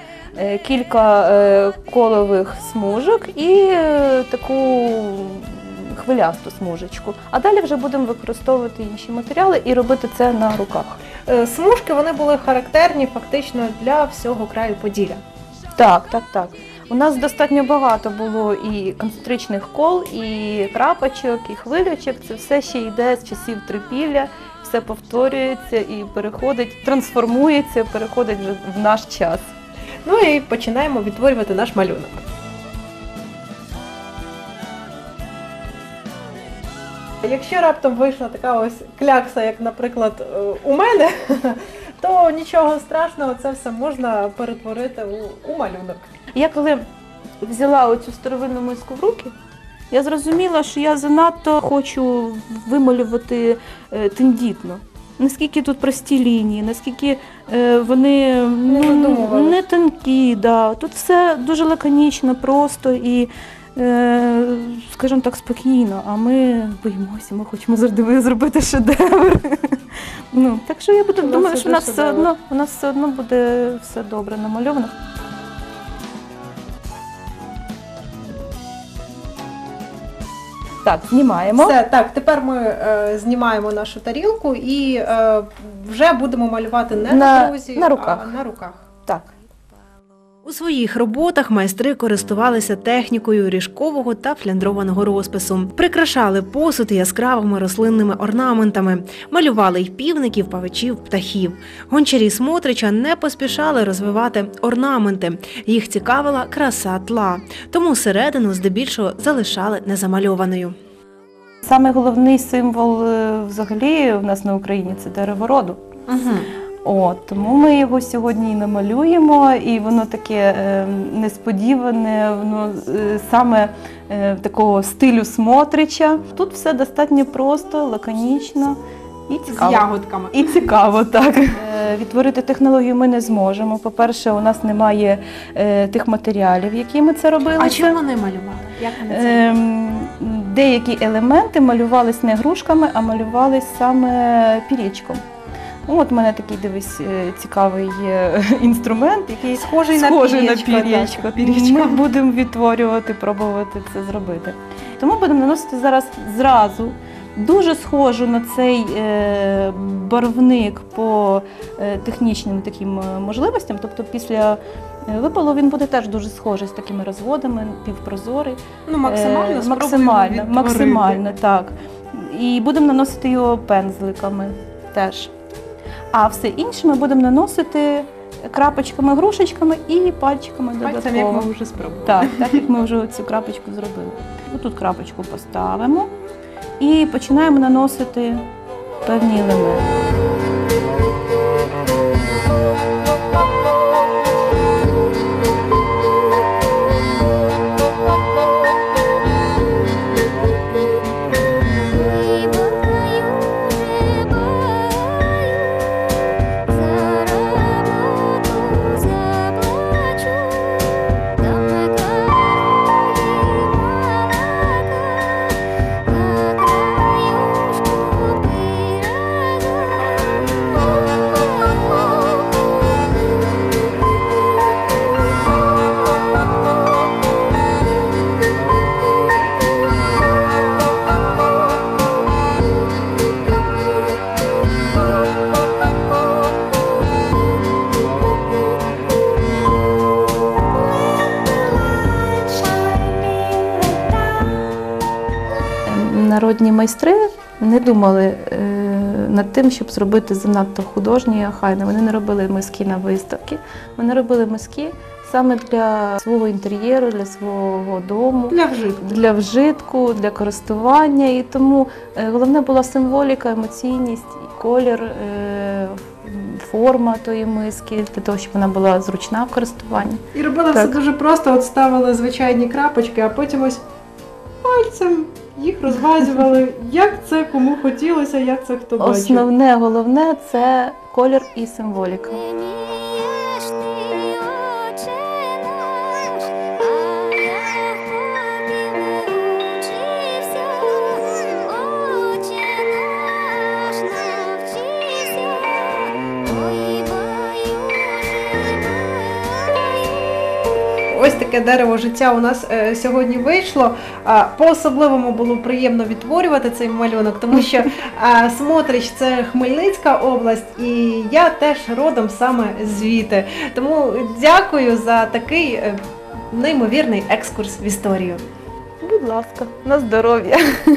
кілька колових смужок і таку хвилясту смужечку. А далі вже будемо використовувати інші матеріали і робити це на руках. Смужки, вони були характерні фактично для всього краю Поділля. Так, так, так. У нас достатньо багато було і концентричних кол, і крапочок, і хвилючок. Це все ще йде з часів трипілля, все повторюється і переходить, трансформується, переходить вже в наш час. Ну і починаємо відтворювати наш малюнок. Якщо раптом вийшла така ось клякса, як, наприклад, у мене, то нічого страшного, це все можна перетворити у, у малюнок. Я коли взяла оцю старовинну миску в руки, я зрозуміла, що я занадто хочу вималювати тендітно. Наскільки тут прості лінії, наскільки вони ну, не тонкі. Да. Тут все дуже лаконічно, просто і, скажімо так, спокійно. А ми боїмося, ми хочемо завжди зробити шедевр. Ну, так що я буду, думаю, що у нас, все одно, у нас все одно буде все добре намальовано. Так, знімаємо. Все, так, тепер ми е, знімаємо нашу тарілку і е, вже будемо малювати не на, На- друзі, на руках. а на руках. Так. У своїх роботах майстри користувалися технікою ріжкового та фляндрованого розпису. Прикрашали посуд яскравими рослинними орнаментами, малювали й півників, павичів, птахів. Гончарі Смотрича не поспішали розвивати орнаменти. Їх цікавила краса тла. Тому середину здебільшого залишали незамальованою. Саме головний символ е, взагалі у нас на Україні – це дерево роду. Угу. От, тому ми його сьогодні і намалюємо, і воно таке е, несподіване, воно е, саме е, такого стилю Смотрича. Тут все достатньо просто, лаконічно і цікаво. З ягодками. І цікаво, так. Е, відтворити технологію ми не зможемо. По-перше, у нас немає е, тих матеріалів, які ми це робили. А чим вони малювали? Як вони це Е, деякі елементи малювались не грушками, а малювались саме пірічком. Ну, от у мене такий, дивись, е, цікавий е, інструмент, який Схожий на схожий на пір'ячко, пір'ячко. так, пір'ячко. Ми будемо відтворювати, пробувати це зробити. Тому будемо наносити зараз зразу дуже схожу на цей е, барвник по е, технічним таким е, можливостям. Тобто після е, випалу він буде теж дуже схожий з такими розводами, півпрозорий. Ну, максимально Е, спробуємо максимально, відтворити. максимально, так. І будемо наносити його пензликами теж. А все інше ми будемо наносити крапочками, грушечками і пальчиками додатково. Пальцем, як ми вже спробували. Так, так як ми вже цю крапочку зробили. Тут крапочку поставимо і починаємо наносити певні елементи. Народні майстри не думали е, над тим, щоб зробити занадто художні і охайне. Вони не робили миски на виставки, вони робили миски саме для свого інтер'єру, для свого дому, Для вжитку. для вжитку, для користування. І тому е, головне була символіка, емоційність, і колір, е, форма тої миски, для того, щоб вона була зручна в користуванні. І робили Так. все дуже просто, от ставили звичайні крапочки, а потім ось пальцем їх розвазювали, як це кому хотілося, як це хто бачив. Основне, головне – це колір і символіка. Ось таке дерево життя у нас е, сьогодні вийшло. А, по-особливому було приємно відтворювати цей малюнок, тому що а, Смотрич – це Хмельницька область, і я теж родом саме звідти. Тому дякую за такий е, неймовірний екскурс в історію. Будь ласка, на здоров'я!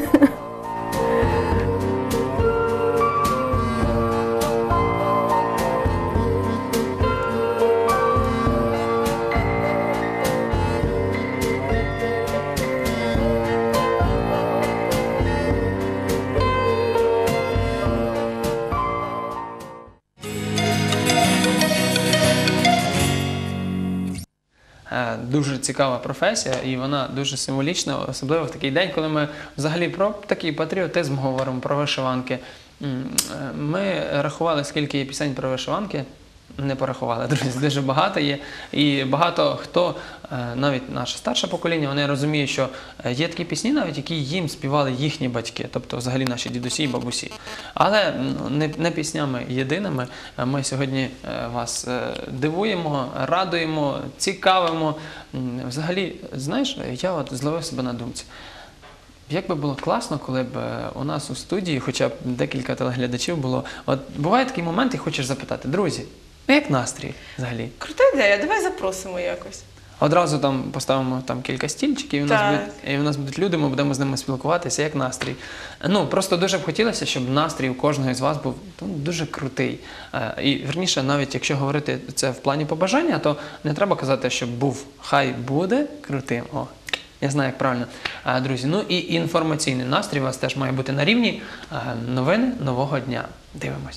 Е, Дуже цікава професія, і вона дуже символічна, особливо в такий день, коли ми взагалі про такий патріотизм говоримо, про вишиванки. М, е, Ми рахували, скільки є пісень про вишиванки. Не порахували, друзі, дуже багато є. І багато хто, е, навіть наше старше покоління, вони розуміють, що є такі пісні, навіть які їм співали їхні батьки, тобто взагалі наші дідусі і бабусі. Але ну, не, не піснями єдиними ми сьогодні е, вас е, дивуємо, радуємо, цікавимо. М, Взагалі, знаєш, я от зловив себе на думці. як би було класно, коли б е, у нас у студії хоча б декілька телеглядачів було. От буває такий момент, і хочеш запитати, друзі, ну як настрій взагалі? Крута ідея, давай запросимо якось. Одразу там поставимо там кілька стільчиків, і у нас Так. будуть, і у нас будуть люди, ми будемо з ними спілкуватися, як настрій. Ну, просто дуже б хотілося, щоб настрій у кожного із вас був ну, дуже крутий. Е, І, вірніше, навіть якщо говорити це в плані побажання, то не треба казати, щоб був, хай буде крутим. О, я знаю, як правильно. Е, Друзі, ну і інформаційний настрій у вас теж має бути на рівні. Е, Новини нового дня. Дивимось.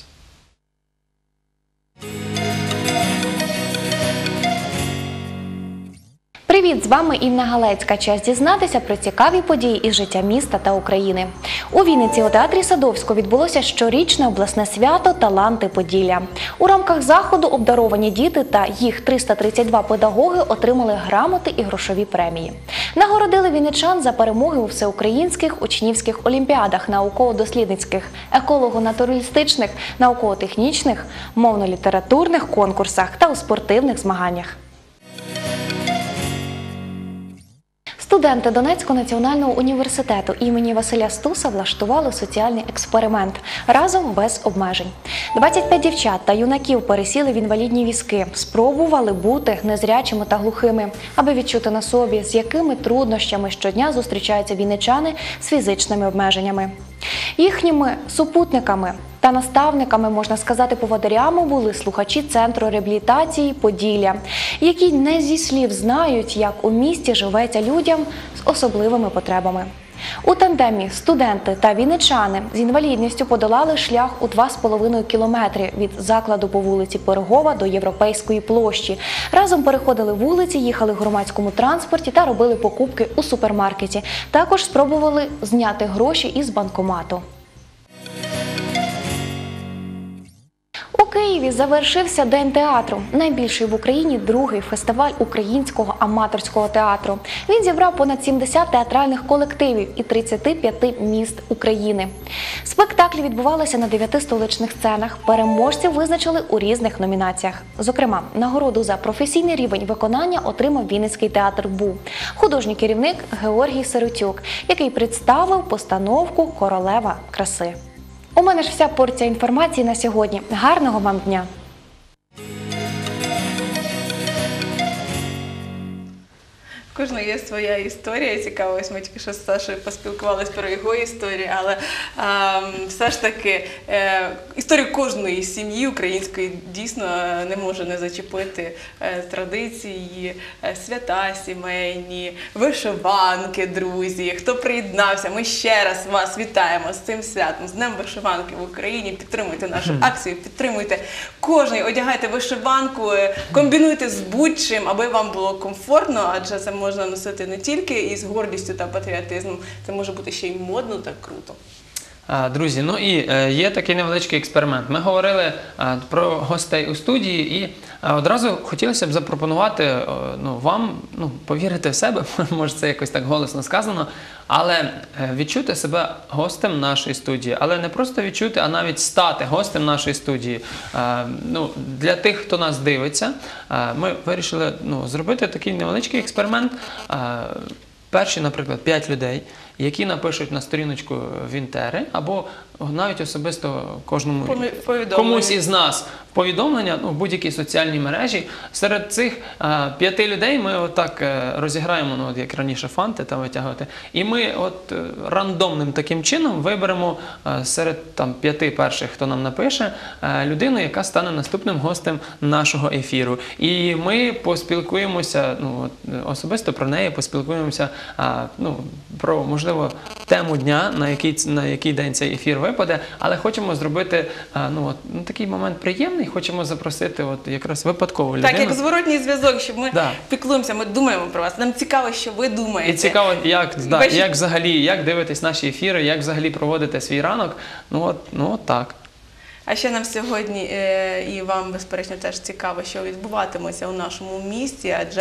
Привіт, з вами Інна Галецька. Час дізнатися про цікаві події із життя міста та України. У Вінниці у театрі Садовського відбулося щорічне обласне свято «Таланти Поділля». У рамках заходу обдаровані діти та їх триста тридцять два педагоги отримали грамоти і грошові премії. Нагородили вінничан за перемоги у всеукраїнських учнівських олімпіадах, науково-дослідницьких, еколого-натуралістичних, науково-технічних, мовно-літературних конкурсах та у спортивних змаганнях. Студенти Донецького національного університету імені Василя Стуса влаштували соціальний експеримент разом без обмежень. двадцять п'ять дівчат та юнаків пересіли в інвалідні візки, спробували бути незрячими та глухими, аби відчути на собі, з якими труднощами щодня зустрічаються вінничани з фізичними обмеженнями. Їхніми супутниками та наставниками, можна сказати, поводирями були слухачі Центру реабілітації Поділля, які не зі слів знають, як у місті живеться людям з особливими потребами. У тандемі студенти та вінничани з інвалідністю подолали шлях у два з половиною кілометри від закладу по вулиці Пирогова до Європейської площі. Разом переходили вулиці, їхали в громадському транспорті та робили покупки у супермаркеті. Також спробували зняти гроші із банкомату. У Києві завершився День театру, найбільший в Україні другий фестиваль українського аматорського театру. Він зібрав понад сімдесят театральних колективів і тридцяти п'яти міст України. Спектаклі відбувалися на дев'яти столичних сценах. Переможців визначили у різних номінаціях. Зокрема, нагороду за професійний рівень виконання отримав Вінницький театр БУ. Художній керівник Георгій Сиротюк, який представив постановку «Королева краси». У мене ж вся порція інформації на сьогодні. Гарного вам дня! В кожного є своя історія цікава. Ось ми тільки що з Сашою поспілкувалися про його історію, але е, все ж таки е, історію кожної сім'ї української дійсно не може не зачепити е, традиції, е, свята сімейні, вишиванки, друзі. Хто приєднався, ми ще раз вас вітаємо з цим святом, з Днем вишиванки в Україні. Підтримуйте нашу акцію, підтримуйте кожний, одягайте вишиванку, комбінуйте з будь-чим, аби вам було комфортно, адже це можна носити не тільки із гордістю та патріотизмом, це може бути ще й модно та круто. Друзі, ну і е, є такий невеличкий експеримент. Ми говорили е, про гостей у студії, і е, одразу хотілося б запропонувати е, ну, вам ну, повірити в себе, може це якось так голосно сказано, але е, відчути себе гостем нашої студії. Але не просто відчути, а навіть стати гостем нашої студії. Е, ну, для тих, хто нас дивиться, е, ми вирішили ну, зробити такий невеличкий експеримент. Е, перші, наприклад, п'ять людей, які напишуть на сторіночку Вінтери, або навіть особисто кожному, комусь із нас повідомлення ну, в будь-якій соціальній мережі. Серед цих а, п'яти людей ми отак розіграємо, ну, от як раніше фанти там витягувати, і ми от рандомним таким чином виберемо а, серед там п'яти перших, хто нам напише, а, людину, яка стане наступним гостем нашого ефіру. І ми поспілкуємося, ну, от, особисто про неї, поспілкуємося а, ну, про, можливо, тему дня, на який, на який день цей ефір випаде, але хочемо зробити а, ну, от, ну, такий момент приємний, хочемо запросити от, якраз випадкову людину. Так, як зворотній зв'язок, щоб ми да. піклуємося, ми думаємо про вас. Нам цікаво, що ви думаєте. І цікаво, як, да, Бачите? як взагалі, як дивитесь наші ефіри, як взагалі проводите свій ранок. Ну от, ну, от так. А ще нам сьогодні е, і вам, безперечно, теж цікаво, що відбуватиметься у нашому місті, адже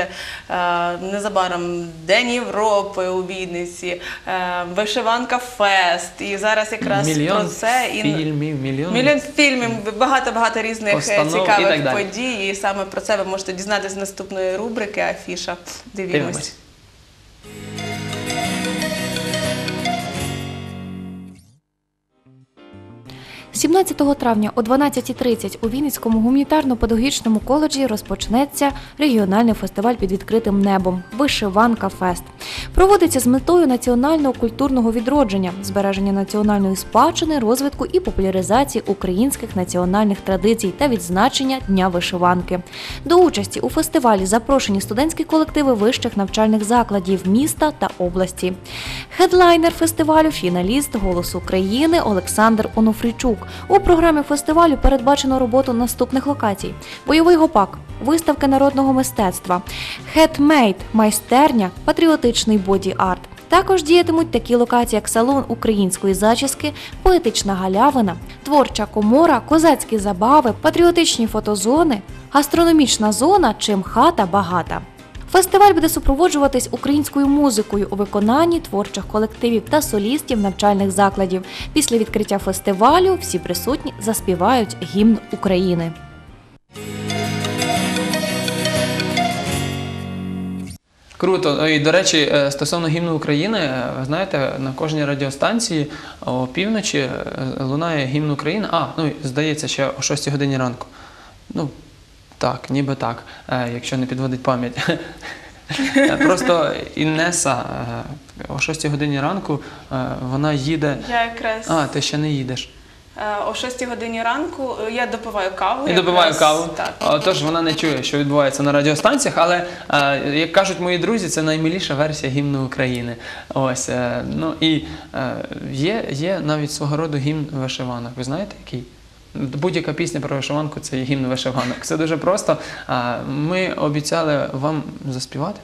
е, незабаром День Європи у Вінниці, е, Вишиванка Фест, і зараз якраз мільйон про це. фільмів, мільйон, мільйон фільмів, багато-багато різних постанов цікавих подій, і саме про це ви можете дізнатися з наступної рубрики «Афіша». Дивімось. Дивимось. сімнадцятого травня о дванадцятій тридцять у Вінницькому гуманітарно-педагогічному коледжі розпочнеться регіональний фестиваль під відкритим небом «Вишиванка Фест». Проводиться з метою національного культурного відродження, збереження національної спадщини, розвитку і популяризації українських національних традицій та відзначення Дня вишиванки. До участі у фестивалі запрошені студентські колективи вищих навчальних закладів міста та області. Хедлайнер фестивалю – фіналіст «Голос України» Олександр Онуфрійчук. У програмі фестивалю передбачено роботу наступних локацій: бойовий гопак, виставки народного мистецтва, хендмейд – майстерня, патріотичний боді-арт. Також діятимуть такі локації, як салон української зачіски, поетична галявина, творча комора, козацькі забави, патріотичні фотозони, гастрономічна зона чи МХАТа багата. Фестиваль буде супроводжуватись українською музикою у виконанні творчих колективів та солістів навчальних закладів. Після відкриття фестивалю всі присутні заспівають гімн України. Круто. І, до речі, стосовно гімну України, ви знаєте, на кожній радіостанції о півночі лунає гімн України. А, ну, здається, ще о шостій годині ранку. Ну, так, ніби так, якщо не підводить пам'ять. Просто Інеса о шостій годині ранку, вона їде... Я якраз... А, ти ще не їдеш. О шостій годині ранку я допиваю каву. Я допиваю якраз, каву, так. Тож вона не чує, що відбувається на радіостанціях, але, як кажуть мої друзі, це наймиліша версія гімну України. Ось, ну і є, є навіть свого роду гімн вишиванок. Ви знаєте, який? Будь-яка пісня про вишиванку – це гімн вишиванок. Це дуже просто. Ми обіцяли вам заспівати.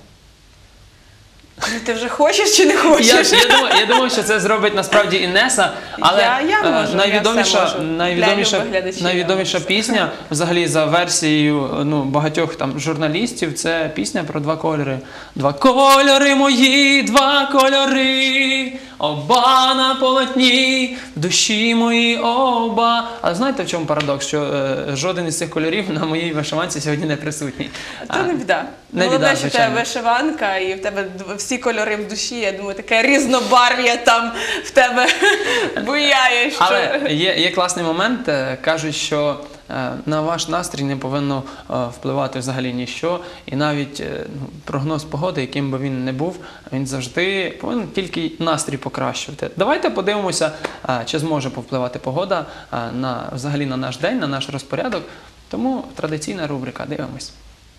Ти вже хочеш чи не хочеш? Я, я, думаю, я думаю, що це зробить насправді Інеса, але я, я можу, найвідоміша, я все можу. найвідоміша, глядачів, найвідоміша пісня, взагалі за версією ну, багатьох там журналістів, це пісня про два кольори. Два кольори мої, два кольори, оба на полотні, в душі мої оба. Але знаєте, в чому парадокс? Що е, жоден із цих кольорів на моїй вишиванці сьогодні не присутній. Це не біда. Не Головне, біда, що в звичайно. тебе вишиванка і в тебе всі кольори в душі. Я думаю, таке різнобарв'я там в тебе буяє. Що... Але є, є класний момент. Кажуть, що на ваш настрій не повинно впливати взагалі ніщо. І навіть ну, прогноз погоди, яким би він не був, він завжди повинен тільки настрій покращувати. Давайте подивимося, чи зможе повпливати погода на, взагалі на наш день, на наш розпорядок. Тому традиційна рубрика. Дивимось.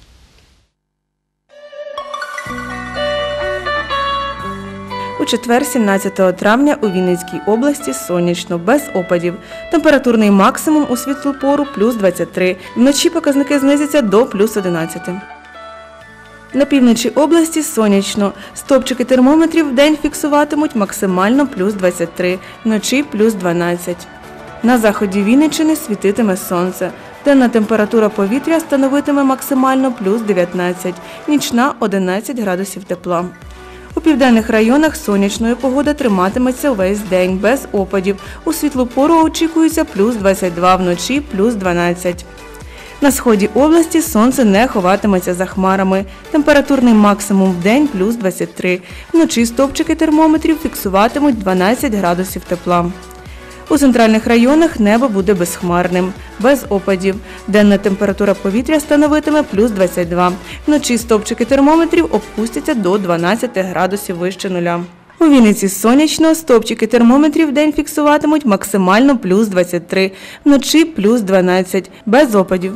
У четвер, сімнадцятого травня, у Вінницькій області сонячно, без опадів. Температурний максимум у світлу пору – плюс двадцять три. Вночі показники знизяться до плюс одинадцяти. На півночі області сонячно. Стопчики термометрів вдень фіксуватимуть максимально плюс двадцять три, вночі плюс дванадцять. На заході Вінниччини світитиме сонце. Денна температура повітря становитиме максимально плюс дев'ятнадцять, нічна – одинадцять градусів тепла. У південних районах сонячної погода триматиметься увесь день, без опадів. У світлу пору очікується плюс двадцять два, вночі плюс дванадцять. На сході області сонце не ховатиметься за хмарами. Температурний максимум в день – плюс двадцять три. Вночі стовпчики термометрів фіксуватимуть дванадцять градусів тепла. У центральних районах небо буде безхмарним, без опадів. Денна температура повітря становитиме плюс двадцять два. Вночі стовпчики термометрів опустяться до дванадцяти градусів вище нуля. У Вінниці сонячно, стовпчики термометрів вдень фіксуватимуть максимально плюс двадцять три, вночі плюс дванадцять, без опадів.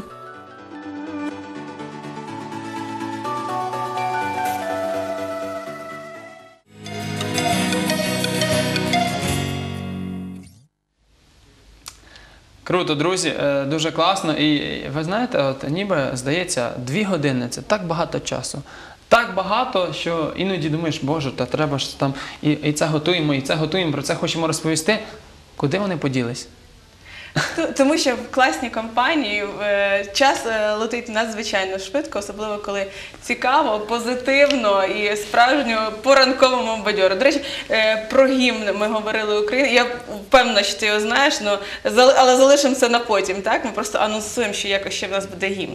Круто, друзі, дуже класно. І ви знаєте, от ніби здається, дві години – це так багато часу. Так багато, що іноді думаєш, боже, та треба ж там і, і це готуємо, і це готуємо, про це хочемо розповісти. Куди вони поділись? Тому що в класній компанії час летить надзвичайно швидко, особливо коли цікаво, позитивно і справжньо по-ранковому бадьоро. До речі, про гімн ми говорили Україні. Я впевнена, що ти його знаєш, але залишимо це на потім. Так? Ми просто анонсуємо, що якось ще в нас буде гімн.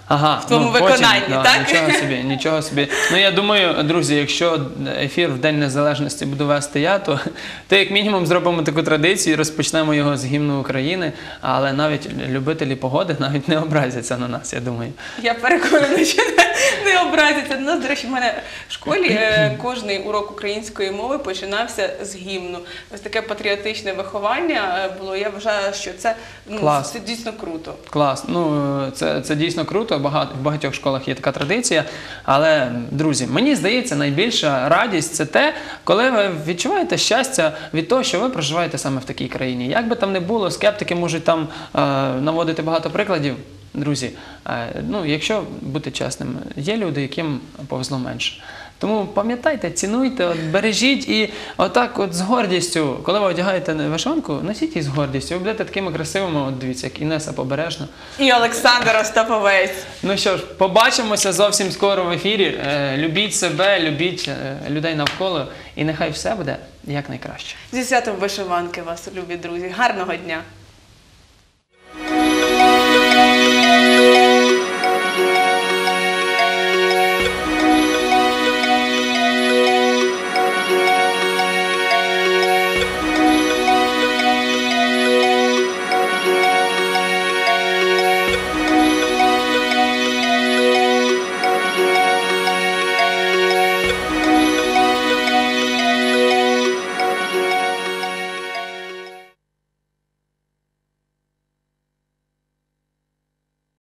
Ага, в твоєму ну, потім, виконанні, да, так? Нічого собі, нічого собі. Ну я думаю, друзі, якщо ефір в День Незалежності буду вести я, то, то як мінімум зробимо таку традицію і розпочнемо його з гімну України, але навіть любителі погоди навіть не образяться на нас, я думаю. Я переконана, що не, не образяться. Ну, до речі, в мене в школі е, кожний урок української мови починався з гімну. Ось таке патріотичне виховання е, було. Я вважаю, що це, ну, Клас. це дійсно круто. Клас. Ну, це, це дійсно круто, багато, в багатьох школах є така традиція. Але, друзі, мені здається, найбільша радість – це те, коли ви відчуваєте щастя від того, що ви проживаєте саме в такій країні. Як би там не було, скептики можуть там е, наводити багато прикладів. Друзі, е, ну, якщо бути чесним, є люди, яким повезло менше. Тому пам'ятайте, цінуйте, от, бережіть і отак от з гордістю, коли ви одягаєте вишиванку, носіть її з гордістю. Ви будете такими красивими, от дивіться, як Інеса Побережна. І Олександр Остаповець. Ну що ж, побачимося зовсім скоро в ефірі. Е, любіть себе, любіть е, людей навколо і нехай все буде якнайкраще. Зі святом вишиванки вас, любі друзі. Гарного дня!